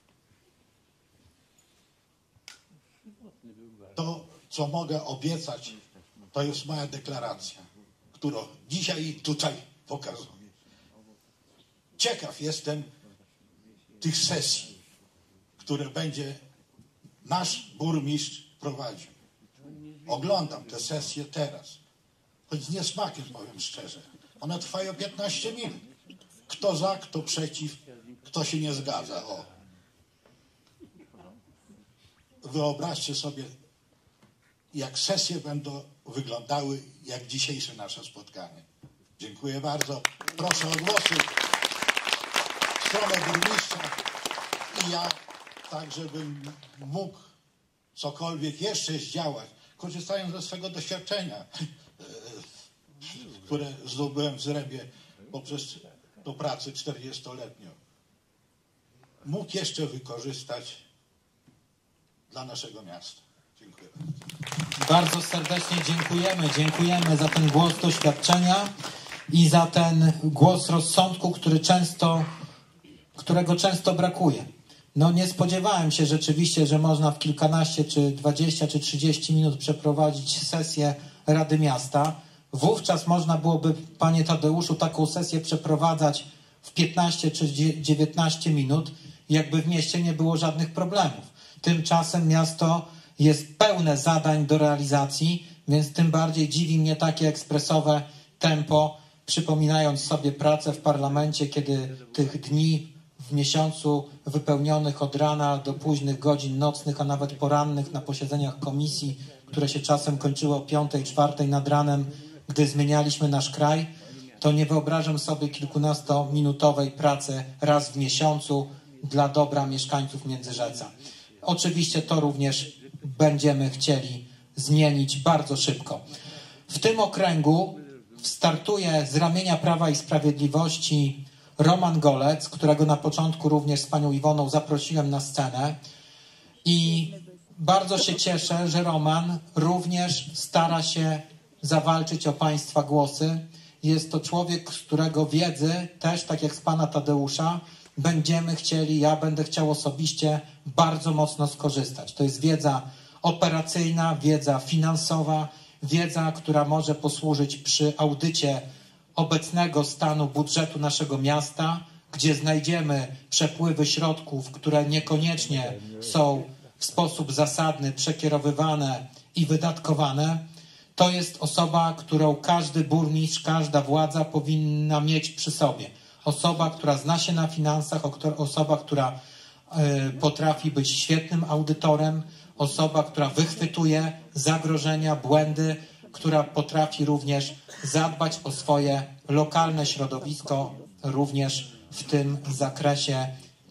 To, co mogę obiecać, to jest moja deklaracja, którą dzisiaj tutaj pokazuję. Ciekaw jestem tych sesji, które będzie nasz burmistrz prowadził. Oglądam te sesje teraz, choć z niesmakiem, powiem szczerze. One trwają piętnaście minut. Kto za, kto przeciw, kto się nie zgadza. O. Wyobraźcie sobie, jak sesje będą wyglądały, jak dzisiejsze nasze spotkanie. Dziękuję bardzo. Proszę o głosy w stronę burmistrza i ja tak, żebym mógł cokolwiek jeszcze zdziałać, korzystając ze swego doświadczenia, które zdobyłem w Zrębie poprzez tą pracę czterdziestoletnią. Mógł jeszcze wykorzystać dla naszego miasta. Dziękuję bardzo. Bardzo serdecznie dziękujemy. Dziękujemy za ten głos doświadczenia i za ten głos rozsądku, który często, którego często brakuje. No nie spodziewałem się rzeczywiście, że można w kilkanaście, czy dwadzieścia, czy trzydzieści minut przeprowadzić sesję Rady Miasta. Wówczas można byłoby, panie Tadeuszu, taką sesję przeprowadzać w piętnaście czy dziewiętnaście minut, jakby w mieście nie było żadnych problemów. Tymczasem miasto jest pełne zadań do realizacji, więc tym bardziej dziwi mnie takie ekspresowe tempo, przypominając sobie pracę w parlamencie, kiedy tych dni w miesiącu wypełnionych od rana do późnych godzin nocnych, a nawet porannych na posiedzeniach komisji, które się czasem kończyły o piątej, czwartej nad ranem, gdy zmienialiśmy nasz kraj, to nie wyobrażam sobie kilkunastominutowej pracy raz w miesiącu dla dobra mieszkańców Międzyrzeca. Oczywiście to również będziemy chcieli zmienić bardzo szybko. W tym okręgu startuje z ramienia Prawa i Sprawiedliwości Roman Golec, którego na początku również z panią Iwoną zaprosiłem na scenę i bardzo się cieszę, że Roman również stara się zawalczyć o państwa głosy. Jest to człowiek, z którego wiedzy, też tak jak z pana Tadeusza, będziemy chcieli, ja będę chciał osobiście bardzo mocno skorzystać. To jest wiedza operacyjna, wiedza finansowa, wiedza, która może posłużyć przy audycie obecnego stanu budżetu naszego miasta, gdzie znajdziemy przepływy środków, które niekoniecznie są w sposób zasadny przekierowywane i wydatkowane. To jest osoba, którą każdy burmistrz, każda władza powinna mieć przy sobie. Osoba, która zna się na finansach, osoba, która potrafi być świetnym audytorem, osoba, która wychwytuje zagrożenia, błędy, która potrafi również zadbać o swoje lokalne środowisko, również w tym zakresie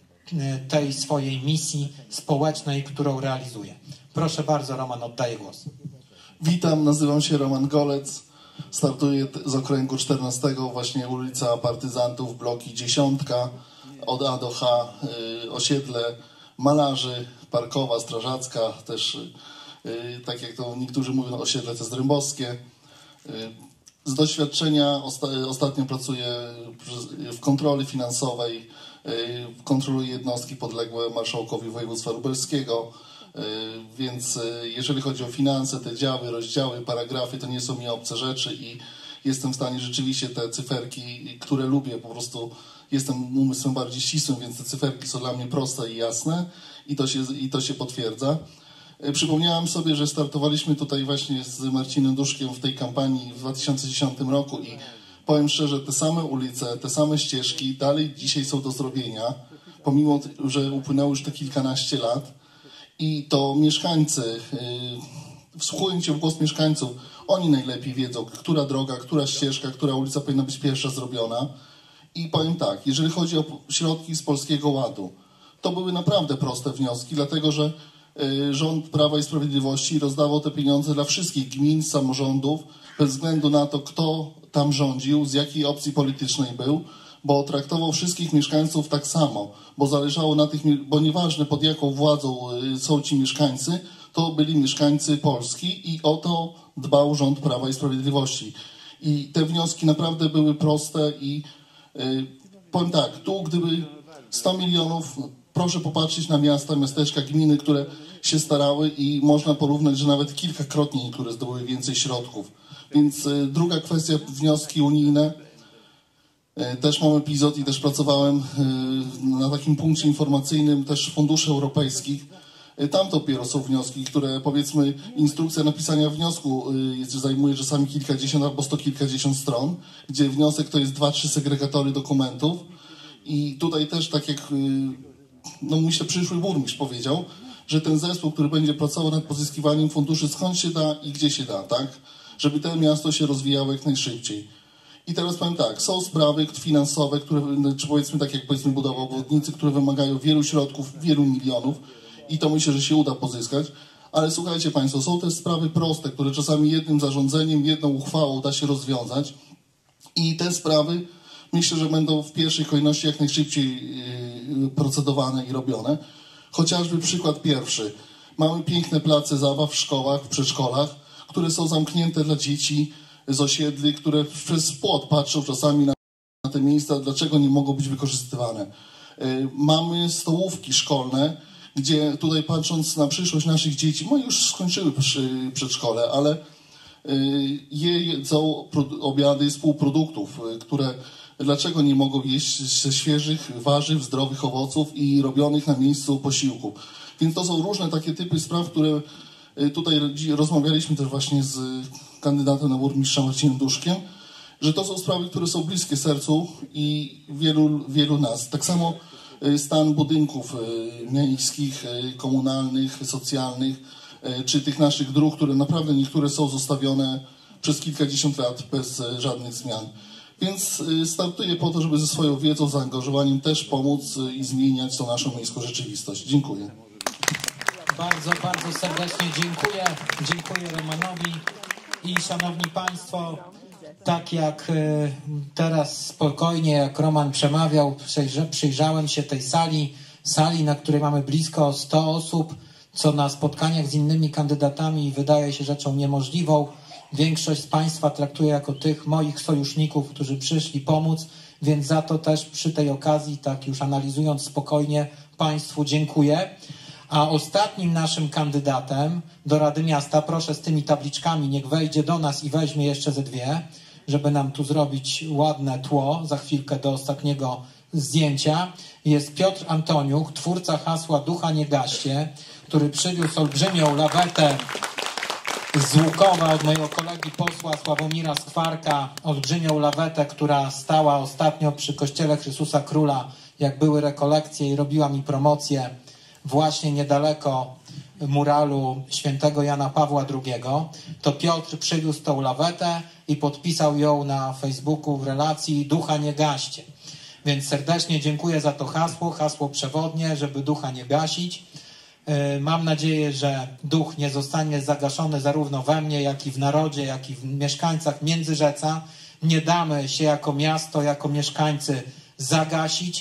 tej swojej misji społecznej, którą realizuje. Proszę bardzo, Roman, oddaję głos. Witam, nazywam się Roman Golec, startuję z okręgu czternastego, właśnie ulica Partyzantów, bloki dziesiątka, od A do H, osiedle malarzy, Parkowa, Strażacka, też tak jak to niektórzy mówią, osiedle te Zdrębowskie. Z doświadczenia ostatnio pracuję w kontroli finansowej, kontroluję jednostki podległe marszałkowi województwa lubelskiego, więc jeżeli chodzi o finanse, te działy, rozdziały, paragrafy, to nie są mi obce rzeczy i jestem w stanie rzeczywiście te cyferki, które lubię, po prostu jestem umysłem bardziej ścisłym, więc te cyferki są dla mnie proste i jasne i to się, i to się potwierdza. Przypomniałem sobie, że startowaliśmy tutaj właśnie z Marcinem Duszkiem w tej kampanii w dwa tysiące dziesiątym roku i powiem szczerze, te same ulice, te same ścieżki dalej dzisiaj są do zrobienia, pomimo, że upłynęło już te kilkanaście lat i to mieszkańcy, wsłuchując się w głos mieszkańców, oni najlepiej wiedzą, która droga, która ścieżka, która ulica powinna być pierwsza zrobiona. I powiem tak, jeżeli chodzi o środki z Polskiego Ładu, to były naprawdę proste wnioski, dlatego że rząd Prawa i Sprawiedliwości rozdawał te pieniądze dla wszystkich gmin, samorządów, bez względu na to, kto tam rządził, z jakiej opcji politycznej był, bo traktował wszystkich mieszkańców tak samo, bo zależało na tych, bo nieważne pod jaką władzą są ci mieszkańcy, to byli mieszkańcy Polski i o to dbał rząd Prawa i Sprawiedliwości. I te wnioski naprawdę były proste i yy, powiem tak, tu gdyby sto milionów, proszę popatrzeć na miasta, miasteczka, gminy, które się starały i można porównać, że nawet kilkakrotnie niektóre zdobyły więcej środków. Więc yy, druga kwestia, wnioski unijne. Yy, też mam epizod i też pracowałem yy, na takim punkcie informacyjnym też funduszy europejskich. Tam dopiero są wnioski, które powiedzmy instrukcja napisania wniosku y, zajmuje czasami kilkadziesiąt albo sto kilkadziesiąt stron, gdzie wniosek to jest dwa, trzy segregatory dokumentów i tutaj też tak jak y, no mój się przyszły burmistrz powiedział, że ten zespół, który będzie pracował nad pozyskiwaniem funduszy skąd się da i gdzie się da, tak? Żeby to miasto się rozwijało jak najszybciej. I teraz powiem tak, są sprawy finansowe, które, czy powiedzmy tak jak powiedzmy budowa obwodnicy, które wymagają wielu środków, wielu milionów, i to myślę, że się uda pozyskać, ale słuchajcie Państwo, są też sprawy proste, które czasami jednym zarządzeniem, jedną uchwałą da się rozwiązać i te sprawy myślę, że będą w pierwszej kolejności jak najszybciej procedowane i robione. Chociażby przykład pierwszy. Mamy piękne place zabaw w szkołach, w przedszkolach, które są zamknięte dla dzieci z osiedli, które przez płot patrzą czasami na te miejsca, dlaczego nie mogą być wykorzystywane. Mamy stołówki szkolne, gdzie tutaj patrząc na przyszłość naszych dzieci, moje już skończyły przedszkole, ale je jedzą obiady z półproduktów, które dlaczego nie mogą jeść ze świeżych warzyw, zdrowych owoców i robionych na miejscu posiłków. Więc to są różne takie typy spraw, które tutaj rozmawialiśmy też właśnie z kandydatem na burmistrza Marcinem Duszkiem, że to są sprawy, które są bliskie sercu i wielu, wielu nas. Tak samo stan budynków miejskich, komunalnych, socjalnych, czy tych naszych dróg, które naprawdę niektóre są zostawione przez kilkadziesiąt lat bez żadnych zmian. Więc startuję po to, żeby ze swoją wiedzą, zaangażowaniem też pomóc i zmieniać tą naszą miejską rzeczywistość. Dziękuję. Bardzo, bardzo serdecznie dziękuję. Dziękuję Romanowi i szanowni Państwo, tak jak teraz spokojnie, jak Roman przemawiał, przyjrzałem się tej sali, sali, na której mamy blisko sto osób, co na spotkaniach z innymi kandydatami wydaje się rzeczą niemożliwą. Większość z Państwa traktuję jako tych moich sojuszników, którzy przyszli pomóc, więc za to też przy tej okazji, tak już analizując spokojnie, Państwu dziękuję. A ostatnim naszym kandydatem do Rady Miasta, proszę z tymi tabliczkami, niech wejdzie do nas i weźmie jeszcze ze dwie, żeby nam tu zrobić ładne tło, za chwilkę do ostatniego zdjęcia, jest Piotr Antoniuk, twórca hasła Ducha nie gaście, który przywiózł olbrzymią lawetę z Łukowa od mojego kolegi posła Sławomira Skwarka, olbrzymią lawetę, która stała ostatnio przy kościele Chrystusa Króla, jak były rekolekcje i robiła mi promocję właśnie niedaleko muralu świętego Jana Pawła drugiego, to Piotr przywiózł tą lawetę i podpisał ją na Facebooku w relacji Ducha nie gaście. Więc serdecznie dziękuję za to hasło, hasło przewodnie, żeby ducha nie gasić. Mam nadzieję, że duch nie zostanie zagaszony zarówno we mnie, jak i w narodzie, jak i w mieszkańcach Międzyrzeca. Nie damy się jako miasto, jako mieszkańcy zagasić.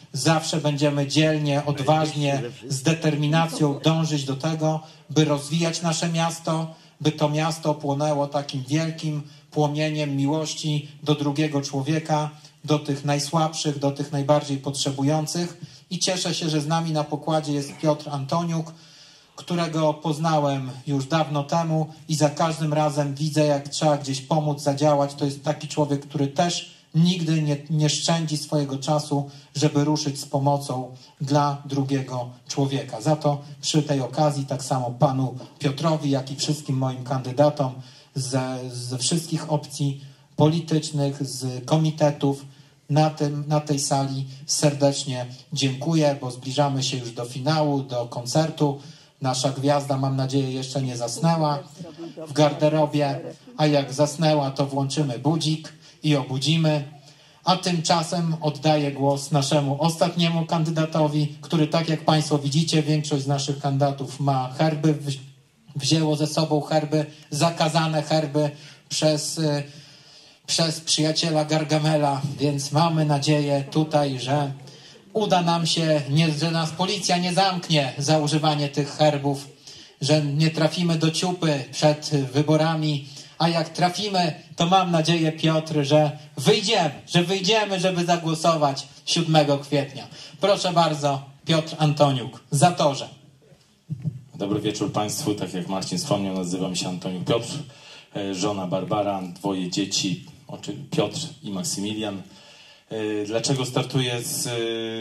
Zawsze będziemy dzielnie, odważnie, z determinacją dążyć do tego, by rozwijać nasze miasto, by to miasto płonęło takim wielkim płomieniem miłości do drugiego człowieka, do tych najsłabszych, do tych najbardziej potrzebujących. I cieszę się, że z nami na pokładzie jest Piotr Antoniuk, którego poznałem już dawno temu i za każdym razem widzę, jak trzeba gdzieś pomóc, zadziałać. To jest taki człowiek, który też nigdy nie, nie szczędzi swojego czasu, żeby ruszyć z pomocą dla drugiego człowieka. Za to przy tej okazji tak samo panu Piotrowi, jak i wszystkim moim kandydatom ze, ze wszystkich opcji politycznych, z komitetów na, tym, na tej sali serdecznie dziękuję, bo zbliżamy się już do finału, do koncertu. Nasza gwiazda, mam nadzieję, jeszcze nie zasnęła w garderobie, a jak zasnęła, to włączymy budzik i obudzimy. A tymczasem oddaję głos naszemu ostatniemu kandydatowi, który, tak jak Państwo widzicie, większość z naszych kandydatów ma herby, wzięło ze sobą herby, zakazane herby przez, przez przyjaciela Gargamela, więc mamy nadzieję tutaj, że uda nam się, nie, że nas policja nie zamknie za używanie tych herbów, że nie trafimy do ciupy przed wyborami, a jak trafimy, to mam nadzieję, Piotr, że wyjdziemy, że wyjdziemy, żeby zagłosować siódmego kwietnia. Proszę bardzo, Piotr Antoniuk, Zatorze. Dobry wieczór Państwu. Tak jak Marcin wspomniał, nazywam się Antoniuk Piotr, żona Barbara, dwoje dzieci, Piotr i Maksymilian. Dlaczego startuję z,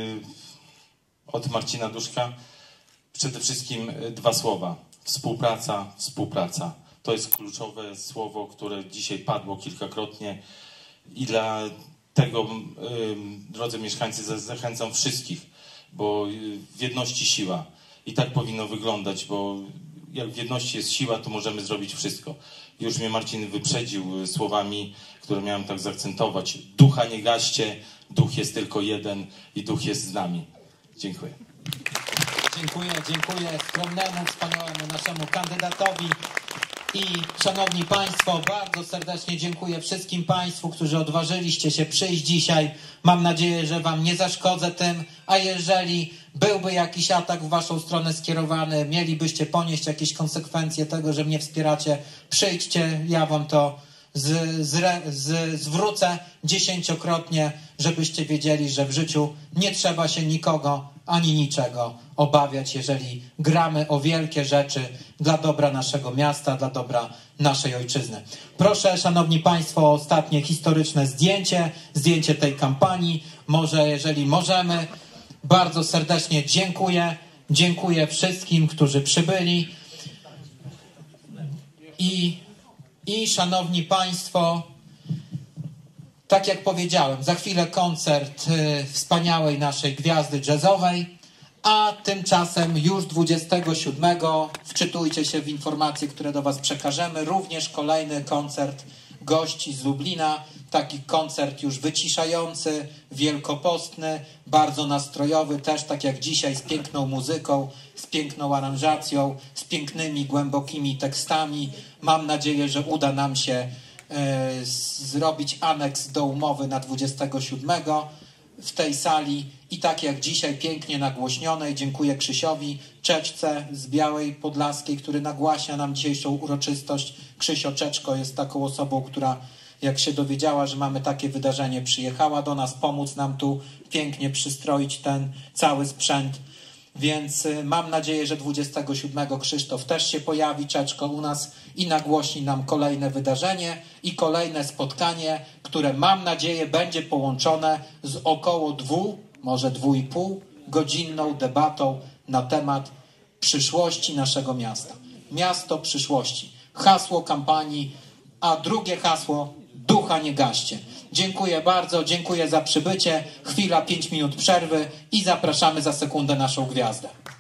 od Marcina Duszka? Przede wszystkim dwa słowa. Współpraca, współpraca. To jest kluczowe słowo, które dzisiaj padło kilkakrotnie i dla tego, drodzy mieszkańcy, zachęcam wszystkich, bo w jedności siła. I tak powinno wyglądać, bo jak w jedności jest siła, to możemy zrobić wszystko. Już mnie Marcin wyprzedził słowami, które miałem tak zaakcentować. Ducha nie gaście, duch jest tylko jeden i duch jest z nami. Dziękuję. Dziękuję, dziękuję skromnemu, wspaniałemu naszemu kandydatowi. I szanowni Państwo, bardzo serdecznie dziękuję wszystkim Państwu, którzy odważyliście się przyjść dzisiaj. Mam nadzieję, że Wam nie zaszkodzę tym, a jeżeli byłby jakiś atak w Waszą stronę skierowany, mielibyście ponieść jakieś konsekwencje tego, że mnie wspieracie, przyjdźcie, ja Wam to z, z, z, zwrócę dziesięciokrotnie, żebyście wiedzieli, że w życiu nie trzeba się nikogo ani niczego obawiać, jeżeli gramy o wielkie rzeczy dla dobra naszego miasta, dla dobra naszej ojczyzny. Proszę, szanowni Państwo, o ostatnie historyczne zdjęcie, zdjęcie tej kampanii. Może, jeżeli możemy, bardzo serdecznie dziękuję. Dziękuję wszystkim, którzy przybyli. I, i szanowni Państwo, tak jak powiedziałem, za chwilę koncert y, wspaniałej naszej gwiazdy jazzowej, a tymczasem już dwudziestego siódmego wczytujcie się w informacje, które do Was przekażemy. Również kolejny koncert gości z Lublina, taki koncert już wyciszający, wielkopostny, bardzo nastrojowy, też tak jak dzisiaj, z piękną muzyką, z piękną aranżacją, z pięknymi, głębokimi tekstami. Mam nadzieję, że uda nam się e, zrobić aneks do umowy na dwudziestego siódmego w tej sali i tak jak dzisiaj pięknie nagłośnionej. Dziękuję Krzysiowi Czeczce z Białej Podlaskiej, który nagłaśnia nam dzisiejszą uroczystość. Krzysio Czeczko jest taką osobą, która jak się dowiedziała, że mamy takie wydarzenie, przyjechała do nas pomóc nam tu pięknie przystroić ten cały sprzęt. Więc mam nadzieję, że dwudziestego siódmego Krzysztof też się pojawi, Czeczko, u nas i nagłośni nam kolejne wydarzenie i kolejne spotkanie, które mam nadzieję będzie połączone z około dwu, może dwu i pół godzinną debatą na temat przyszłości naszego miasta. Miasto przyszłości. Hasło kampanii, a drugie hasło: ducha nie gaście. Dziękuję bardzo, dziękuję za przybycie. Chwila, pięć minut przerwy i zapraszamy za sekundę naszą gwiazdę.